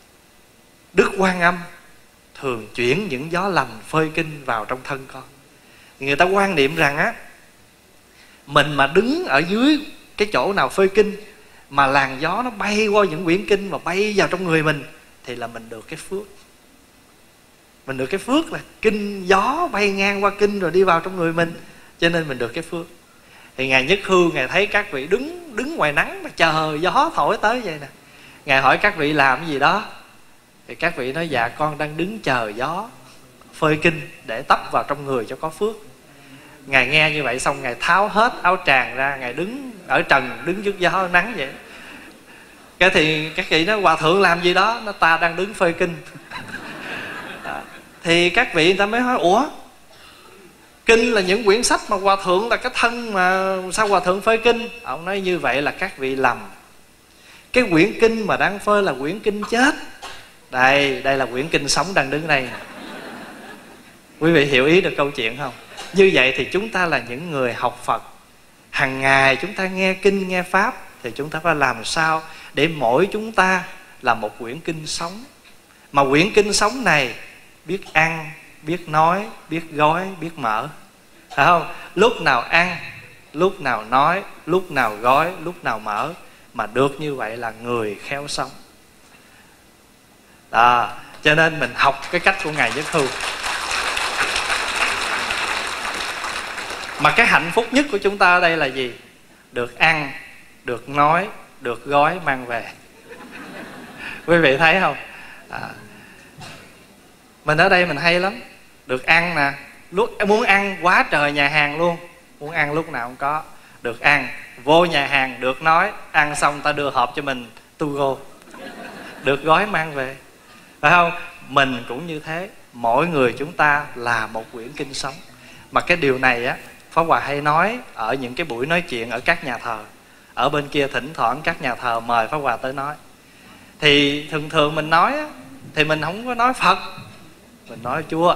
Đức Quan Âm thường chuyển những gió lành phơi kinh vào trong thân con. Người ta quan niệm rằng á, mình mà đứng ở dưới cái chỗ nào phơi kinh mà làn gió nó bay qua những quyển kinh mà bay vào trong người mình, thì là mình được cái phước. Mình được cái phước là kinh gió bay ngang qua kinh rồi đi vào trong người mình, cho nên mình được cái phước. Thì Ngài Nhất Hưu, Ngài thấy các vị đứng đứng ngoài nắng mà chờ gió thổi tới vậy nè. Ngài hỏi các vị làm cái gì đó, thì các vị nói dạ con đang đứng chờ gió phơi kinh để tấp vào trong người cho có phước. Ngài nghe như vậy xong Ngài tháo hết áo tràng ra, Ngài đứng ở trần, đứng trước gió nắng vậy. Cái thì các vị nói hòa thượng làm gì đó, nó ta đang đứng phơi kinh. À, thì các vị người ta mới hỏi ủa, kinh là những quyển sách mà hòa thượng là cái thân mà sao hòa thượng phơi kinh? Ông nói như vậy là các vị lầm. Cái quyển kinh mà đang phơi là quyển kinh chết. Đây, đây là quyển kinh sống đang đứng đây. Quý vị hiểu ý được câu chuyện không? Như vậy thì chúng ta là những người học Phật, hàng ngày chúng ta nghe kinh nghe Pháp, thì chúng ta phải làm sao để mỗi chúng ta là một quyển kinh sống. Mà quyển kinh sống này biết ăn, biết nói, biết gói, biết mở, phải không? Lúc nào ăn, lúc nào nói, lúc nào gói, lúc nào mở. Mà được như vậy là người khéo sống. Đó. Cho nên mình học cái cách của Ngài Nhất Hưu. Mà cái hạnh phúc nhất của chúng ta ở đây là gì? Được ăn, được nói, được gói mang về. Quý vị thấy không? À, mình ở đây mình hay lắm. Được ăn nè, lúc muốn ăn quá trời nhà hàng luôn, muốn ăn lúc nào cũng có. Được ăn, vô nhà hàng được nói, ăn xong ta đưa hộp cho mình to go, được gói mang về, phải không? Mình cũng như thế. Mỗi người chúng ta là một quyển kinh sống. Mà cái điều này á, Pháp Hòa hay nói ở những cái buổi nói chuyện ở các nhà thờ. Ở bên kia thỉnh thoảng các nhà thờ mời Pháp Hòa tới nói. Thì thường thường mình nói á, thì mình không có nói Phật, mình nói Chúa.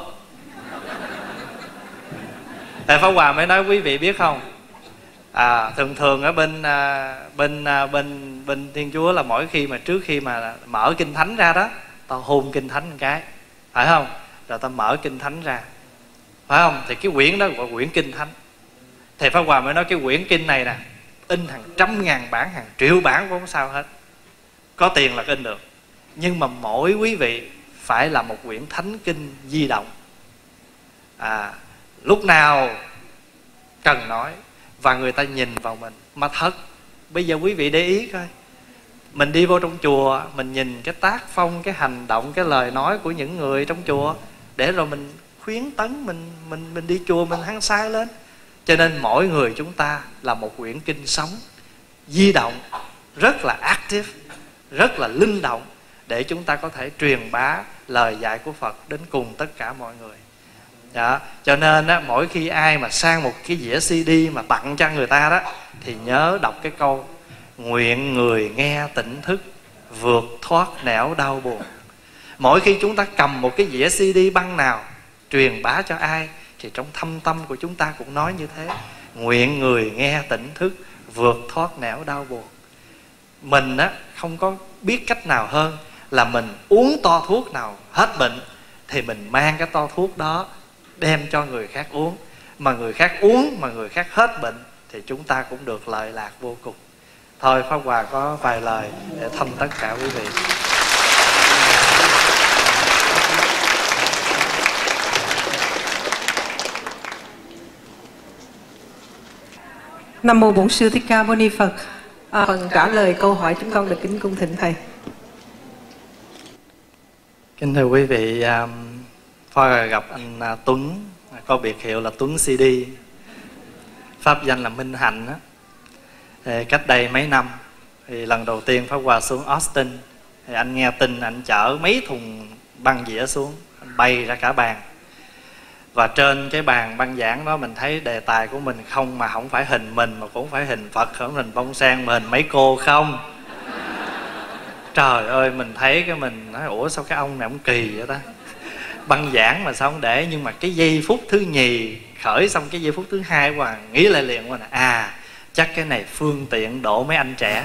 Tại Pháp Hòa mới nói quý vị biết không, à, thường thường ở bên à, bên à, bên bên Thiên Chúa là mỗi khi mà trước khi mà mở kinh thánh ra đó, tao hôn kinh thánh một cái, phải không? Rồi tao mở kinh thánh ra, phải không? Thì cái quyển đó gọi quyển kinh thánh. Thì Pháp Hòa mới nói cái quyển kinh này nè, in hàng trăm ngàn bản, hàng triệu bản cũng không sao hết, có tiền là in được. Nhưng mà mỗi quý vị phải là một quyển thánh kinh di động, à, lúc nào cần nói và người ta nhìn vào mình. Mà thật, bây giờ quý vị để ý coi, mình đi vô trong chùa, mình nhìn cái tác phong, cái hành động, cái lời nói của những người trong chùa, để rồi mình khuyến tấn mình mình mình đi chùa mình hăng say lên. Cho nên mỗi người chúng ta là một quyển kinh sống, di động, rất là active, rất là linh động, để chúng ta có thể truyền bá lời dạy của Phật đến cùng tất cả mọi người. Đó. Cho nên á, mỗi khi ai mà sang một cái dĩa xê đê mà tặng cho người ta đó, thì nhớ đọc cái câu: nguyện người nghe tỉnh thức, vượt thoát nẻo đau buồn. Mỗi khi chúng ta cầm một cái dĩa xê đê băng nào truyền bá cho ai, thì trong thâm tâm của chúng ta cũng nói như thế: nguyện người nghe tỉnh thức, vượt thoát nẻo đau buồn. Mình á, không có biết cách nào hơn là mình uống to thuốc nào hết bệnh, thì mình mang cái to thuốc đó đem cho người khác uống. Mà người khác uống, mà người khác hết bệnh, thì chúng ta cũng được lợi lạc vô cùng. Thôi Pháp Hòa có vài lời để thăm tất cả quý vị. Nam mô Bổn Sư Thích Ca Mâu Ni Phật. À, phần trả lời câu hỏi chúng con được kính cung thỉnh thầy. Kính thưa quý vị, um, Pháp gặp anh uh, Tuấn, có biệt hiệu là Tuấn xê đê, pháp danh là Minh Hạnh á. Thì cách đây mấy năm, thì lần đầu tiên Pháp Hòa xuống Austin, thì anh nghe tin anh chở mấy thùng băng dĩa xuống, anh bay ra cả bàn. Và trên cái bàn băng giảng đó mình thấy đề tài của mình không mà không phải hình mình, mà cũng phải hình Phật, không hình bông sen, mà hình mấy cô không. Trời ơi, mình thấy cái mình nói ủa sao cái ông này ông kỳ vậy ta, băng giảng mà sao không để. Nhưng mà cái giây phút thứ nhì khởi xong, cái giây phút thứ hai qua nghĩ lại liền qua nè, à chắc cái này phương tiện độ mấy anh trẻ.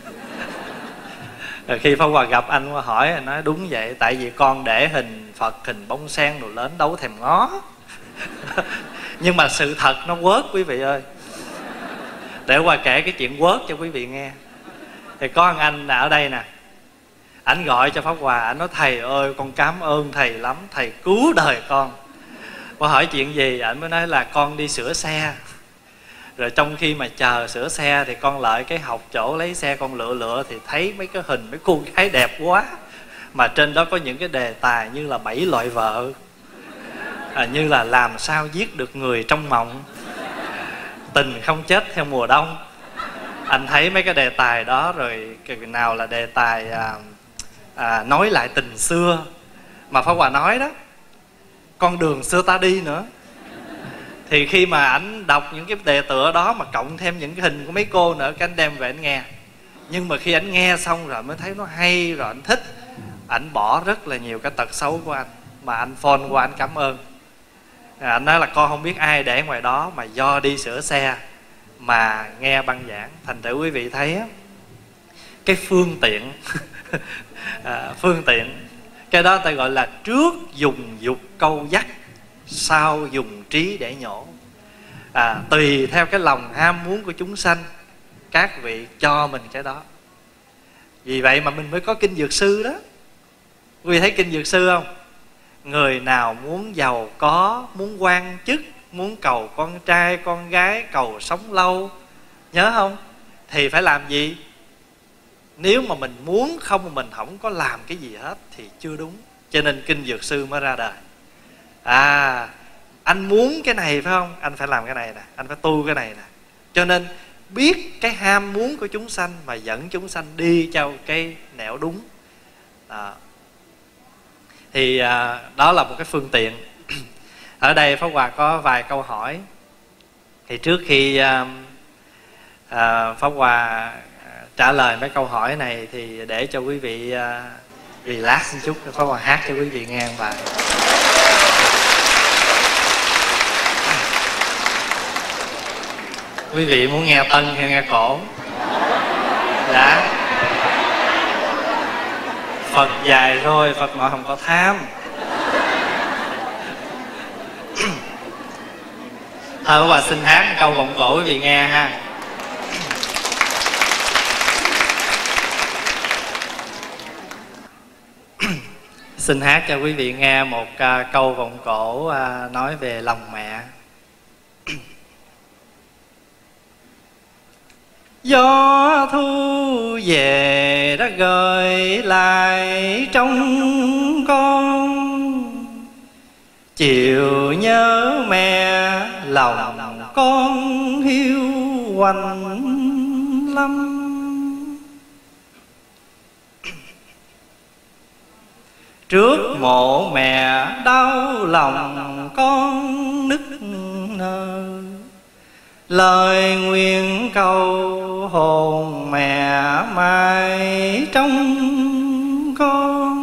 Rồi khi Pháp Hòa gặp anh qua hỏi, anh nói đúng vậy, tại vì con để hình Phật, hình bông sen đồ lớn đâu thèm ngó. Nhưng mà sự thật nó quớt quý vị ơi. Để Hòa kể cái chuyện quớt cho quý vị nghe. Thì có một anh ở đây nè, ảnh gọi cho Pháp Hòa, ảnh nói thầy ơi con cảm ơn thầy lắm, thầy cứu đời con. Qua hỏi chuyện gì, ảnh mới nói là con đi sửa xe, rồi trong khi mà chờ sửa xe thì con lại cái học chỗ lấy xe, con lựa lựa thì thấy mấy cái hình mấy cô gái đẹp quá, mà trên đó có những cái đề tài như là bảy loại vợ, à, như là làm sao giết được người trong mộng, tình không chết theo mùa đông. Anh thấy mấy cái đề tài đó rồi, cái nào là đề tài à, à, nói lại tình xưa, mà Pháp Hòa nói đó, con đường xưa ta đi nữa. Thì khi mà ảnh đọc những cái đề tựa đó mà cộng thêm những cái hình của mấy cô nữa, cái anh đem về anh nghe. Nhưng mà khi ảnh nghe xong rồi mới thấy nó hay, rồi ảnh thích, ảnh bỏ rất là nhiều cái tật xấu của anh, mà anh phone qua anh cảm ơn. À, anh nói là con không biết ai để ngoài đó, mà do đi sửa xe mà nghe băng giảng. Thành thử quý vị thấy á, cái phương tiện à, phương tiện cái đó ta gọi là trước dùng dục câu dắt, sau dùng trí để nhổ. À, tùy theo cái lòng ham muốn của chúng sanh, các vị cho mình cái đó. Vì vậy mà mình mới có kinh Dược Sư đó. Quý vị thấy kinh Dược Sư không? Người nào muốn giàu có, muốn quan chức, muốn cầu con trai, con gái, cầu sống lâu, nhớ không? Thì phải làm gì? Nếu mà mình muốn không mà mình không có làm cái gì hết thì chưa đúng. Cho nên kinh Dược Sư mới ra đời. À, anh muốn cái này phải không? Anh phải làm cái này nè, anh phải tu cái này nè. Cho nên biết cái ham muốn của chúng sanh mà dẫn chúng sanh đi theo cái nẻo đúng. Đó. Thì à, đó là một cái phương tiện. Ở đây Pháp Hòa có vài câu hỏi. Thì trước khi à, à, Pháp Hòa trả lời mấy câu hỏi này thì để cho quý vị uh, relax một chút, Pháp Hòa hát cho quý vị nghe một bài. Quý vị muốn nghe tân hay nghe cổ? Dạ. Phật dài rồi, Phật nội không có tham. Thôi Pháp Hòa xin hát một câu vọng cổ quý vị nghe ha. Xin hát cho quý vị nghe một uh, câu vọng cổ uh, nói về lòng mẹ. Gió thu về đã gợi lại trong con, chiều nhớ mẹ lòng con hiu quạnh lắm. Trước mộ mẹ đau lòng con nức nở, lời nguyện cầu hồn mẹ mãi trong con.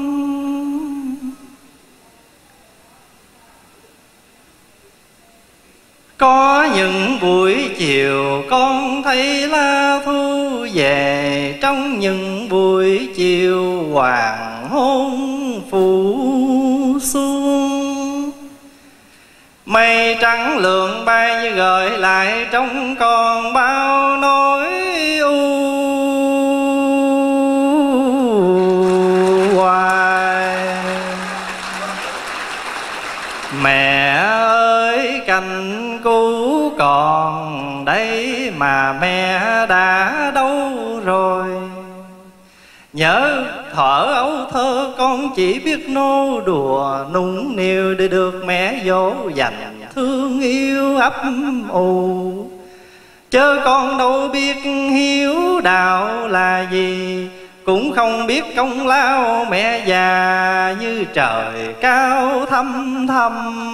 Có những buổi chiều con thấy lá thu về, trong những buổi chiều hoàng hôn phủ xuống. Mây trắng lượn bay như gợi lại trong con bao nỗi u hoài. Mẹ ơi cành cũ còn đây mà mẹ đã đâu rồi. Nhớ thuở ấu thơ con chỉ biết nô đùa nũng nịu để được mẹ dỗ dành thương yêu ấp ù. Chớ con đâu biết hiếu đạo là gì, cũng không biết công lao mẹ già như trời cao thăm thăm.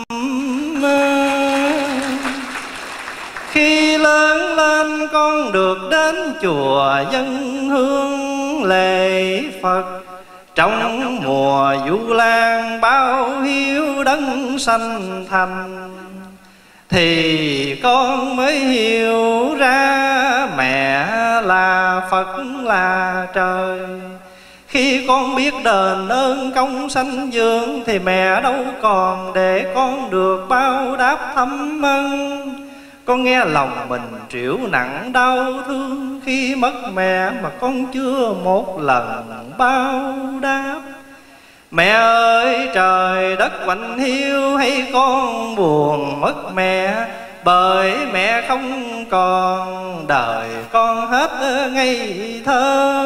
Khi lớn lên con được đến chùa dâng hương lễ Phật, trong mùa Vu Lan báo hiếu đấng sanh thành, thì con mới hiểu ra mẹ là Phật là trời. Khi con biết đền ơn công sanh dưỡng, thì mẹ đâu còn để con được báo đáp thâm ân. Con nghe lòng mình trĩu nặng đau thương, khi mất mẹ mà con chưa một lần báo đáp. Mẹ ơi trời đất quạnh hiu, hay con buồn mất mẹ, bởi mẹ không còn đời con hết ngây thơ.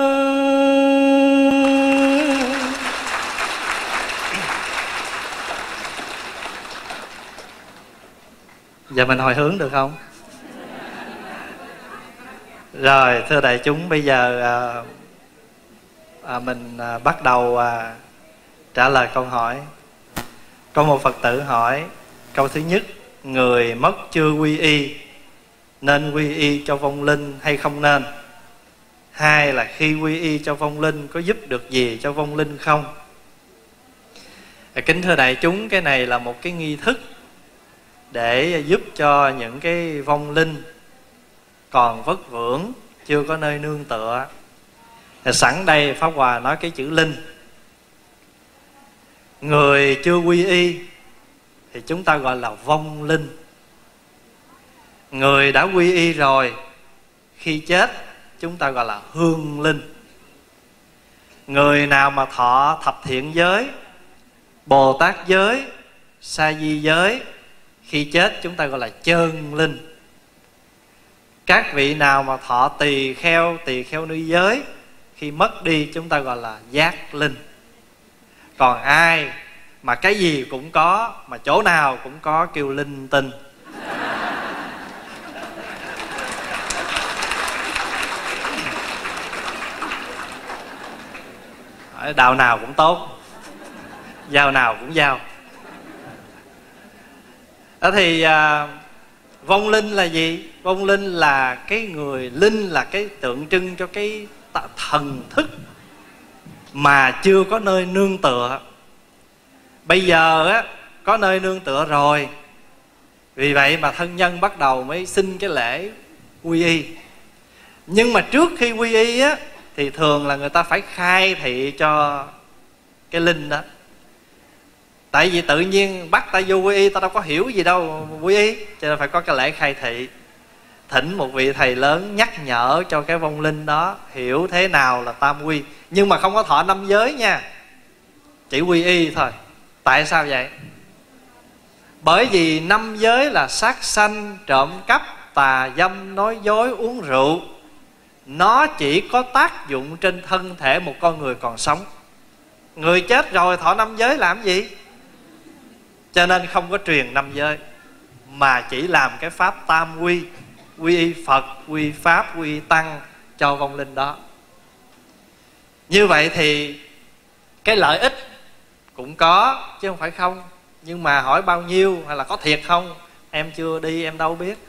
Giờ mình hồi hướng được không? Rồi thưa đại chúng, bây giờ à, à, mình à, bắt đầu à, trả lời câu hỏi. Có một Phật tử hỏi câu thứ nhất: người mất chưa quy y nên quy y cho vong linh hay không nên? Hai là khi quy y cho vong linh có giúp được gì cho vong linh không? Kính thưa đại chúng, cái này là một cái nghi thức để giúp cho những cái vong linh còn vất vưởng, chưa có nơi nương tựa. Sẵn đây Pháp Hòa nói cái chữ linh. Người chưa quy y thì chúng ta gọi là vong linh. Người đã quy y rồi, khi chết chúng ta gọi là hương linh. Người nào mà thọ thập thiện giới, Bồ Tát giới, Sa Di giới, khi chết chúng ta gọi là chơn linh. Các vị nào mà thọ tỳ kheo, tỳ kheo nữ giới, khi mất đi chúng ta gọi là giác linh. Còn ai mà cái gì cũng có, mà chỗ nào cũng có, kêu linh tinh. Đạo nào cũng tốt, giao nào cũng giao. Đó thì à, vong linh là gì? Vong linh là cái người, linh là cái tượng trưng cho cái thần thức mà chưa có nơi nương tựa. Bây giờ á, có nơi nương tựa rồi, vì vậy mà thân nhân bắt đầu mới xin cái lễ quy y. Nhưng mà trước khi quy y á, thì thường là người ta phải khai thị cho cái linh đó. Tại vì tự nhiên bắt ta vô quy y, ta đâu có hiểu gì đâu quy y, cho nên phải có cái lễ khai thị. Thỉnh một vị thầy lớn nhắc nhở cho cái vong linh đó hiểu thế nào là tam quy. Nhưng mà không có thọ năm giới nha, chỉ quy y thôi. Tại sao vậy? Bởi vì năm giới là sát sanh, trộm cắp, tà dâm, nói dối, uống rượu. Nó chỉ có tác dụng trên thân thể một con người còn sống. Người chết rồi thọ năm giới làm gì? Cho nên không có truyền năm giới, mà chỉ làm cái pháp tam quy, quy y Phật, quy y Pháp, quy y Tăng cho vong linh đó. Như vậy thì cái lợi ích cũng có chứ không phải không. Nhưng mà hỏi bao nhiêu hay là có thiệt không, em chưa đi em đâu biết.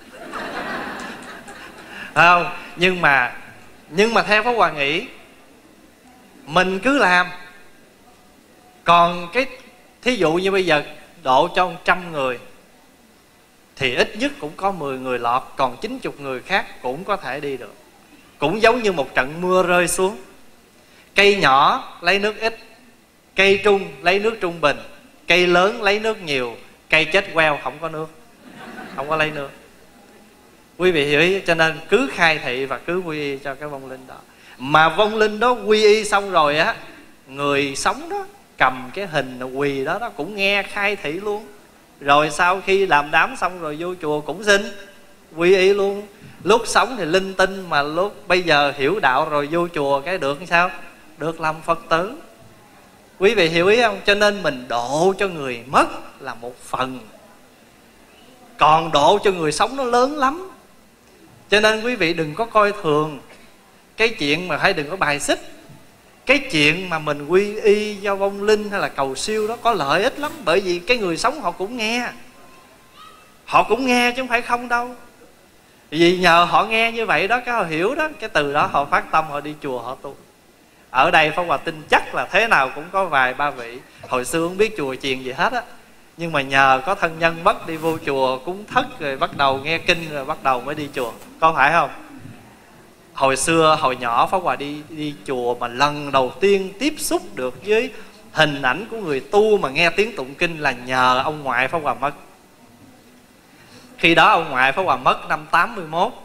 Không, nhưng mà nhưng mà theo Pháp Hòa nghĩ mình cứ làm. Còn cái thí dụ như bây giờ độ cho một trăm người thì ít nhất cũng có mười người lọt, còn chín mươi người khác cũng có thể đi được. Cũng giống như một trận mưa rơi xuống, cây nhỏ lấy nước ít, cây trung lấy nước trung bình, cây lớn lấy nước nhiều, cây chết queo không có nước, không có lấy nước. Quý vị hiểu ý, cho nên cứ khai thị và cứ quy y cho cái vong linh đó. Mà vong linh đó quy y xong rồi á, người sống đó cầm cái hình quỳ đó, đó cũng nghe khai thị luôn. Rồi sau khi làm đám xong rồi vô chùa cũng xin quy y luôn. Lúc sống thì linh tinh, mà lúc bây giờ hiểu đạo rồi vô chùa cái được sao? Được làm Phật tử. Quý vị hiểu ý không? Cho nên mình độ cho người mất là một phần, còn độ cho người sống nó lớn lắm. Cho nên quý vị đừng có coi thường cái chuyện mà, hay đừng có bài xích cái chuyện mà mình quy y do vong linh hay là cầu siêu đó, có lợi ích lắm. Bởi vì cái người sống họ cũng nghe, họ cũng nghe chứ không phải không đâu. Vì nhờ họ nghe như vậy đó, cái họ hiểu đó, cái từ đó họ phát tâm, họ đi chùa họ tu. Ở đây Pháp Hòa tin chắc là thế nào cũng có vài ba vị hồi xưa không biết chùa chiền gì hết á, nhưng mà nhờ có thân nhân mất đi vô chùa cúng thất, rồi bắt đầu nghe kinh, rồi bắt đầu mới đi chùa. Có phải không? Hồi xưa hồi nhỏ Pháp Hòa đi đi chùa mà lần đầu tiên tiếp xúc được với hình ảnh của người tu mà nghe tiếng tụng kinh là nhờ ông ngoại Pháp Hòa mất. Khi đó ông ngoại Pháp Hòa mất năm tám mươi mốt,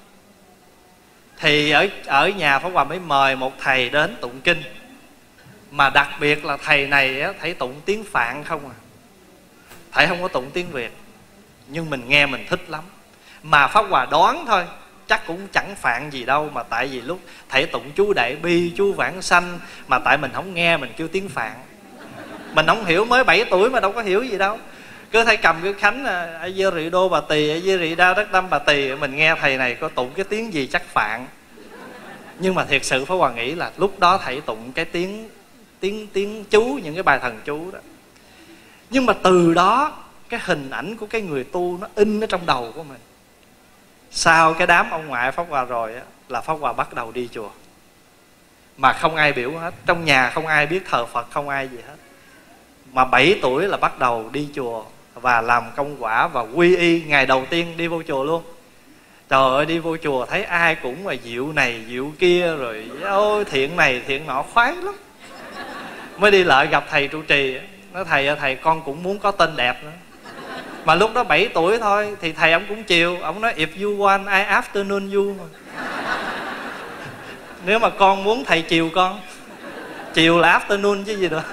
thì ở ở nhà Pháp Hòa mới mời một thầy đến tụng kinh. Mà đặc biệt là thầy này á, thầy tụng tiếng Phạn không à, thầy không có tụng tiếng Việt. Nhưng mình nghe mình thích lắm. Mà Pháp Hòa đoán thôi, chắc cũng chẳng Phạn gì đâu. Mà tại vì lúc thầy tụng chú Đại Bi, chú Vãng Sanh, mà tại mình không nghe mình kêu tiếng Phạn. Mình không hiểu, mới bảy tuổi mà đâu có hiểu gì đâu. Cứ thầy cầm cái khánh A Dơ Rị Đô Bà Tỳ, A Dơ Rị Đa Đất Đâm Bà Tỳ, mình nghe thầy này có tụng cái tiếng gì chắc Phạn. Nhưng mà thiệt sự Pháp Hòa nghĩ là lúc đó thầy tụng cái tiếng tiếng tiếng chú, những cái bài thần chú đó. Nhưng mà từ đó cái hình ảnh của cái người tu nó in ở trong đầu của mình. Sau cái đám ông ngoại Pháp Hòa rồi á, là Pháp Hòa bắt đầu đi chùa. Mà không ai biểu hết, trong nhà không ai biết thờ Phật, không ai gì hết. Mà bảy tuổi là bắt đầu đi chùa và làm công quả và quy y. Ngày đầu tiên đi vô chùa luôn. Trời ơi, đi vô chùa thấy ai cũng là dịu này dịu kia, rồi ôi thiện này thiện nọ, khoái lắm. Mới đi lại gặp thầy trụ trì, nói thầy ơi thầy con cũng muốn có tên đẹp nữa. Mà lúc đó bảy tuổi thôi, thì thầy ông cũng chiều. Ông nói if you want I afternoon you. Nếu mà con muốn thầy chiều con. chiều là afternoon chứ gì nữa.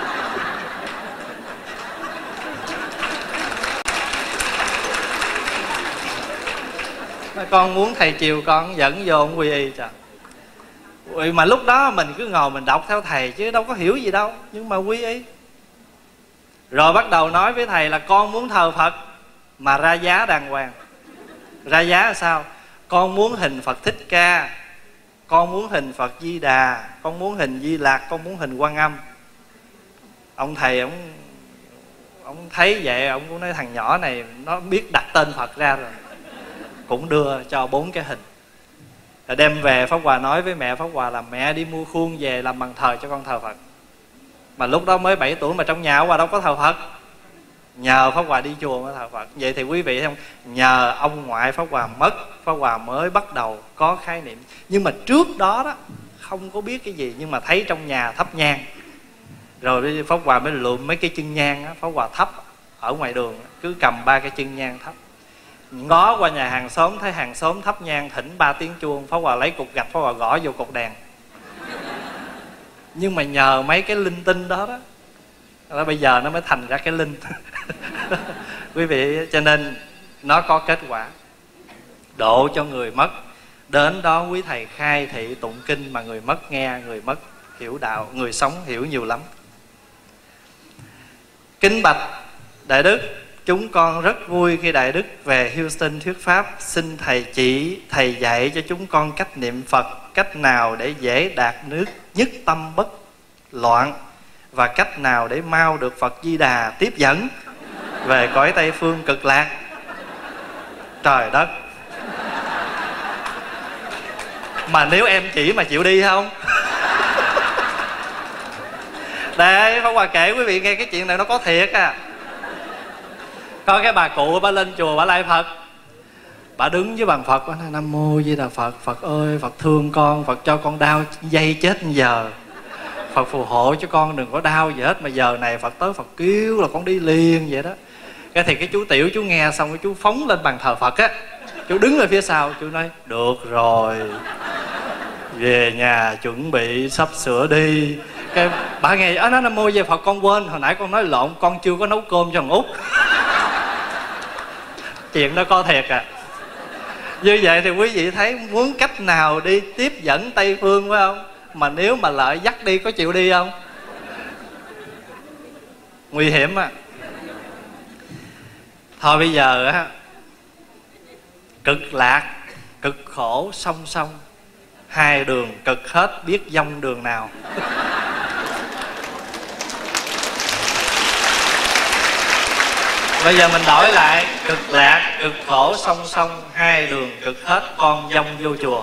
Con muốn thầy chiều con dẫn vô ông quy y trời. Mà lúc đó mình cứ ngồi mình đọc theo thầy chứ đâu có hiểu gì đâu, nhưng mà quy y. Rồi bắt đầu nói với thầy là con muốn thờ Phật mà ra giá đàng hoàng. Ra giá là sao? Con muốn hình Phật Thích Ca, con muốn hình Phật Di Đà, con muốn hình Di Lạc, con muốn hình Quan Âm. Ông thầy ông ông thấy vậy ông cũng nói thằng nhỏ này nó biết đặt tên Phật ra rồi, cũng đưa cho bốn cái hình. Rồi đem về Pháp Hòa nói với mẹ Pháp Hòa là mẹ đi mua khuôn về làm bằng thờ cho con thờ Phật. Mà lúc đó mới bảy tuổi mà trong nhà Pháp Hòa đâu có thờ Phật, nhờ Pháp Hòa đi chùa mới thờ Phật. Vậy thì quý vị thấy không, nhờ ông ngoại Pháp Hòa mất, Pháp Hòa mới bắt đầu có khái niệm. Nhưng mà trước đó đó không có biết cái gì, nhưng mà thấy trong nhà thắp nhang, rồi Pháp Hòa mới lượm mấy cái chân nhang á, Pháp Hòa thắp ở ngoài đường, cứ cầm ba cái chân nhang thắp. Ngó qua nhà hàng xóm thấy hàng xóm thắp nhang thỉnh ba tiếng chuông, Pháp Hòa lấy cục gạch Pháp Hòa gõ vô cột đèn. Nhưng mà nhờ mấy cái linh tinh đó đó, đó bây giờ nó mới thành ra cái linh. Quý vị, cho nên nó có kết quả độ cho người mất. Đến đó quý thầy khai thị tụng kinh mà người mất nghe, người mất hiểu đạo, người sống hiểu nhiều lắm. Kính bạch Đại Đức, chúng con rất vui khi Đại Đức về Houston thuyết pháp. Xin Thầy chỉ, Thầy dạy cho chúng con cách niệm Phật, cách nào để dễ đạt nước nhất tâm bất loạn, và cách nào để mau được Phật Di Đà tiếp dẫn về cõi Tây Phương cực lạc. Trời đất, mà nếu em chỉ mà chịu đi không? Đây, Pháp Hòa kể quý vị nghe cái chuyện này nó có thiệt à. Có cái bà cụ bà lên chùa bà lạy Phật, bà đứng với bàn Phật, bà nói Nam Mô Di Đà Phật. Phật ơi, Phật thương con, Phật cho con đau dây chết giờ, Phật phù hộ cho con đừng có đau gì hết. Mà giờ này Phật tới Phật kêu là con đi liền vậy đó. Cái thì cái chú Tiểu chú nghe xong cái chú phóng lên bàn thờ Phật á, chú đứng ở phía sau, chú nói được rồi, về nhà chuẩn bị sắp sửa đi. Cái bà nghe á, nói Nam Mô Di Đà Phật, con quên hồi nãy con nói lộn, con chưa có nấu cơm cho thằng Út. Chuyện đó có thiệt à. Như vậy thì quý vị thấy muốn cách nào đi tiếp dẫn Tây Phương phải không? Mà nếu mà lợi dắt đi có chịu đi không? Nguy hiểm á. Thôi bây giờ á, cực lạc, cực khổ song song, hai đường cực hết, biết dông đường nào. Bây giờ mình đổi lại, cực lạc, cực khổ song song, hai đường cực hết, con dông vô chùa.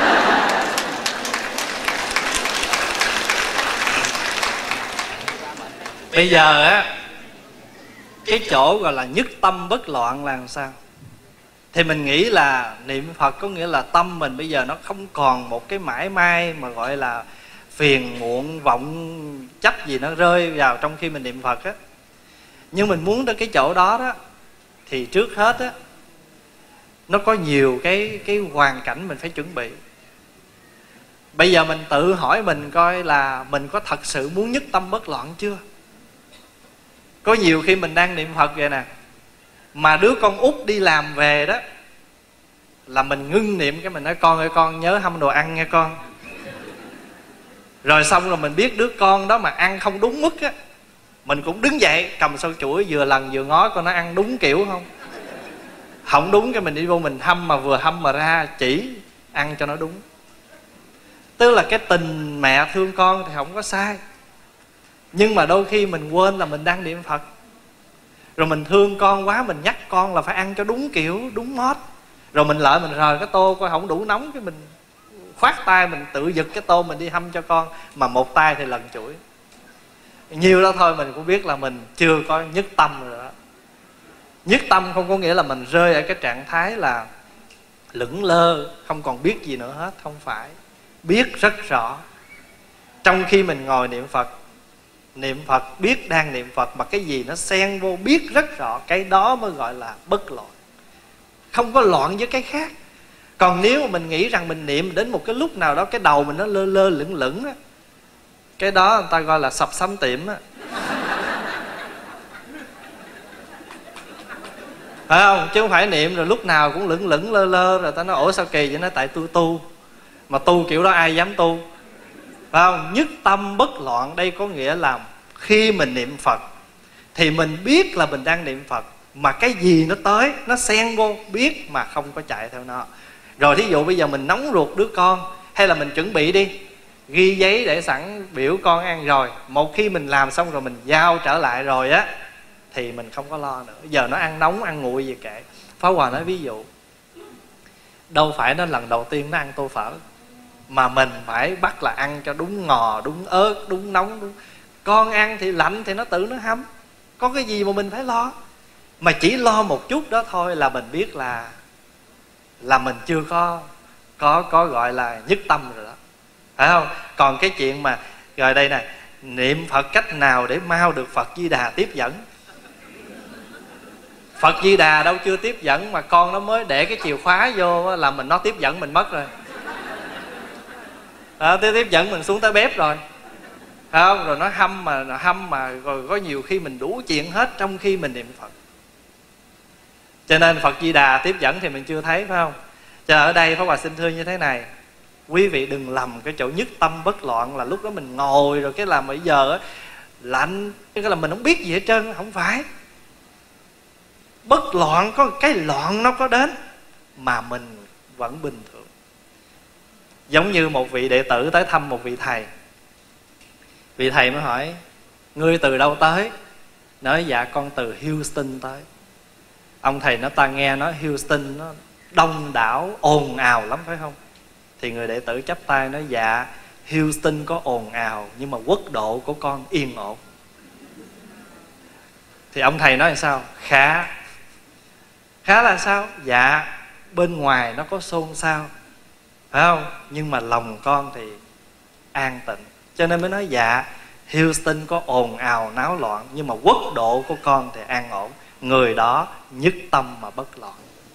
Bây giờ á, cái chỗ gọi là nhất tâm bất loạn là làm sao? Thì mình nghĩ là niệm Phật có nghĩa là tâm mình bây giờ nó không còn một cái mãi may mà gọi là phiền muộn vọng chấp gì nó rơi vào trong khi mình niệm Phật á. Nhưng mình muốn đến cái chỗ đó đó, thì trước hết á, nó có nhiều cái, cái hoàn cảnh mình phải chuẩn bị. Bây giờ mình tự hỏi mình coi là mình có thật sự muốn nhất tâm bất loạn chưa? Có nhiều khi mình đang niệm Phật vậy nè, mà đứa con út đi làm về đó là mình ngưng niệm, cái mình nói con ơi con nhớ hâm đồ ăn nha con. Rồi xong rồi mình biết đứa con đó mà ăn không đúng mức á, mình cũng đứng dậy cầm sâu chuỗi vừa lần vừa ngó coi nó ăn đúng kiểu không. Không đúng cái mình đi vô mình hâm, mà vừa hâm mà ra chỉ ăn cho nó đúng. Tức là cái tình mẹ thương con thì không có sai, nhưng mà đôi khi mình quên là mình đang niệm Phật. Rồi mình thương con quá, mình nhắc con là phải ăn cho đúng kiểu, đúng mót. Rồi mình lợi mình rời cái tô coi không đủ nóng, cái mình khoát tay mình tự giật cái tô mình đi hâm cho con, mà một tay thì lần chuỗi. Nhiều đó thôi mình cũng biết là mình chưa có nhất tâm rồi đó. Nhất tâm không có nghĩa là mình rơi ở cái trạng thái là lững lơ, không còn biết gì nữa hết. Không phải, biết rất rõ. Trong khi mình ngồi niệm Phật, niệm Phật biết đang niệm Phật, mà cái gì nó xen vô biết rất rõ, cái đó mới gọi là bất loạn. Không có loạn với cái khác. Còn nếu mà mình nghĩ rằng mình niệm đến một cái lúc nào đó cái đầu mình nó lơ lơ lửng lửng á, Cái đó người ta gọi là sập sắm tiệm á. Phải không? Chứ không phải niệm rồi lúc nào cũng lững lững lơ lơ rồi ta nói ủa sao kỳ vậy? Nó tại tôi tu. Mà tu kiểu đó ai dám tu? Phải không? Nhất tâm bất loạn đây có nghĩa là khi mình niệm Phật thì mình biết là mình đang niệm Phật, mà cái gì nó tới nó xen vô biết mà không có chạy theo nó. Rồi thí dụ bây giờ mình nóng ruột đứa con, hay là mình chuẩn bị đi ghi giấy để sẵn biểu con ăn rồi, một khi mình làm xong rồi mình giao trở lại rồi á thì mình không có lo nữa. Giờ nó ăn nóng ăn nguội gì kệ. Pháp Hòa nói ví dụ, đâu phải nó lần đầu tiên nó ăn tô phở, mà mình phải bắt là ăn cho đúng ngò, đúng ớt, đúng nóng, đúng. Con ăn thì lạnh thì nó tự nó hâm. Có cái gì mà mình phải lo? Mà chỉ lo một chút đó thôi là mình biết là là mình chưa có có có gọi là nhất tâm rồi đó, phải không? Còn cái chuyện mà rồi đây nè, niệm Phật cách nào để mau được Phật Di Đà tiếp dẫn? Phật Di Đà đâu chưa tiếp dẫn mà con nó mới để cái chìa khóa vô là mình nó tiếp dẫn mình mất rồi. À, tiếp tiếp dẫn mình xuống tới bếp rồi, phải không? Rồi nó hâm mà nó hâm mà rồi có nhiều khi mình đủ chuyện hết trong khi mình niệm Phật. Cho nên Phật Di Đà tiếp dẫn thì mình chưa thấy, phải không? Cho ở đây Pháp Hòa xin thưa như thế này, quý vị đừng lầm cái chỗ nhất tâm bất loạn là lúc đó mình ngồi rồi cái là bây giờ á lạnh, cái là mình không biết gì hết trơn. Không phải. Bất loạn có cái loạn nó có đến mà mình vẫn bình thường. Giống như một vị đệ tử tới thăm một vị thầy. Vị thầy mới hỏi: ngươi từ đâu tới? Nói dạ con từ Houston tới. Ông thầy nói ta nghe nói Houston nó đông đảo ồn ào lắm phải không? Thì người đệ tử chắp tay nói dạ Houston có ồn ào nhưng mà quốc độ của con yên ổn. Thì ông thầy nói là sao? Khá. Khá là sao? Dạ bên ngoài nó có xôn xao, phải không? Nhưng mà lòng con thì an tịnh. Cho nên mới nói dạ Houston có ồn ào náo loạn nhưng mà quốc độ của con thì an ổn. Người đó nhất tâm mà bất loạn.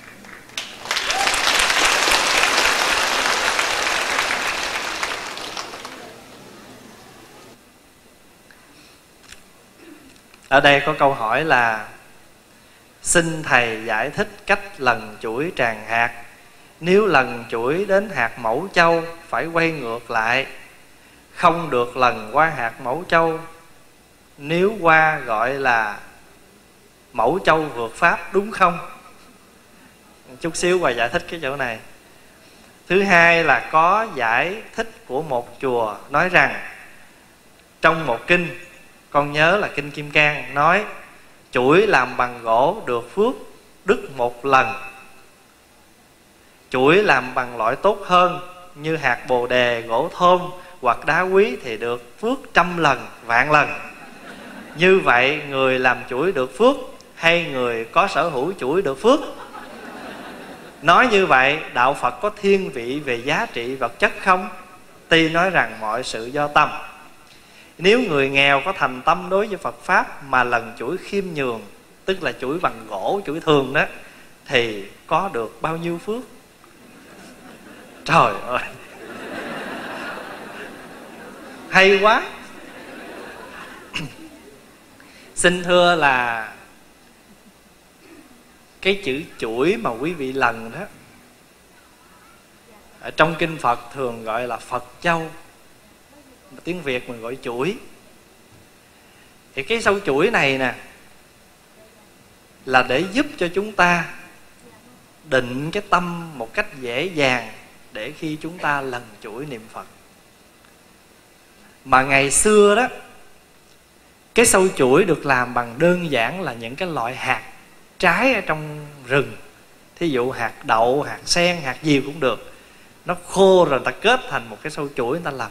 Ở đây có câu hỏi là xin thầy giải thích cách lần chuỗi tràng hạt. Nếu lần chuỗi đến hạt mẫu châu phải quay ngược lại, không được lần qua hạt mẫu châu. Nếu qua gọi là mẫu châu vượt pháp đúng không? Chút xíu qua giải thích cái chỗ này. Thứ hai là có giải thích của một chùa nói rằng trong một kinh, con nhớ là kinh Kim Cang, nói chuỗi làm bằng gỗ được phước đức một lần, chuỗi làm bằng loại tốt hơn như hạt bồ đề, gỗ thơm hoặc đá quý thì được phước trăm lần, vạn lần. Như vậy người làm chuỗi được phước hay người có sở hữu chuỗi được phước? Nói như vậy đạo Phật có thiên vị về giá trị vật chất không? Tuy nói rằng mọi sự do tâm. Nếu người nghèo có thành tâm đối với Phật Pháp mà lần chuỗi khiêm nhường, tức là chuỗi bằng gỗ, chuỗi thường đó, thì có được bao nhiêu phước? Trời ơi, hay quá. Xin thưa là cái chữ chuỗi mà quý vị lần đó, ở trong kinh Phật thường gọi là Phật châu, tiếng Việt mình gọi chuỗi. Thì cái sâu chuỗi này nè là để giúp cho chúng ta định cái tâm một cách dễ dàng để khi chúng ta lần chuỗi niệm Phật. Mà ngày xưa đó, cái sâu chuỗi được làm bằng đơn giản là những cái loại hạt trái ở trong rừng. Thí dụ hạt đậu, hạt sen, hạt gì cũng được. Nó khô rồi người ta kết thành một cái sâu chuỗi người ta làm.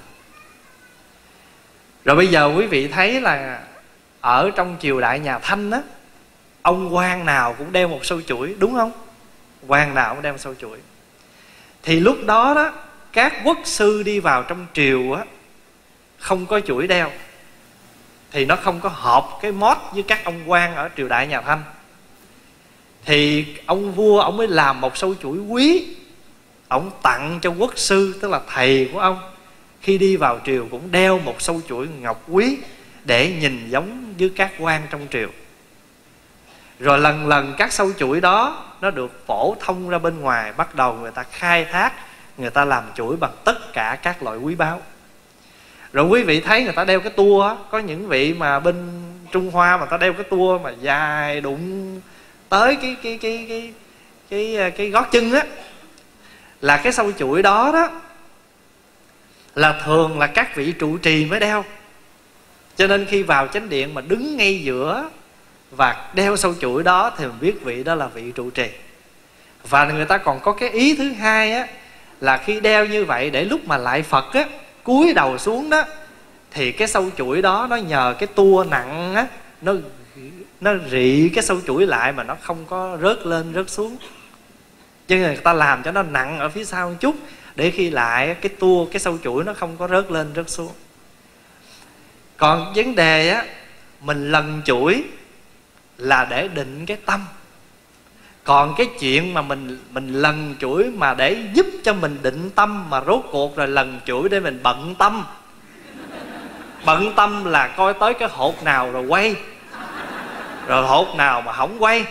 Rồi bây giờ quý vị thấy là ở trong triều đại nhà Thanh á, ông quan nào cũng đeo một sâu chuỗi, đúng không? Quan nào cũng đeo một sâu chuỗi. Thì lúc đó đó, các quốc sư đi vào trong triều á, không có chuỗi đeo thì nó không có hợp cái mốt với các ông quan ở triều đại nhà Thanh. Thì ông vua ông mới làm một sâu chuỗi quý, ông tặng cho quốc sư, tức là thầy của ông, khi đi vào triều cũng đeo một sâu chuỗi ngọc quý để nhìn giống với các quan trong triều. Rồi lần lần các sâu chuỗi đó nó được phổ thông ra bên ngoài, bắt đầu người ta khai thác, người ta làm chuỗi bằng tất cả các loại quý báu. Rồi quý vị thấy người ta đeo cái tua á, có những vị mà bên Trung Hoa mà ta đeo cái tua mà dài đụng tới cái cái cái cái cái cái, cái gót chân á, là cái sâu chuỗi đó đó là thường là các vị trụ trì mới đeo. Cho nên khi vào chánh điện mà đứng ngay giữa và đeo sâu chuỗi đó thì mình biết vị đó là vị trụ trì. Và người ta còn có cái ý thứ hai á, là khi đeo như vậy để lúc mà lại Phật á, cúi đầu xuống đó, thì cái sâu chuỗi đó nó nhờ cái tua nặng á, nó nó rị cái sâu chuỗi lại mà nó không có rớt lên rớt xuống. Cho nên người ta làm cho nó nặng ở phía sau một chút, để khi lại cái tua, cái sâu chuỗi nó không có rớt lên rớt xuống. Còn vấn đề á, mình lần chuỗi là để định cái tâm. Còn cái chuyện mà mình mình lần chuỗi mà để giúp cho mình định tâm, mà rốt cuộc rồi lần chuỗi để mình bận tâm. Bận tâm là coi tới cái hột nào rồi quay, rồi hột nào mà không quay,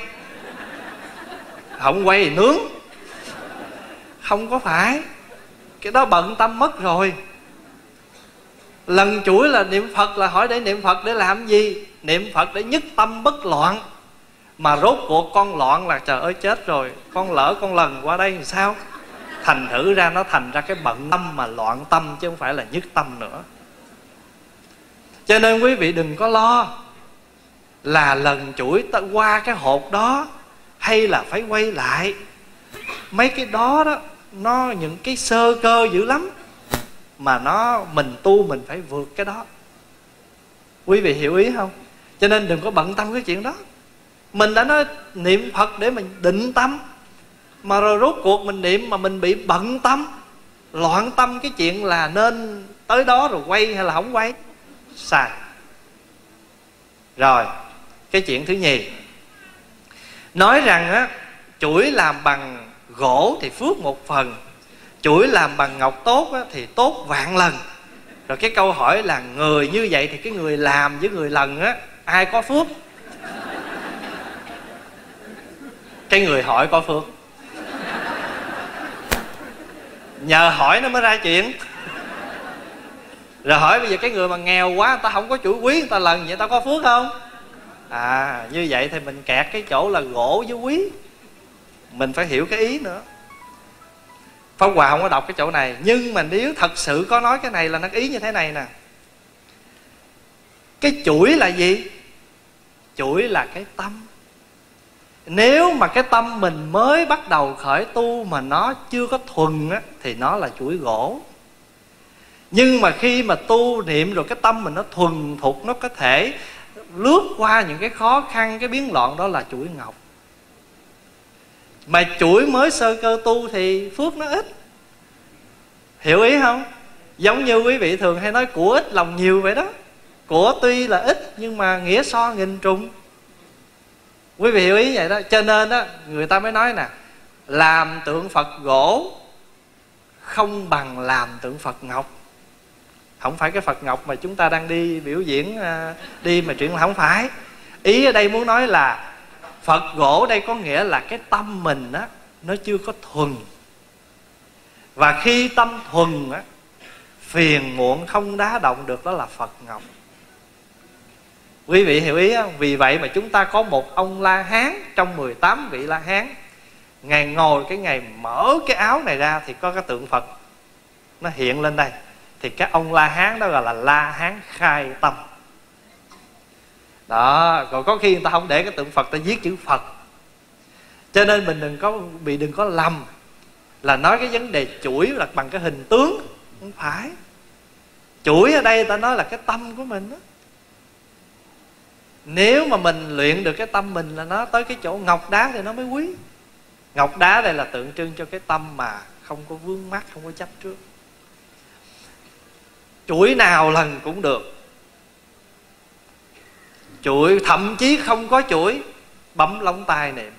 không quay thì nướng. Không có phải, cái đó bận tâm mất rồi. Lần chuỗi là niệm Phật, là hỏi để niệm Phật để làm gì? Niệm Phật để nhất tâm bất loạn. Mà rốt cuộc con loạn là trời ơi chết rồi, con lỡ con lần qua đây thì sao? Thành thử ra nó thành ra cái bận tâm mà loạn tâm, chứ không phải là nhất tâm nữa. Cho nên quý vị đừng có lo là lần chuỗi ta qua cái hột đó, hay là phải quay lại. Mấy cái đó đó, nó những cái sơ cơ dữ lắm, mà nó mình tu mình phải vượt cái đó. Quý vị hiểu ý không? Cho nên đừng có bận tâm cái chuyện đó. Mình đã nói niệm Phật để mình định tâm, mà rồi rốt cuộc mình niệm mà mình bị bận tâm, loạn tâm cái chuyện là nên tới đó rồi quay hay là không quay. Sai. Rồi, cái chuyện thứ nhì, nói rằng á, chuỗi làm bằng gỗ thì phước một phần, chuỗi làm bằng ngọc tốt á, thì tốt vạn lần. Rồi cái câu hỏi là người như vậy thì cái người làm với người lần á, ai có phước? Cái người hỏi có phước. Nhờ hỏi nó mới ra chuyện. Rồi hỏi bây giờ cái người mà nghèo quá, người ta không có chuỗi quý, người ta lần vậy ta có phước không? À, như vậy thì mình kẹt cái chỗ là gỗ với quý. Mình phải hiểu cái ý nữa. Pháp Hòa không có đọc cái chỗ này, nhưng mà nếu thật sự có nói cái này là nó ý như thế này nè. Cái chuỗi là gì? Chuỗi là cái tâm. Nếu mà cái tâm mình mới bắt đầu khởi tu mà nó chưa có thuần á, thì nó là chuỗi gỗ. Nhưng mà khi mà tu niệm rồi cái tâm mình nó thuần thục, nó có thể lướt qua những cái khó khăn, cái biến loạn, đó là chuỗi ngọc. Mà chuỗi mới sơ cơ tu thì phước nó ít. Hiểu ý không? Giống như quý vị thường hay nói của ít lòng nhiều vậy đó. Của tuy là ít nhưng mà nghĩa so nghìn trùng. Quý vị hiểu ý vậy đó. Cho nên đó, người ta mới nói nè, làm tượng Phật gỗ không bằng làm tượng Phật ngọc. Không phải cái Phật ngọc mà chúng ta đang đi biểu diễn, đi mà chuyện là không phải. Ý ở đây muốn nói là Phật gỗ đây có nghĩa là cái tâm mình á, nó chưa có thuần. Và khi tâm thuần á, phiền muộn không đá động được, đó là Phật ngọc. Quý vị hiểu ý không? Vì vậy mà chúng ta có một ông La Hán trong mười tám vị La Hán. Ngài ngồi cái ngày mở cái áo này ra thì có cái tượng Phật nó hiện lên đây. Thì các ông La Hán đó gọi là La Hán khai tâm. Đó, còn có khi người ta không để cái tượng Phật, ta viết chữ Phật. Cho nên mình đừng có bị đừng có lầm là nói cái vấn đề chuỗi là bằng cái hình tướng. Không phải. Chuỗi ở đây ta nói là cái tâm của mình đó. Nếu mà mình luyện được cái tâm mình là nó tới cái chỗ ngọc đá thì nó mới quý. Ngọc đá đây là tượng trưng cho cái tâm mà không có vướng mắc, không có chấp trước. Chuỗi nào lần cũng được. Chuỗi, thậm chí không có chuỗi, bấm lóng tay niệm.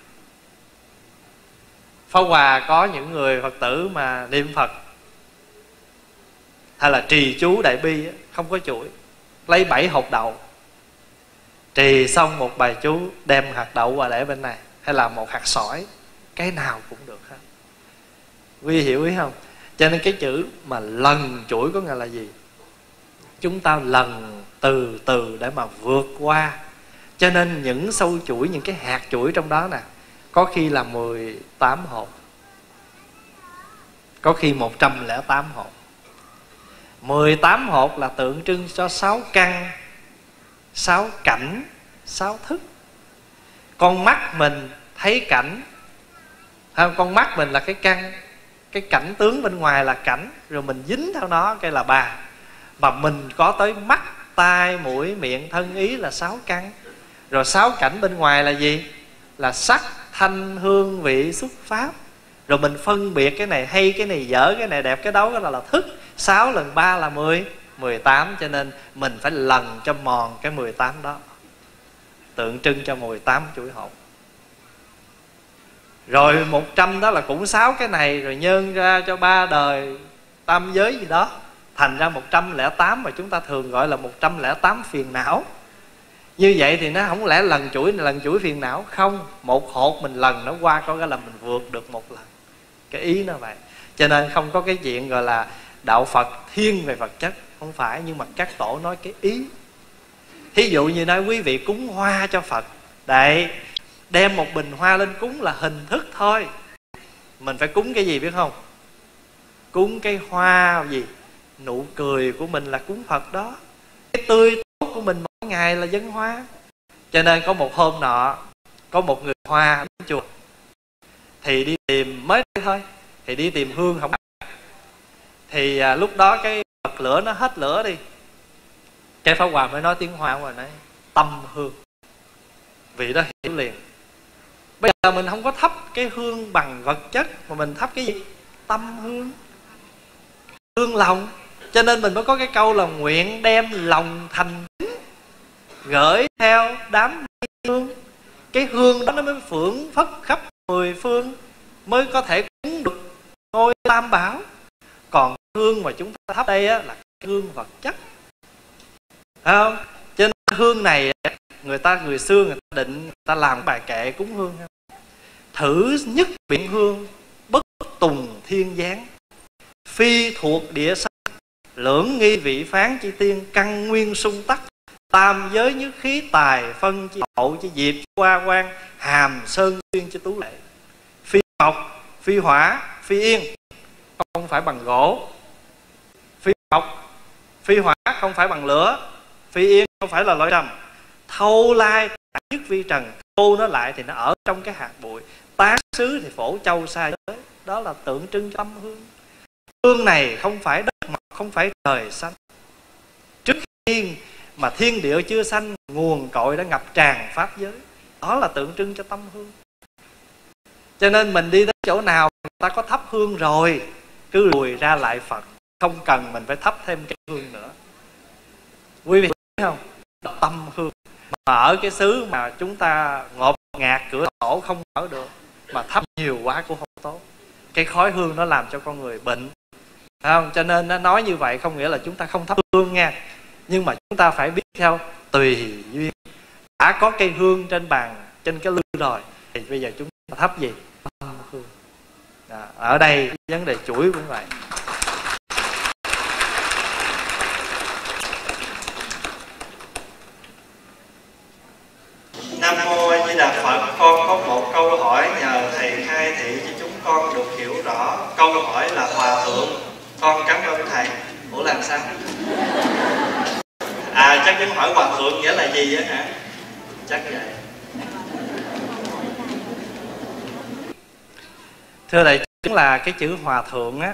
Pháp Hòa có những người Phật tử mà niệm Phật hay là trì chú đại bi không có chuỗi, lấy bảy hột đậu, trì xong một bài chú đem hạt đậu qua để bên này, hay là một hạt sỏi, cái nào cũng được hết. Quý hiểu ý không? Cho nên cái chữ mà lần chuỗi có nghĩa là gì? Chúng ta lần từ từ để mà vượt qua. Cho nên những sâu chuỗi, những cái hạt chuỗi trong đó nè, có khi là mười tám hột, có khi một trăm lẻ tám hột. Mười tám hột là tượng trưng cho sáu căn, sáu cảnh, sáu thức. Con mắt mình thấy cảnh, không, con mắt mình là cái căn, cái cảnh tướng bên ngoài là cảnh, rồi mình dính theo nó cái là ba. Mà mình có tới mắt, tai, mũi, miệng, thân, ý là sáu căn. Rồi sáu cảnh bên ngoài là gì? Là sắc, thanh, hương, vị, xuất, pháp. Rồi mình phân biệt cái này hay, cái này dở, cái này đẹp, cái đó là, là thức. Sáu lần ba là mười, mười tám. Cho nên mình phải lần cho mòn cái mười tám đó, tượng trưng cho mười tám chuỗi hột. Rồi một trăm đó là cũng sáu cái này, rồi nhân ra cho ba đời tam giới gì đó, thành ra một trăm lẻ tám, mà chúng ta thường gọi là một trăm lẻ tám phiền não. Như vậy thì nó không lẽ lần chuỗi lần chuỗi phiền não. Không, một hột mình lần nó qua có nghĩa là mình vượt được một lần. Cái ý nó vậy. Cho nên không có cái chuyện gọi là đạo Phật thiên về vật chất, không phải. Nhưng mà các tổ nói cái ý. Thí dụ như nói quý vị cúng hoa cho Phật, đấy, đem một bình hoa lên cúng là hình thức thôi. Mình phải cúng cái gì biết không? Cúng cái hoa gì? Nụ cười của mình là cúng Phật đó. Cái tươi tốt của mình mỗi ngày là dân hoa. Cho nên có một hôm nọ, có một người Hoa đến chùa, thì đi tìm, mới đây thôi, thì đi tìm hương không. Thì à, lúc đó cái bật lửa nó hết lửa đi, cái Pháp Hòa mới nói tiếng Hoa mà nói tâm hương. Vị đó hiểu liền. Bây giờ mình không có thắp cái hương bằng vật chất, mà mình thắp cái gì? Tâm hương, hương lòng. Cho nên mình mới có cái câu là nguyện đem lòng thành kính, gửi theo đám mây hương. Cái hương đó nó mới phưởng phất khắp mười phương, mới có thể cúng được ngôi Tam Bảo. Còn hương mà chúng ta thắp đây á, là hương vật chất, phải không? Cho nên hương này người ta người xưa người ta định, người ta làm bài kệ cúng hương. Thử nhất biện hương, bất tùng thiên giáng, phi thuộc địa sắc, lưỡng nghi vị phán chi tiên, căn nguyên sung tắc, tam giới nhất khí tài phân chi hậu chi diệp hoa quan, hàm sơn xuyên chi tú lệ. Phi ngọc, phi hỏa, phi yên, không phải bằng gỗ. Phi ngọc, phi hỏa không phải bằng lửa. Phi yên không phải là loại trầm. Thâu lai nhất vi trần, thâu nó lại thì nó ở trong cái hạt bụi. Tán xứ thì phổ châu xa giới. Đó là tượng trưng tâm hương. Hương này không phải đất mọc, không phải trời xanh. Trước khi mà thiên địa chưa sanh, nguồn cội đã ngập tràn pháp giới. Đó là tượng trưng cho tâm hương. Cho nên mình đi đến chỗ nào người ta có thắp hương rồi, cứ lùi ra lại Phật, không cần mình phải thắp thêm cái hương nữa. Quý vị biết không? Tâm hương. Mà ở cái xứ mà chúng ta ngột ngạt, cửa sổ không mở được, mà thắp nhiều quá cũng không tốt. Cái khói hương nó làm cho con người bệnh, phải không? Cho nên nó nói như vậy không nghĩa là chúng ta không thắp hương nha. Nhưng mà chúng ta phải biết theo tùy duyên. Đã có cây hương trên bàn, trên cái lư rồi, thì bây giờ chúng ta thắp gì? Tâm hương. Đó. Ở đây vấn đề chuỗi cũng vậy. Nam mô A Di Đà Phật. Con có một câu hỏi nhờ thầy khai thị cho chúng con được hiểu rõ. Câu hỏi là hòa thượng. Con cảm ơn thầy. Ủa làm sao? À chắc chúng hỏi hòa thượng nghĩa là gì á hả? Chắc vậy. Thưa đại chúng, là cái chữ hòa thượng á,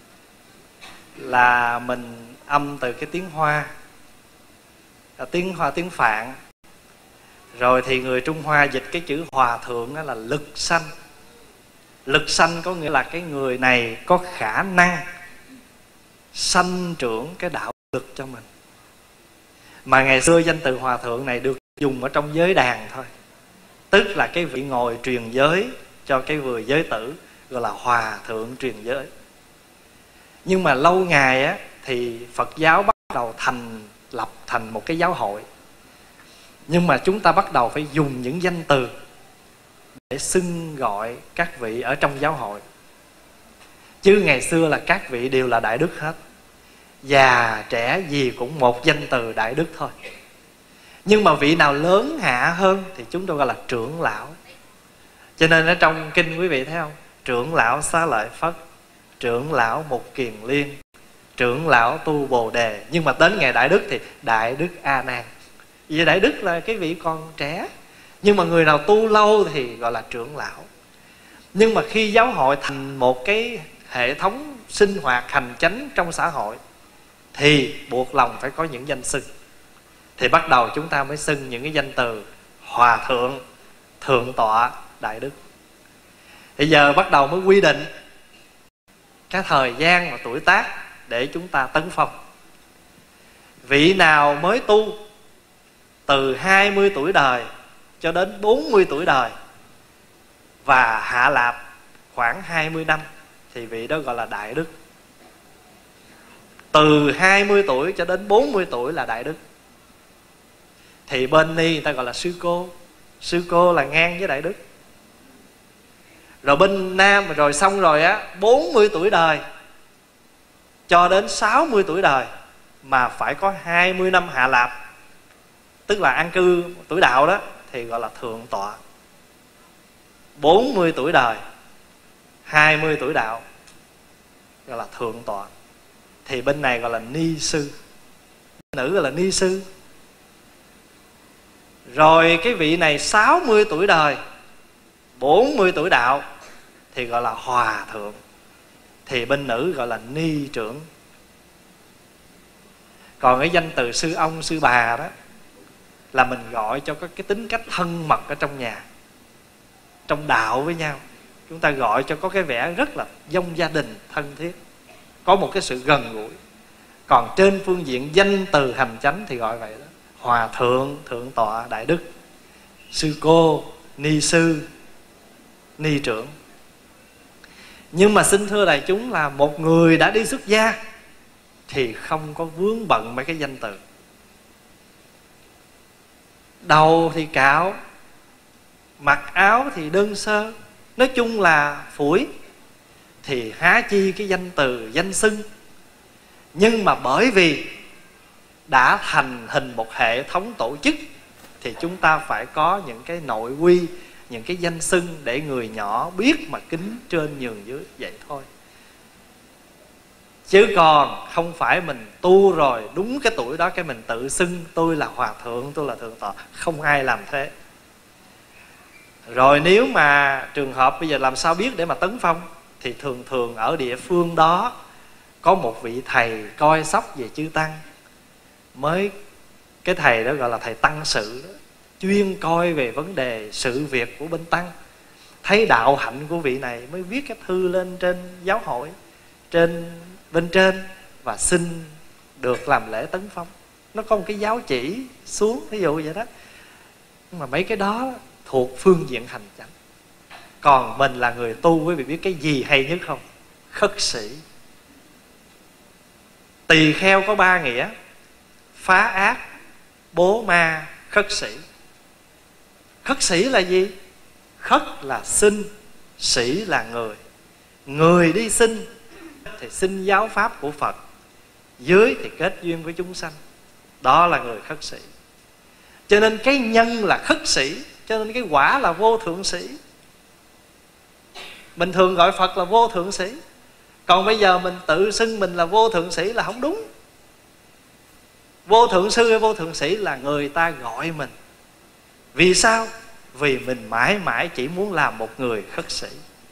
là mình âm từ cái tiếng Hoa, là tiếng Hoa, tiếng Phạn. Rồi thì người Trung Hoa dịch cái chữ hòa thượng đó là lực sanh. Lực sanh có nghĩa là cái người này có khả năng sanh trưởng cái đạo lực cho mình. Mà ngày xưa danh từ hòa thượng này được dùng ở trong giới đàn thôi, tức là cái vị ngồi truyền giới cho cái vừa giới tử, gọi là hòa thượng truyền giới. Nhưng mà lâu ngày á thì Phật giáo bắt đầu thành lập thành một cái giáo hội. Nhưng mà chúng ta bắt đầu phải dùng những danh từ để xưng gọi các vị ở trong giáo hội. Chứ ngày xưa là các vị đều là đại đức hết, già trẻ gì cũng một danh từ đại đức thôi. Nhưng mà vị nào lớn hạ hơn thì chúng tôi gọi là trưởng lão. Cho nên ở trong kinh quý vị thấy không, trưởng lão Xá Lợi Phất, trưởng lão Mục Kiền Liên, trưởng lão Tu Bồ Đề. Nhưng mà đến ngày đại đức thì đại đức A Nan. Vì đại đức là cái vị còn trẻ, nhưng mà người nào tu lâu thì gọi là trưởng lão. Nhưng mà khi giáo hội thành một cái hệ thống sinh hoạt hành chánh trong xã hội thì buộc lòng phải có những danh xưng. Thì bắt đầu chúng ta mới xưng những cái danh từ hòa thượng, thượng tọa, đại đức. Bây giờ bắt đầu mới quy định cái thời gian và tuổi tác để chúng ta tấn phong. Vị nào mới tu từ hai mươi tuổi đời cho đến bốn mươi tuổi đời và hạ lạp khoảng hai mươi năm thì vị đó gọi là đại đức. Từ hai mươi tuổi cho đến bốn mươi tuổi là đại đức. Thì bên Ni người ta gọi là sư cô. Sư cô là ngang với đại đức. Rồi bên Nam rồi xong rồi á, bốn mươi tuổi đời cho đến sáu mươi tuổi đời mà phải có hai mươi năm hạ lạp, tức là an cư tuổi đạo đó, thì gọi là thượng tọa. Bốn mươi tuổi đời, hai mươi tuổi đạo gọi là thượng tọa. Thì bên này gọi là ni sư, nữ gọi là ni sư. Rồi cái vị này sáu mươi tuổi đời, bốn mươi tuổi đạo thì gọi là hòa thượng. Thì bên nữ gọi là ni trưởng. Còn cái danh từ sư ông, sư bà đó là mình gọi cho có cái tính cách thân mật ở trong nhà, trong đạo với nhau. Chúng ta gọi cho có cái vẻ rất là giống gia đình, thân thiết, có một cái sự gần gũi. Còn trên phương diện danh từ hành chánh thì gọi vậy đó: hòa thượng, thượng tọa, đại đức, sư cô, ni sư, ni trưởng. Nhưng mà xin thưa đại chúng là một người đã đi xuất gia thì không có vướng bận mấy cái danh từ. Đầu thì cạo, mặc áo thì đơn sơ, nói chung là phủi, thì há chi cái danh từ, danh xưng. Nhưng mà bởi vì đã thành hình một hệ thống tổ chức thì chúng ta phải có những cái nội quy, những cái danh xưng để người nhỏ biết mà kính trên nhường dưới, vậy thôi. Chứ còn không phải mình tu rồi đúng cái tuổi đó cái mình tự xưng tôi là hòa thượng, tôi là thượng tọa. Không ai làm thế. Rồi nếu mà trường hợp bây giờ làm sao biết để mà tấn phong, thì thường thường ở địa phương đó có một vị thầy coi sóc về chư tăng, mới cái thầy đó gọi là thầy tăng sự đó, chuyên coi về vấn đề sự việc của bên tăng. Thấy đạo hạnh của vị này mới viết cái thư lên trên giáo hội, trên bên trên, và xin được làm lễ tấn phong. Nó có một cái giáo chỉ xuống, ví dụ vậy đó. Nhưng mà mấy cái đó thuộc phương diện hành chánh. Còn mình là người tu, quý vị biết cái gì hay nhất không? Khất sĩ. Tỳ kheo có ba nghĩa: phá ác, bố ma, khất sĩ. Khất sĩ là gì? Khất là xin, sĩ là người. Người đi xin thì xin giáo pháp của Phật, dưới thì kết duyên với chúng sanh. Đó là người khất sĩ. Cho nên cái nhân là khất sĩ, cho nên cái quả là vô thượng sĩ. Bình thường gọi Phật là vô thượng sĩ. Còn bây giờ mình tự xưng mình là vô thượng sĩ là không đúng. Vô thượng sư hay vô thượng sĩ là người ta gọi mình. Vì sao? Vì mình mãi mãi chỉ muốn làm một người khất sĩ.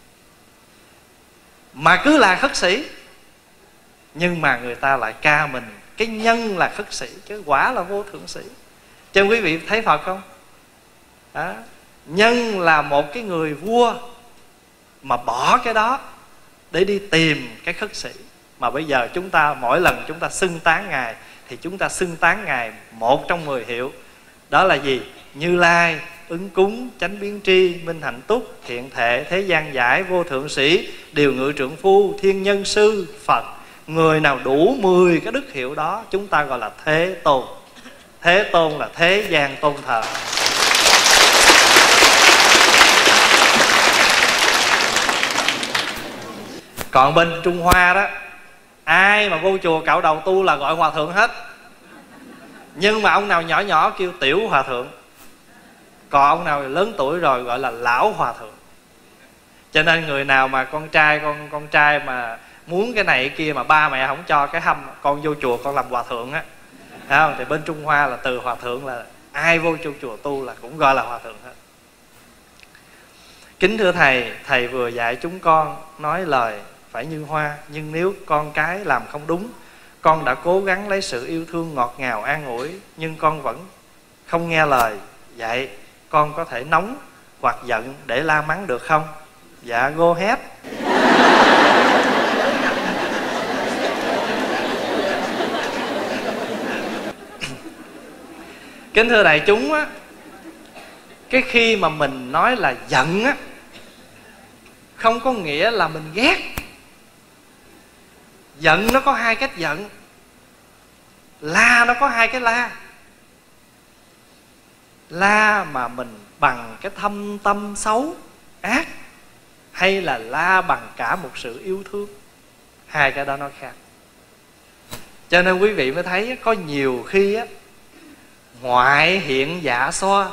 Mà cứ là khất sĩ, nhưng mà người ta lại ca mình. Cái nhân là khất sĩ, cái quả là vô thượng sĩ. Cho quý vị thấy Phật không? Đó. Nhân là một cái người vua mà bỏ cái đó để đi tìm cái khất sĩ. Mà bây giờ chúng ta mỗi lần chúng ta xưng tán Ngài thì chúng ta xưng tán Ngài một trong mười hiệu. Đó là gì? Như Lai, ứng cúng, chánh biến tri, minh hạnh túc, thiện thệ, thế gian giải, vô thượng sĩ, điều ngự trượng phu, thiên nhân sư, Phật. Người nào đủ mười cái đức hiệu đó chúng ta gọi là Thế Tôn. Thế Tôn là thế gian tôn thờ. Còn bên Trung Hoa đó, ai mà vô chùa cạo đầu tu là gọi hòa thượng hết. Nhưng mà ông nào nhỏ nhỏ kêu tiểu hòa thượng, còn ông nào lớn tuổi rồi gọi là lão hòa thượng. Cho nên người nào mà con trai con con trai mà muốn cái này cái kia mà ba mẹ không cho cái hâm, con vô chùa con làm hòa thượng á, thấy không? Thì bên Trung Hoa là từ hòa thượng là ai vô chùa, chùa tu là cũng gọi là hòa thượng hết. Kính thưa thầy, thầy vừa dạy chúng con nói lời phải như hoa, nhưng nếu con cái làm không đúng, con đã cố gắng lấy sự yêu thương ngọt ngào an ủi, nhưng con vẫn không nghe lời dạy, con có thể nóng hoặc giận để la mắng được không? Dạ go ahead. Kính thưa đại chúng á, cái khi mà mình nói là giận á, không có nghĩa là mình ghét. Giận nó có hai cách giận, la nó có hai cái la. La mà mình bằng cái thâm tâm xấu ác, hay là la bằng cả một sự yêu thương, hai cái đó nó khác. Cho nên quý vị mới thấy có nhiều khi á, ngoại hiện dạ xoa,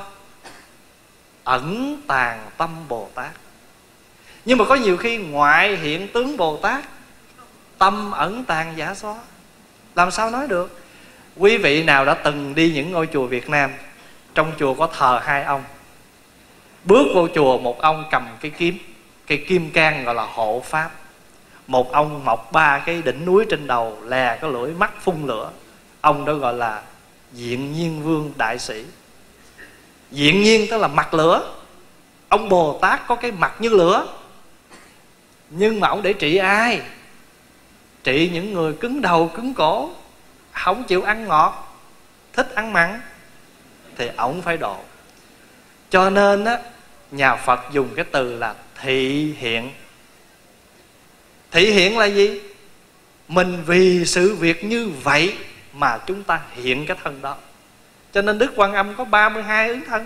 ẩn tàng tâm Bồ Tát. Nhưng mà có nhiều khi ngoại hiện tướng Bồ Tát, tâm ẩn tàng dạ xoa. Làm sao nói được? Quý vị nào đã từng đi những ngôi chùa Việt Nam, trong chùa có thờ hai ông, bước vô chùa một ông cầm cái kiếm, cái kim cang gọi là hộ pháp, một ông mọc ba cái đỉnh núi trên đầu, lè cái lưỡi mắt phun lửa, ông đó gọi là Diện Nhiên Vương Đại Sĩ. Diện Nhiên tức là mặt lửa. Ông Bồ Tát có cái mặt như lửa, nhưng mà ông để trị ai? Trị những người cứng đầu cứng cổ, không chịu ăn ngọt, thích ăn mặn, thì ổng phải độ. Cho nên á, nhà Phật dùng cái từ là thị hiện. Thị hiện là gì? Mình vì sự việc như vậy mà chúng ta hiện cái thân đó. Cho nên Đức Quan Âm có ba mươi hai ứng thân.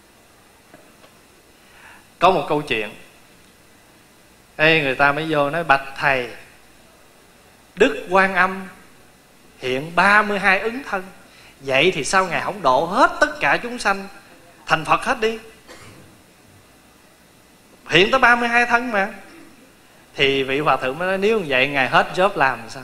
Có một câu chuyện, Ê, người ta mới vô nói: bạch thầy, Đức Quan Âm hiện ba mươi hai ứng thân, vậy thì sao Ngài không độ hết tất cả chúng sanh thành Phật hết đi? Hiện tới ba mươi hai thân mà. Thì vị hòa thượng mới nói: nếu vậy Ngài hết job làm sao?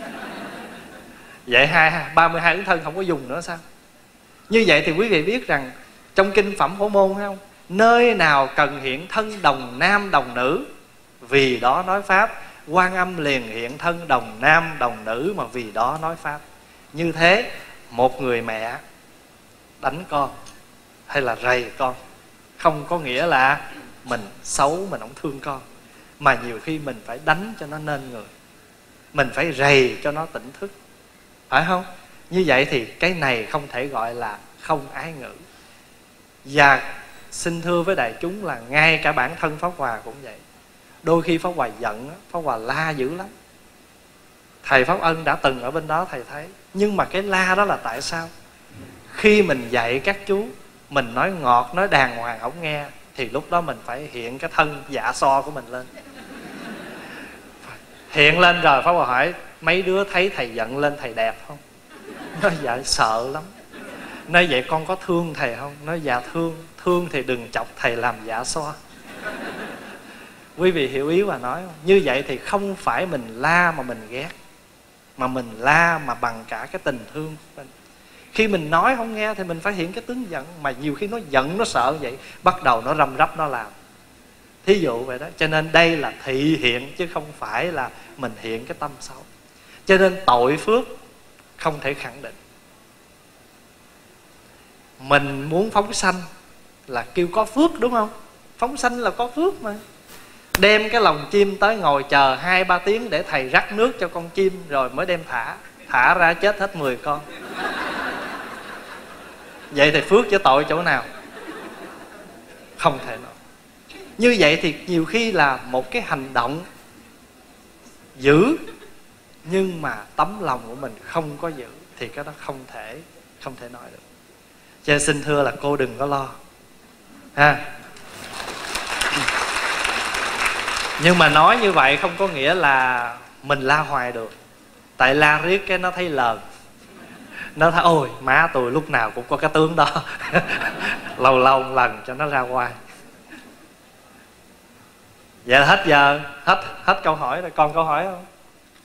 Vậy hai ba mươi hai ứng thân không có dùng nữa sao? Như vậy thì quý vị biết rằng trong kinh Phẩm Phổ Môn thấy không, nơi nào cần hiện thân đồng nam đồng nữ, vì đó nói pháp. Quan Âm liền hiện thân đồng nam đồng nữ, mà vì đó nói pháp. Như thế một người mẹ đánh con hay là rầy con không có nghĩa là mình xấu, mình không thương con, mà nhiều khi mình phải đánh cho nó nên người, mình phải rầy cho nó tỉnh thức, phải không? Như vậy thì cái này không thể gọi là không ái ngữ. Và xin thưa với đại chúng là ngay cả bản thân Pháp Hòa cũng vậy. Đôi khi Pháp Hòa giận, Pháp Hòa la dữ lắm. Thầy Pháp Ân đã từng ở bên đó thầy thấy. Nhưng mà cái la đó là tại sao? Khi mình dạy các chú, mình nói ngọt, nói đàng hoàng không nghe, thì lúc đó mình phải hiện cái thân dạ so của mình lên. Hiện lên rồi Pháp Hòa hỏi: mấy đứa thấy thầy giận lên thầy đẹp không? Nói dạ sợ lắm. Nói vậy con có thương thầy không? Nói dạ thương. Thương thì đừng chọc thầy làm dạ so. Quý vị hiểu ý Hòa nói không? Như vậy thì không phải mình la mà mình ghét, mà mình la mà bằng cả cái tình thương của mình. Khi mình nói không nghe thì mình phải hiện cái tướng giận. Mà nhiều khi nó giận, nó sợ vậy, bắt đầu nó răm rắp nó làm. Thí dụ vậy đó. Cho nên đây là thị hiện, chứ không phải là mình hiện cái tâm xấu. Cho nên tội phước không thể khẳng định. Mình muốn phóng sanh là kêu có phước, đúng không? Phóng sanh là có phước mà. Đem cái lồng chim tới ngồi chờ hai ba tiếng để thầy rắc nước cho con chim, rồi mới đem thả. Thả ra chết hết mười con. Vậy thì phước với tội chỗ nào? Không thể nào. Như vậy thì nhiều khi là một cái hành động dữ, nhưng mà tấm lòng của mình không có giữ thì cái đó không thể không thể nói được. Cho nên xin thưa là cô đừng có lo ha. Nhưng mà nói như vậy không có nghĩa là mình la hoài được. Tại la riết cái nó thấy lờn, nó thấy ôi má tôi lúc nào cũng có cái tướng đó. Lâu lâu một lần cho nó ra ngoài. Vậy là hết giờ, hết hết câu hỏi rồi. Còn câu hỏi không?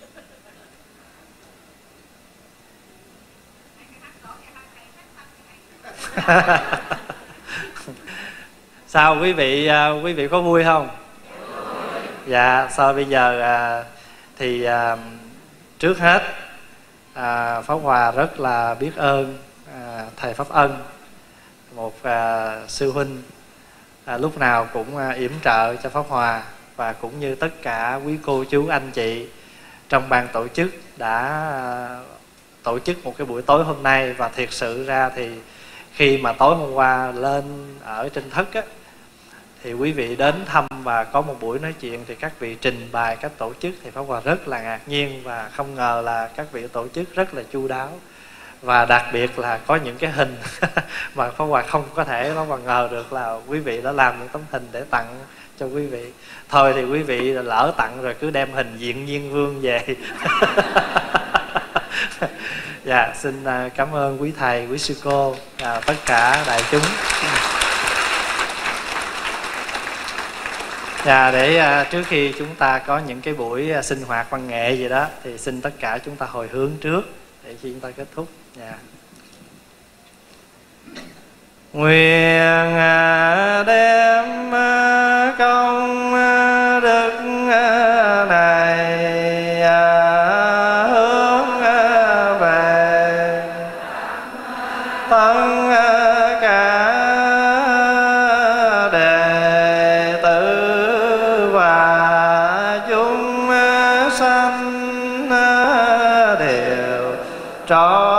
Sao quý vị quý vị có vui không? Dạ, sao bây giờ à, thì à, trước hết à, Pháp Hòa rất là biết ơn à, thầy Pháp Ân, một à, sư huynh à, lúc nào cũng à, yểm trợ cho Pháp Hòa, và cũng như tất cả quý cô chú anh chị trong ban tổ chức đã à, tổ chức một cái buổi tối hôm nay. Và thiệt sự ra thì khi mà tối hôm qua lên ở trên thất á, thì quý vị đến thăm và có một buổi nói chuyện thì các vị trình bày cách tổ chức thì Pháp Hòa rất là ngạc nhiên, và không ngờ là các vị tổ chức rất là chu đáo, và đặc biệt là có những cái hình mà Pháp Hòa không có thể Pháp Hòa ngờ được là quý vị đã làm những tấm hình để tặng cho quý vị. Thôi thì quý vị lỡ tặng rồi cứ đem hình Diện Nhiên Vương về. Dạ, xin cảm ơn quý thầy, quý sư cô và tất cả đại chúng. Dạ, để uh, trước khi chúng ta có những cái buổi uh, sinh hoạt văn nghệ gì đó thì xin tất cả chúng ta hồi hướng trước để khi chúng ta kết thúc. Dạ. Nguyện uh, đem uh, công uh, đức uh, này uh, hướng uh, về tất uh, cả cho